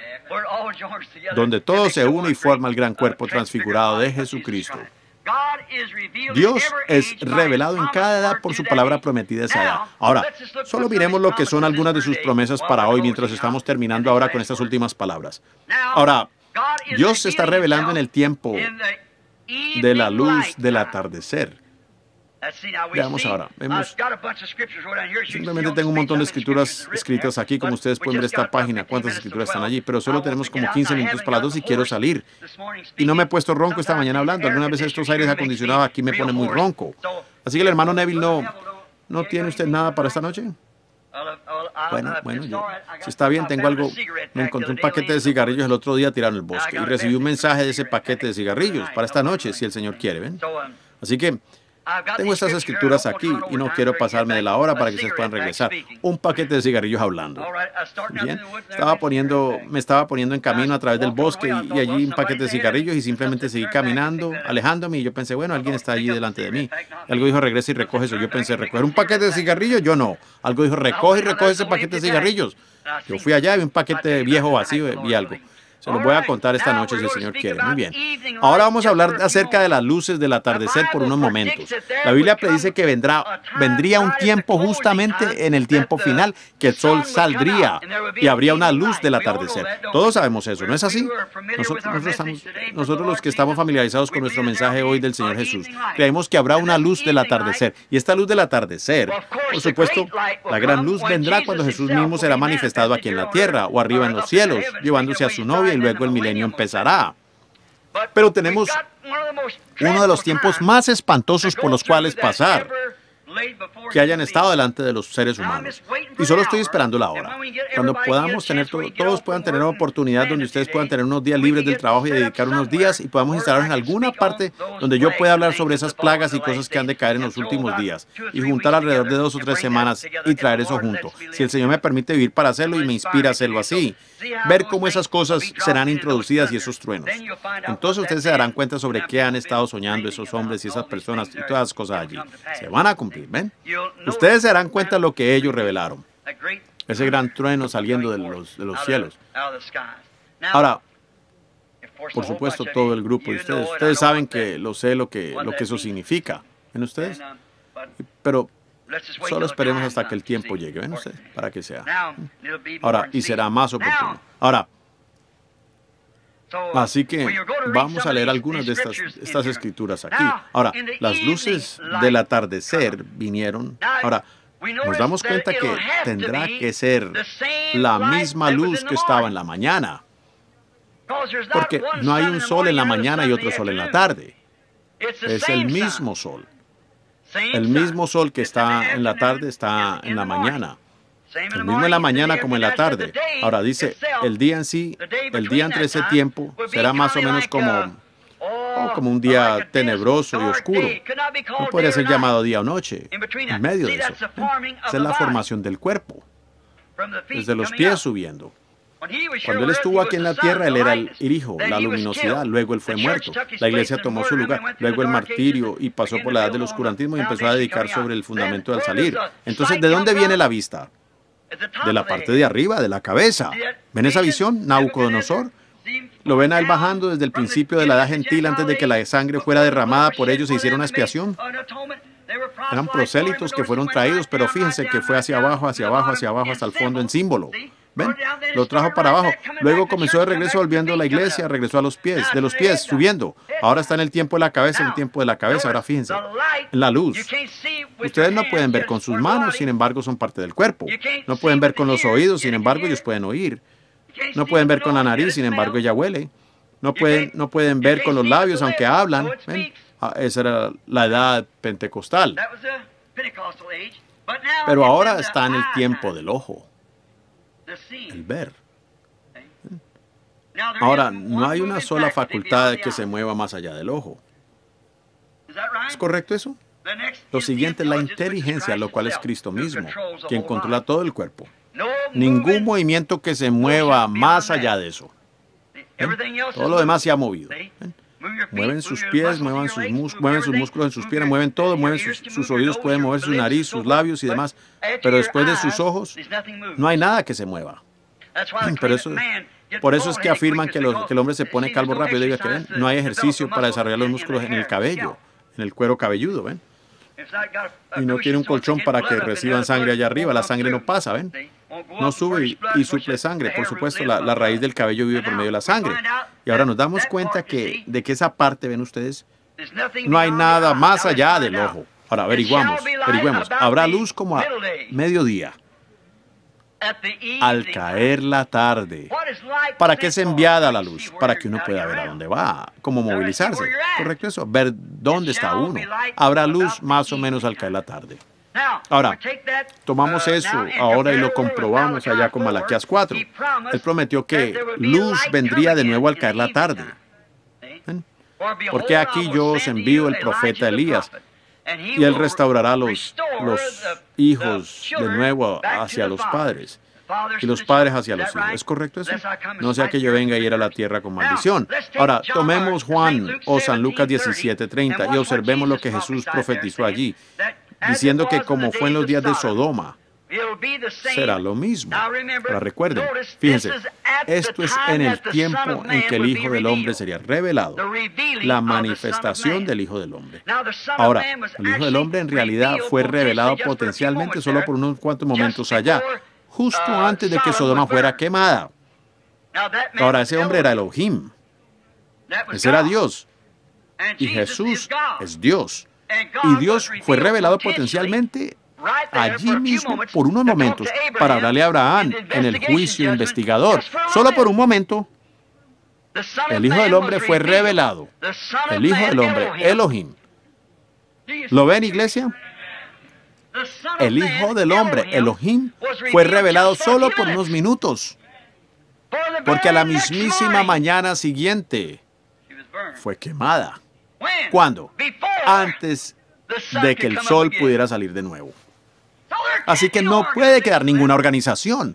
Speaker 1: donde todo se une y forma el gran cuerpo transfigurado de Jesucristo. Dios es revelado en cada edad por su palabra prometida a esa edad. Ahora, solo miremos lo que son algunas de sus promesas para hoy mientras estamos terminando ahora con estas últimas palabras. Ahora, Dios se está revelando en el tiempo de la luz del atardecer. Veamos ahora. Simplemente tengo un montón de escrituras escritas aquí, como ustedes pueden ver esta página, cuántas escrituras están allí, pero solo tenemos como 15 minutos para las 2 y quiero salir. Y no me he puesto ronco esta mañana hablando. Algunas veces estos aires acondicionados aquí me ponen muy ronco. Así que el hermano Neville ¿no tiene usted nada para esta noche? Bueno, si está bien, tengo algo. Me encontré un paquete de cigarrillos el otro día tirado en el bosque y recibí un mensaje de ese paquete de cigarrillos para esta noche, si el Señor quiere, ¿ven? Así que tengo estas escrituras aquí y no quiero pasarme de la hora para que ustedes puedan regresar. Un paquete de cigarrillos hablando. Bien, me estaba poniendo en camino a través del bosque y allí un paquete de cigarrillos y simplemente seguí caminando, alejándome y yo pensé, bueno, alguien está allí delante de mí. Algo dijo, regresa y recoge eso. Yo pensé, ¿recoger un paquete de cigarrillos? Yo no. Algo dijo, recoge y recoge ese paquete de cigarrillos. Yo fui allá y vi un paquete viejo vacío y algo. Se los voy a contar esta noche si el Señor quiere. Muy bien. Ahora vamos a hablar acerca de las luces del atardecer por unos momentos. La Biblia predice que vendría un tiempo justamente en el tiempo final, que el sol saldría y habría una luz del atardecer. Todos sabemos eso, ¿no es así? Nosotros los que estamos familiarizados con nuestro mensaje hoy del Señor Jesús, creemos que habrá una luz del atardecer. Y esta luz del atardecer, por supuesto, la gran luz vendrá cuando Jesús mismo será manifestado aquí en la tierra o arriba en los cielos, llevándose a su novia y luego el milenio empezará. Pero tenemos uno de los tiempos más espantosos por los cuales pasar que hayan estado delante de los seres humanos. Y solo estoy esperando la hora. Cuando podamos tener, todos puedan tener una oportunidad donde ustedes puedan tener unos días libres del trabajo y dedicar unos días y podamos instalarnos en alguna parte donde yo pueda hablar sobre esas plagas y cosas que han de caer en los últimos días y juntar alrededor de 2 o 3 semanas y traer eso junto. Si el Señor me permite vivir para hacerlo y me inspira a hacerlo así. Ver cómo esas cosas serán introducidas y esos truenos. Entonces ustedes se darán cuenta sobre qué han estado soñando esos hombres y esas personas y todas las cosas allí. Se van a cumplir, ¿ven? Ustedes se darán cuenta de lo que ellos revelaron. Ese gran trueno saliendo de los cielos. Ahora, por supuesto, todo el grupo de ustedes saben que lo que eso significa. ¿Ven ustedes? Pero solo esperemos hasta que el tiempo llegue, ¿ven ustedes? Para que sea. Ahora, y será más oportuno. Ahora, así que vamos a leer algunas de estas escrituras aquí. Ahora, las luces del atardecer vinieron. Ahora, nos damos cuenta que tendrá que ser la misma luz que estaba en la mañana. Porque no hay un sol en la mañana y otro sol en la tarde. Es el mismo sol. El mismo sol que está en la tarde está en la mañana. El mismo en la mañana como en la tarde. Ahora dice, el día en sí, el día entre ese tiempo será más o menos como un día tenebroso y oscuro. No podría ser llamado día o noche. En medio de eso. Esa es la formación del cuerpo. Desde los pies subiendo. Cuando Él estuvo aquí en la tierra, Él era el Hijo, la luminosidad, luego Él fue muerto. La iglesia tomó su lugar, luego el martirio y pasó por la edad del oscurantismo y empezó a dedicar sobre el fundamento al salir. Entonces, ¿de dónde viene la vista? De la parte de arriba, de la cabeza. ¿Ven esa visión? Nabucodonosor. ¿Lo ven a Él bajando desde el principio de la edad gentil antes de que la sangre fuera derramada por ellos e hiciera una expiación? Eran prosélitos que fueron traídos, pero fíjense que fue hacia abajo, hacia abajo, hacia abajo, hasta el fondo en símbolo. ¿Ven? Lo trajo para abajo. Luego comenzó de regreso volviendo a la iglesia, regresó a los pies, de los pies, subiendo. Ahora está en el tiempo de la cabeza, en el tiempo de la cabeza. Ahora fíjense, en la luz. Ustedes no pueden ver con sus manos, sin embargo son parte del cuerpo. No pueden ver con los oídos, sin embargo ellos pueden oír. No pueden ver con la nariz, sin embargo ella huele. no pueden ver con los labios, aunque hablan. ¿Ven? Esa era la edad pentecostal. Pero ahora está en el tiempo del ojo, el ver. Ahora, no hay una sola facultad que se mueva más allá del ojo. ¿Es correcto eso? Lo siguiente es la inteligencia, lo cual es Cristo mismo, quien controla todo el cuerpo. Ningún movimiento que se mueva más allá de eso. Todo lo demás se ha movido. Mueven sus pies, mueven sus músculos en sus piernas, mueven todo, mueven sus oídos, pueden mover su nariz, sus labios y demás. Pero después de sus ojos, no hay nada que se mueva. Pero por eso es que afirman que el hombre se pone calvo rápido. Debido a que, ¿ven? No hay ejercicio para desarrollar los músculos en el cabello, en el cuero cabelludo, ¿ven? Y no tiene un colchón para que reciban sangre allá arriba. La sangre no pasa, ¿ven? No sube y suple sangre. Por supuesto, la raíz del cabello vive por medio de la sangre. Y ahora nos damos cuenta de que esa parte, ven ustedes, no hay nada más allá del ojo. Ahora, averiguemos. Habrá luz como a mediodía, al caer la tarde. ¿Para qué es enviada la luz? Para que uno pueda ver a dónde va, cómo movilizarse. ¿Correcto eso? Ver dónde está uno. Habrá luz más o menos al caer la tarde. Ahora, tomamos eso ahora y lo comprobamos allá con Malaquías 4. Él prometió que luz vendría de nuevo al caer la tarde. ¿Ven? Porque aquí yo os envío el profeta Elías, y él restaurará los hijos de nuevo hacia los padres, y los padres hacia los hijos. ¿Es correcto eso? No sea que yo venga y ir a la tierra con maldición. Ahora, tomemos Juan o San Lucas 17:30 y observemos lo que Jesús profetizó allí, diciendo que como fue en los días de Sodoma, será lo mismo. Ahora recuerden, fíjense, esto es en el tiempo en que el Hijo del Hombre sería revelado, la manifestación del Hijo del Hombre. Ahora, el Hijo del Hombre en realidad fue revelado potencialmente solo por unos cuantos momentos allá, justo antes de que Sodoma fuera quemada. Ahora, ese hombre era Elohim, ese era Dios, y Jesús es Dios. Y Dios fue revelado potencialmente allí mismo por unos momentos para hablarle a Abraham en el juicio investigador. Solo por un momento, el Hijo del Hombre fue revelado. El Hijo del Hombre, Elohim. ¿Lo ven, iglesia? El Hijo del Hombre, Elohim, fue revelado solo por unos minutos. Porque a la mismísima mañana siguiente fue quemada. ¿Cuándo? Antes de que el sol pudiera salir de nuevo. Así que no puede quedar ninguna organización,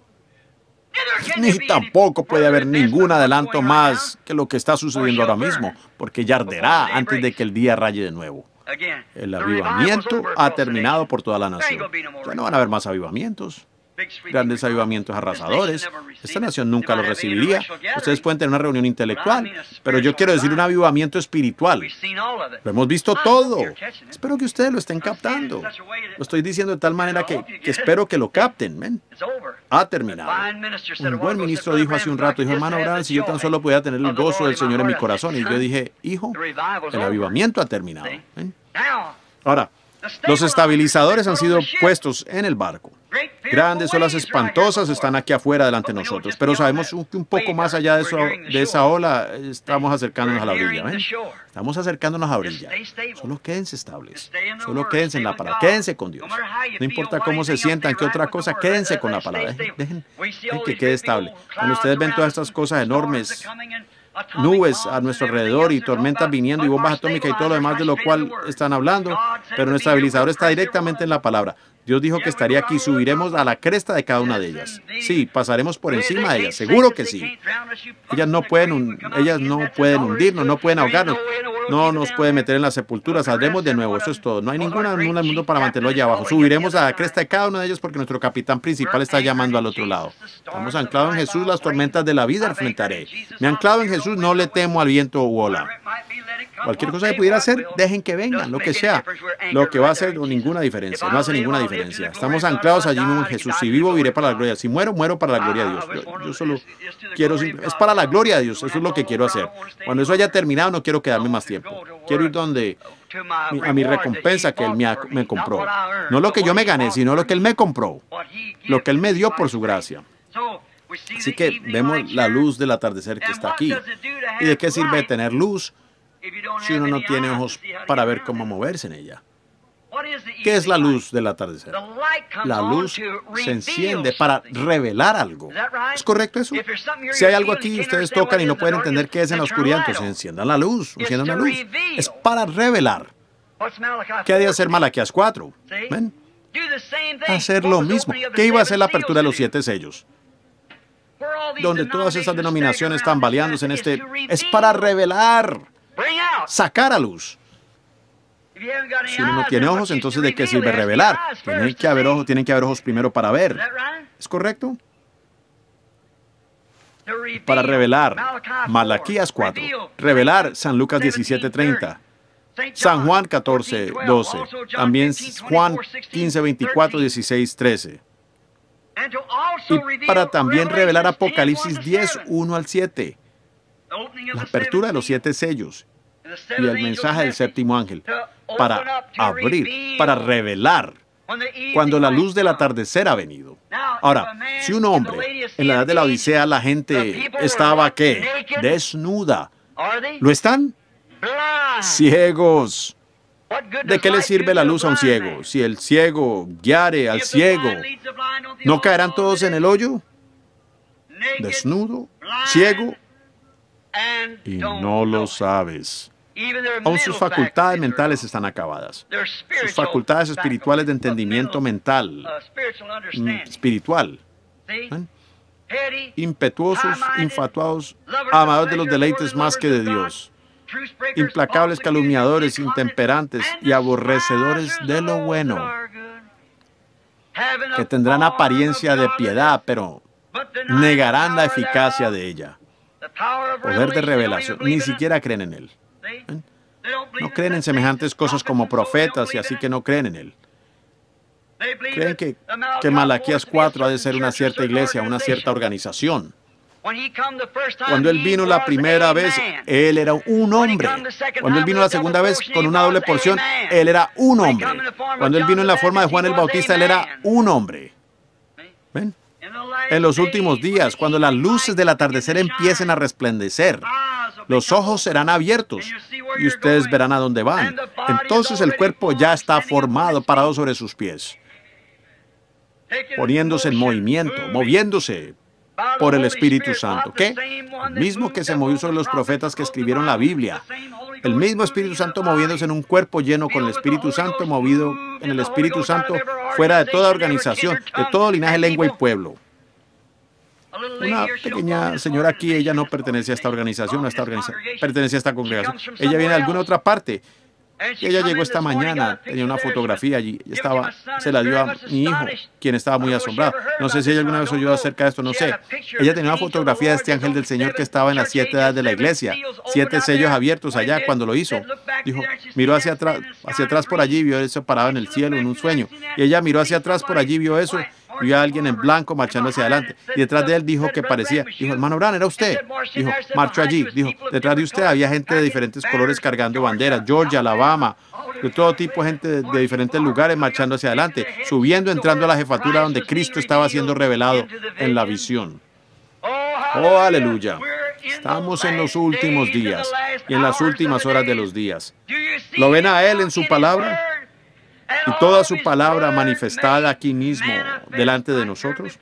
Speaker 1: ni tampoco puede haber ningún adelanto más que lo que está sucediendo ahora mismo, porque ya arderá antes de que el día raye de nuevo. El avivamiento ha terminado por toda la nación. Ya no van a haber más avivamientos. Grandes avivamientos arrasadores. Esta nación nunca lo recibiría. Ustedes pueden tener una reunión intelectual, pero yo quiero decir un avivamiento espiritual. Lo hemos visto todo. Espero que ustedes lo estén captando. Lo estoy diciendo de tal manera que espero que lo capten. ¿Ven? Ha terminado. Un buen ministro dijo hace un rato, dijo, hermano Branham, si yo tan solo pudiera tener el gozo del Señor en mi corazón. Y yo dije, hijo, el avivamiento ha terminado. ¿Ven? Ahora, los estabilizadores han sido puestos en el barco. Grandes olas espantosas están aquí afuera delante de nosotros, pero sabemos que un poco más allá de esa ola estamos acercándonos a la orilla. ¿Ven? Estamos acercándonos a la orilla. Solo quédense estables. Solo quédense en la palabra. Quédense con Dios. No importa cómo se sientan, qué otra cosa, quédense con la palabra. Dejen que quede estable. Cuando ustedes ven todas estas cosas enormes, nubes a nuestro alrededor y tormentas viniendo y bombas atómicas y todo lo demás de lo cual están hablando, pero nuestro estabilizador está directamente en la palabra. Dios dijo que estaría aquí, subiremos a la cresta de cada una de ellas. Sí, pasaremos por encima de ellas, seguro que sí. Ellas no pueden hundirnos, no pueden ahogarnos, no nos pueden meter en la sepultura, saldremos de nuevo, eso es todo. No hay ninguna en el mundo para mantenerlo allá abajo. Subiremos a la cresta de cada una de ellas porque nuestro capitán principal está llamando al otro lado. Estamos anclados en Jesús, las tormentas de la vida enfrentaré. Me he anclado en Jesús, no le temo al viento u ola. Cualquier cosa que pudiera hacer, dejen que vengan, lo que sea. Lo que va a hacer ninguna diferencia, no hace ninguna diferencia. Estamos anclados allí mismo en Jesús. Si vivo, viviré para la gloria. Si muero, muero para la gloria de Dios. Yo solo quiero, es para la gloria de Dios, eso es lo que quiero hacer. Cuando eso haya terminado, no quiero quedarme más tiempo. Quiero ir a mi recompensa que Él me compró. No lo que yo me gané, sino lo que Él me compró. Lo que Él me dio por su gracia. Así que vemos la luz del atardecer que está aquí. ¿Y de qué sirve tener luz si uno no tiene ojos para ver cómo moverse en ella? ¿Qué es la luz del atardecer? La luz se enciende para revelar algo. ¿Es correcto eso? Si hay algo aquí y ustedes tocan y no pueden entender qué es en la oscuridad, entonces enciendan la luz, enciendan la luz. Es para revelar. ¿Qué ha de hacer Malaquías 4? ¿Ven? Hacer lo mismo. ¿Qué iba a hacer la apertura de los 7 sellos? Donde todas esas denominaciones están baleándose en es para revelar, sacar a luz. Si uno no tiene ojos, entonces ¿de qué sirve revelar? Tienen que haber ojos primero para ver. ¿Es correcto? Para revelar, Malaquías 4. Revelar, San Lucas 17:30. San Juan 14:12. También Juan 15:24, 16:13. Y para también revelar Apocalipsis 10:1 al 7. La apertura de los 7 sellos y el mensaje del séptimo ángel. Para abrir, para revelar, cuando la luz del atardecer ha venido. Ahora, si un hombre, en la edad de la Odisea, la gente estaba, ¿qué? Desnuda. ¿Lo están? Ciegos. ¿De qué le sirve la luz a un ciego? Si el ciego guiare al ciego, ¿no caerán todos en el hoyo? Desnudo, ciego, y no lo sabes. Aún sus facultades mentales están acabadas. Sus facultades espirituales de entendimiento mental, espiritual. ¿Ven? Impetuosos, infatuados, amadores de los deleites más que de Dios. Implacables calumniadores, intemperantes y aborrecedores de lo bueno. Que tendrán apariencia de piedad, pero negarán la eficacia de ella. Poder de revelación. Ni siquiera creen en él. ¿Ven? No creen en semejantes cosas como profetas y así que no creen en él. Creen que Malaquías 4 ha de ser una cierta iglesia, una cierta organización. Cuando él vino la primera vez, él era un hombre. Cuando él vino la segunda vez con una doble porción, él era un hombre. Cuando él vino en la forma de Juan el Bautista, él era un hombre. ¿Ven? En los últimos días, cuando las luces del atardecer empiecen a resplandecer, los ojos serán abiertos y ustedes verán a dónde van. Entonces el cuerpo ya está formado, parado sobre sus pies, poniéndose en movimiento, moviéndose por el Espíritu Santo. ¿Qué? El mismo que se movió sobre los profetas que escribieron la Biblia. El mismo Espíritu Santo moviéndose en un cuerpo lleno con el Espíritu Santo, movido en el Espíritu Santo, fuera de toda organización, de todo linaje, lengua y pueblo. Una pequeña señora aquí, ella no pertenece a esta organización, pertenece a esta congregación. Ella viene de alguna otra parte. Y ella llegó esta mañana, tenía una fotografía allí, se la dio a mi hijo, quien estaba muy asombrado. No sé si ella alguna vez oyó acerca de esto, no sé. Ella tenía una fotografía de este ángel del Señor que estaba en las 7 edades de la iglesia, 7 sellos abiertos allá cuando lo hizo. Dijo, miró hacia atrás por allí, vio eso parado en el cielo en un sueño. Y ella miró hacia atrás por allí, vio eso, vio a alguien en blanco marchando hacia adelante. Y detrás de él dijo que parecía, dijo, hermano Branham, era usted. Dijo, marchó allí. Dijo, detrás de usted había gente de diferentes colores cargando banderas, Georgia, Alabama, de todo tipo de gente de diferentes lugares marchando hacia adelante, subiendo, entrando a la jefatura donde Cristo estaba siendo revelado en la visión. Oh, aleluya. Estamos en los últimos días y en las últimas horas de los días. ¿Lo ven a Él en su palabra? Y toda su palabra manifestada aquí mismo delante de nosotros.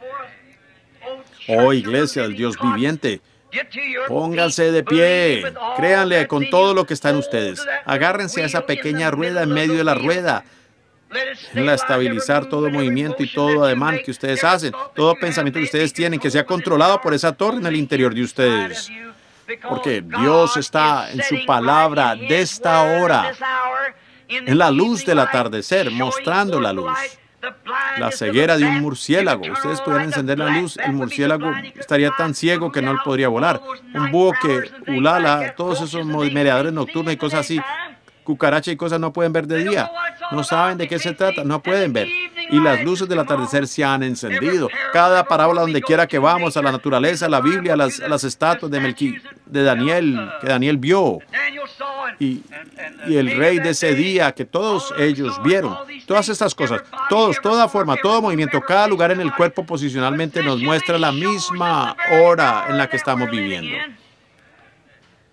Speaker 1: Oh, iglesia del Dios viviente, pónganse de pie, créanle con todo lo que está en ustedes. Agárrense a esa pequeña rueda en medio de la rueda. Déjenla estabilizar todo movimiento y todo ademán que ustedes hacen, todo pensamiento que ustedes tienen, que sea controlado por esa torre en el interior de ustedes. Porque Dios está en su palabra de esta hora, en la luz del atardecer, mostrando la luz. La ceguera de un murciélago. Ustedes podrían encender la luz, el murciélago estaría tan ciego que no podría volar. Un búho que ulala, todos esos merodeadores nocturnos y cosas así, cucarachas y cosas no pueden ver de día. No saben de qué se trata, no pueden ver. Y las luces del atardecer se han encendido. Cada parábola donde quiera que vamos, a la naturaleza, a la Biblia, a las estatuas de Daniel, que Daniel vio. Y el rey de ese día, que todos ellos vieron. Todas estas cosas, toda forma, todo movimiento, cada lugar en el cuerpo posicionalmente nos muestra la misma hora en la que estamos viviendo.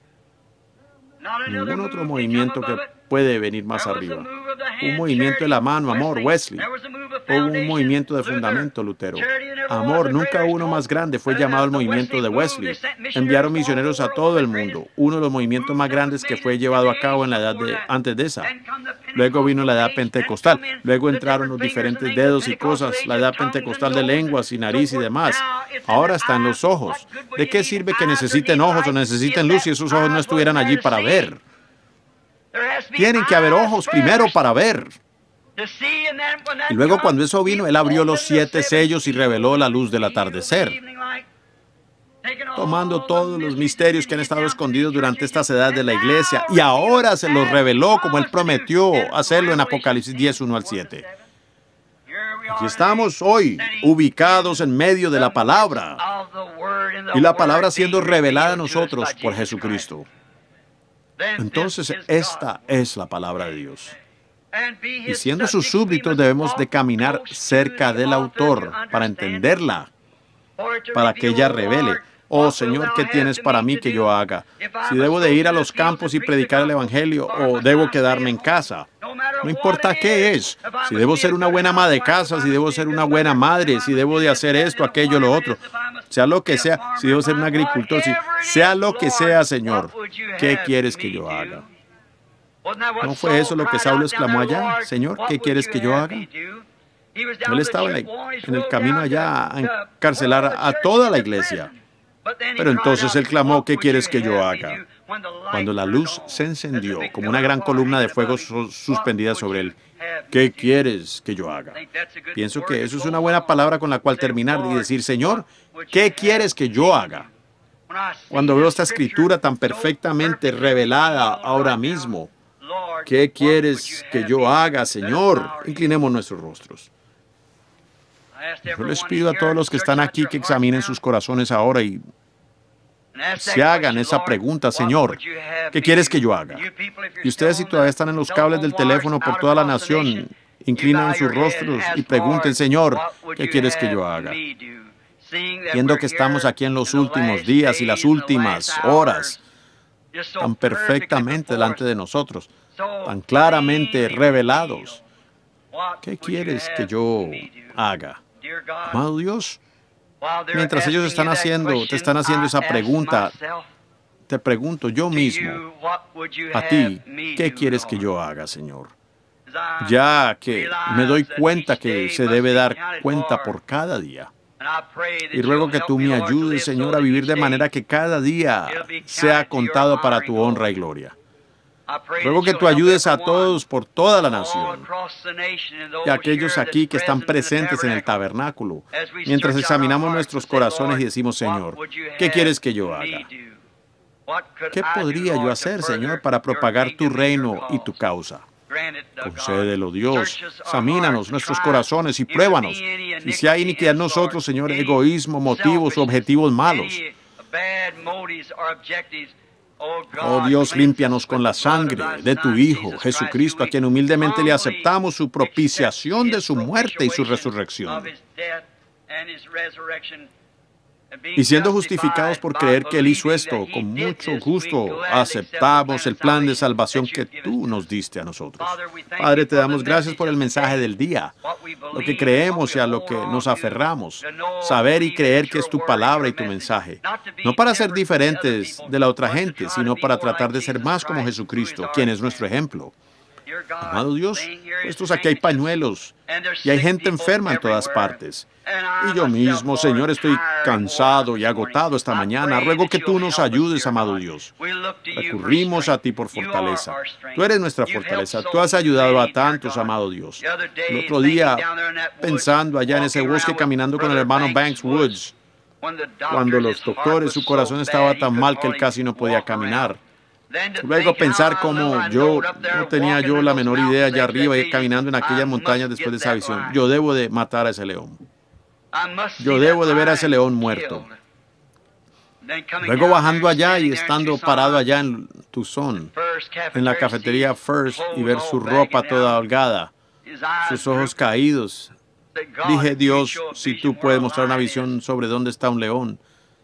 Speaker 1: Ningún otro movimiento que puede venir más arriba. Un movimiento de la mano, amor, Wesley. Hubo un movimiento de fundamento, Lutero. Amor, nunca uno más grande, fue llamado el movimiento de Wesley. Enviaron misioneros a todo el mundo. Uno de los movimientos más grandes que fue llevado a cabo en la edad antes de esa. Luego vino la edad pentecostal. Luego entraron los diferentes dedos y cosas, la edad pentecostal de lenguas y nariz y demás. Ahora están los ojos. ¿De qué sirve que necesiten ojos o necesiten luz si esos ojos no estuvieran allí para ver? Tienen que haber ojos primero para ver. Y luego cuando eso vino, Él abrió los 7 sellos y reveló la luz del atardecer, tomando todos los misterios que han estado escondidos durante estas edades de la iglesia, y ahora se los reveló como Él prometió hacerlo en Apocalipsis 10, 1 al 7. Aquí estamos hoy, ubicados en medio de la palabra, y la palabra siendo revelada a nosotros por Jesucristo. Entonces, esta es la palabra de Dios. Y siendo sus súbditos debemos de caminar cerca del autor para entenderla, para que ella revele. Oh Señor, ¿qué tienes para mí que yo haga? Si debo de ir a los campos y predicar el Evangelio o debo quedarme en casa. No importa qué es. Si debo ser una buena ama de casa, si debo ser una buena madre, si debo de hacer esto, aquello, lo otro. Sea lo que sea, si debo ser un agricultor, sea lo que sea, Señor, ¿qué quieres que yo haga? ¿No fue eso lo que Saulo exclamó allá? Señor, ¿qué quieres que yo haga? Él estaba en el camino allá a encarcelar a toda la iglesia. Pero entonces él clamó, ¿qué quieres que yo haga? Cuando la luz se encendió como una gran columna de fuego suspendida sobre él, ¿qué quieres que yo haga? Pienso que eso es una buena palabra con la cual terminar y decir, Señor, ¿qué quieres que yo haga? Cuando veo esta escritura tan perfectamente revelada ahora mismo, ¿qué quieres que yo haga, Señor? Inclinemos nuestros rostros. Yo les pido a todos los que están aquí que examinen sus corazones ahora y se hagan esa pregunta, Señor, ¿qué quieres que yo haga? Y ustedes, si todavía están en los cables del teléfono por toda la nación, inclinan sus rostros y pregunten, Señor, ¿qué quieres que yo haga? Viendo que estamos aquí en los últimos días y las últimas horas, tan perfectamente delante de nosotros, tan claramente revelados, ¿qué quieres que yo haga? Amado Dios, mientras ellos te están haciendo esa pregunta, te pregunto yo mismo, a ti, ¿qué quieres que yo haga, Señor? Ya que me doy cuenta que se debe dar cuenta por cada día. Y ruego que tú me ayudes, Señor, a vivir de manera que cada día sea contado para tu honra y gloria. Ruego que tú ayudes a todos por toda la nación y a aquellos aquí que están presentes en el tabernáculo, mientras examinamos nuestros corazones y decimos, Señor, ¿qué quieres que yo haga? ¿Qué podría yo hacer, Señor, para propagar tu reino y tu causa? Concédelo, Dios. Examínanos nuestros corazones y pruébanos. Y si hay iniquidad en nosotros, Señor, egoísmo, motivos o objetivos malos, oh Dios, límpianos con la sangre de tu Hijo, Jesucristo, a quien humildemente le aceptamos su propiciación de su muerte y su resurrección. Y siendo justificados por creer que Él hizo esto, con mucho gusto aceptamos el plan de salvación que tú nos diste a nosotros. Padre, te damos gracias por el mensaje del día, lo que creemos y a lo que nos aferramos, saber y creer que es tu palabra y tu mensaje, no para ser diferentes de la otra gente, sino para tratar de ser más como Jesucristo, quien es nuestro ejemplo. Amado Dios, puestos aquí hay pañuelos y hay gente enferma en todas partes. Y yo mismo, Señor, estoy cansado y agotado esta mañana. Ruego que tú nos ayudes, amado Dios. Recurrimos a ti por fortaleza. Tú eres nuestra fortaleza. Tú has ayudado a tantos, amado Dios. El otro día, pensando allá en ese bosque, caminando con el hermano Banks Woods, cuando los doctores, su corazón estaba tan mal que él casi no podía caminar. Luego pensar cómo no tenía yo la menor idea allá arriba y caminando en aquellas montañas después de esa visión. Yo debo de matar a ese león. Yo debo de ver a ese león muerto. Luego bajando allá y estando parado allá en Tucson, en la cafetería First, y ver su ropa toda holgada, sus ojos caídos. Dije, Dios, si tú puedes mostrar una visión sobre dónde está un león,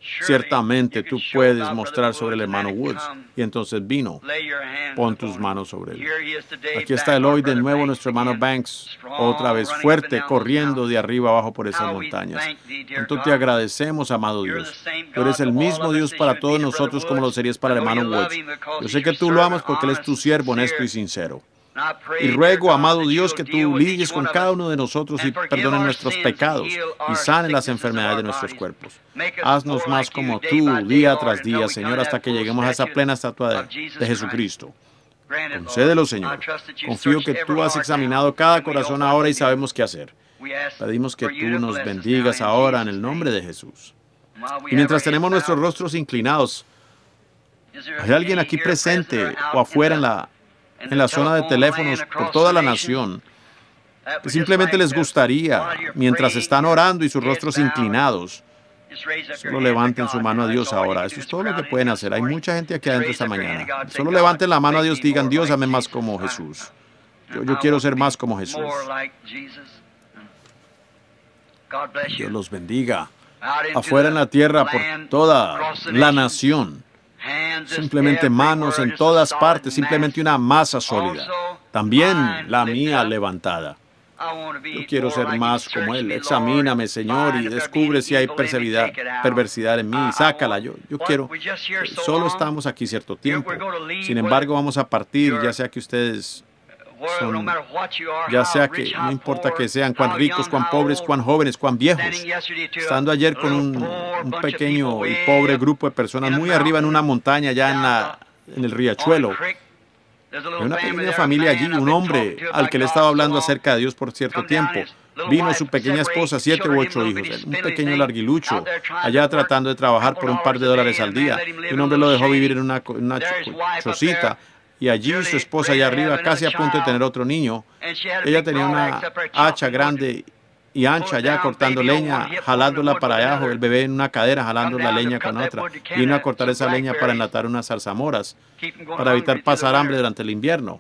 Speaker 1: ciertamente tú puedes mostrar sobre el hermano Woods. Y entonces vino. Pon tus manos sobre él. Aquí está él hoy de nuevo, nuestro hermano Banks, otra vez fuerte, corriendo de arriba abajo por esas montañas. Entonces te agradecemos, amado Dios. Tú eres el mismo Dios para todos nosotros como lo serías para el hermano Woods. Yo sé que tú lo amas porque él es tu siervo honesto y sincero. Y ruego, amado Dios, que tú lidies con cada uno de nosotros y perdones nuestros pecados y sanes las enfermedades de nuestros cuerpos. Haznos más como tú día tras día, Señor, hasta que lleguemos a esa plena estatua de Jesucristo. Concédelo, Señor. Confío que tú has examinado cada corazón ahora y sabemos qué hacer. Pedimos que tú nos bendigas ahora en el nombre de Jesús. Y mientras tenemos nuestros rostros inclinados, ¿hay alguien aquí presente o afuera en la zona de teléfonos por toda la nación que simplemente les gustaría, mientras están orando y sus rostros inclinados, solo levanten su mano a Dios ahora? Eso es todo lo que pueden hacer. Hay mucha gente aquí adentro esta mañana. Solo levanten la mano a Dios, digan: Dios, hazme más como Jesús. Yo quiero ser más como Jesús. Dios los bendiga. Afuera en la tierra, por toda la nación. Simplemente manos en todas partes, simplemente una masa sólida. También la mía levantada. Yo quiero ser más como Él. Examíname, Señor, y descubre si hay perversidad en mí. Sácala. Yo quiero. Solo estamos aquí cierto tiempo. Sin embargo, vamos a partir, ya sea que ustedes son, ya sea que no importa que sean, cuán ricos, cuán pobres, cuán jóvenes, cuán viejos. Estando ayer con un pequeño y pobre grupo de personas muy arriba en una montaña, allá en el riachuelo. Hay una pequeña familia allí, un hombre al que le estaba hablando acerca de Dios por cierto tiempo. Vino su pequeña esposa, 7 u 8 hijos, un pequeño larguilucho, allá tratando de trabajar por un par de dólares al día. Y un hombre lo dejó vivir en una chocita. Y allí su esposa allá arriba, casi a punto de tener otro niño. Ella tenía una hacha grande y ancha allá cortando leña, jalándola para allá, el bebé en una cadera jalando la leña con otra. Vino a cortar esa leña para enlatar unas zarzamoras, para evitar pasar hambre durante el invierno.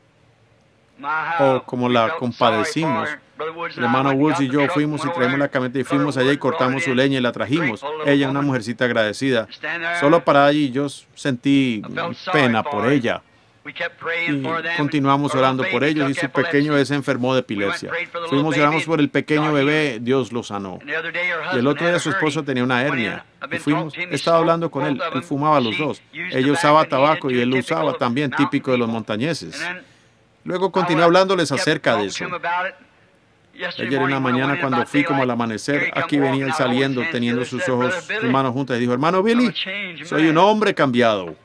Speaker 1: O como la compadecimos, el hermano Woods y yo fuimos y traímos la camioneta y fuimos allá y cortamos su leña y la trajimos. Ella, una mujercita agradecida. Solo para allí yo sentí pena por ella. Y continuamos orando por ellos y su pequeño bebé se enfermó de epilepsia. Fuimos y oramos por el pequeño bebé, Dios lo sanó. Y el otro día su esposo tenía una hernia. Y estaba hablando con él, él fumaba los dos. Ella usaba tabaco y él lo usaba también, típico de los montañeses. Luego continué hablándoles acerca de eso. Ayer en la mañana cuando fui como al amanecer, aquí venía él saliendo, teniendo sus manos juntas y dijo: hermano Billy, soy un hombre cambiado.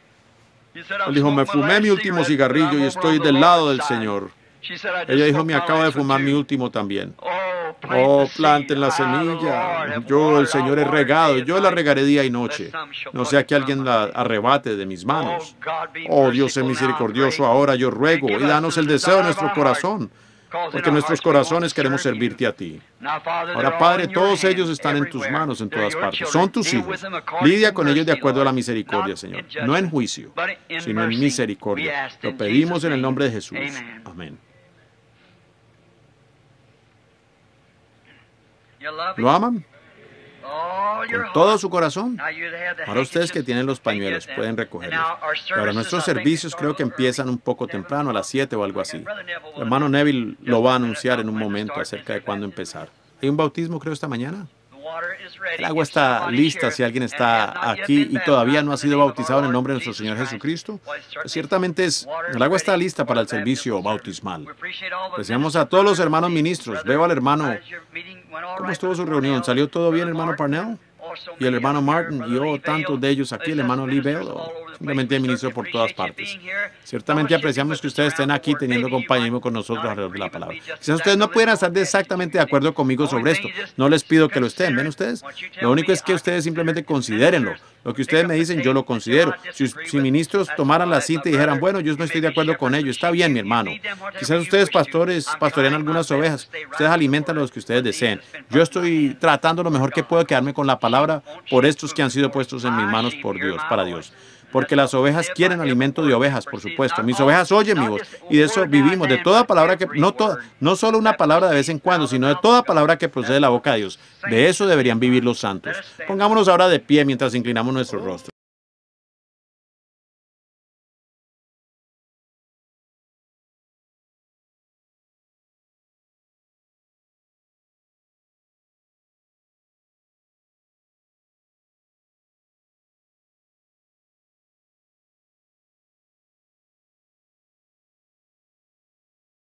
Speaker 1: Él dijo: me fumé mi último cigarrillo y estoy del lado del Señor. Ella dijo: me acabo de fumar mi último también. Oh, planten la semilla. Yo, el Señor, he regado. Yo la regaré día y noche. No sea que alguien la arrebate de mis manos. Oh, Dios es misericordioso. Ahora yo ruego y danos el deseo de nuestro corazón, porque nuestros corazones queremos servirte a ti. Ahora, Padre, todos ellos están en tus manos en todas partes. Son tus hijos. Lidia con ellos de acuerdo a la misericordia, Señor. No en juicio, sino en misericordia. Lo pedimos en el nombre de Jesús. Amén. ¿Lo aman? Con todo su corazón. Ahora ustedes que tienen los pañuelos pueden recogerlos. Ahora nuestros servicios creo que empiezan un poco temprano, a las 7 o algo así. El hermano Neville lo va a anunciar en un momento acerca de cuándo empezar. ¿Hay un bautismo creo esta mañana? El agua está lista si alguien está aquí y todavía no ha sido bautizado en el nombre de nuestro Señor Jesucristo. Pues ciertamente el agua está lista para el servicio bautismal. Apreciamos a todos los hermanos ministros. Veo al hermano. ¿Cómo estuvo su reunión? ¿Salió todo bien, hermano Parnell? Y el hermano Martin y tantos de ellos aquí, el hermano Lee Bell, simplemente ministro por todas partes. Ciertamente apreciamos que ustedes estén aquí teniendo compañerismo con nosotros alrededor de la palabra. Quizás ustedes no pudieran estar exactamente de acuerdo conmigo sobre esto. No les pido que lo estén, ¿ven ustedes? Lo único es que ustedes simplemente considérenlo. Lo que ustedes me dicen, yo lo considero. Si ministros tomaran la cinta y dijeran: bueno, yo no estoy de acuerdo con ello, está bien, mi hermano. Quizás ustedes, pastores, pastorean algunas ovejas. Ustedes alimentan los que ustedes deseen. Yo estoy tratando lo mejor que puedo quedarme con la palabra por estos que han sido puestos en mis manos por Dios, para Dios. porque las ovejas quieren alimento de ovejas, por supuesto. Mis ovejas oyen mi voz, y de eso vivimos, de toda palabra que, no solo una palabra de vez en cuando, sino de toda palabra que procede de la boca de Dios. De eso deberían vivir los santos. Pongámonos ahora de pie mientras inclinamos nuestro rostro.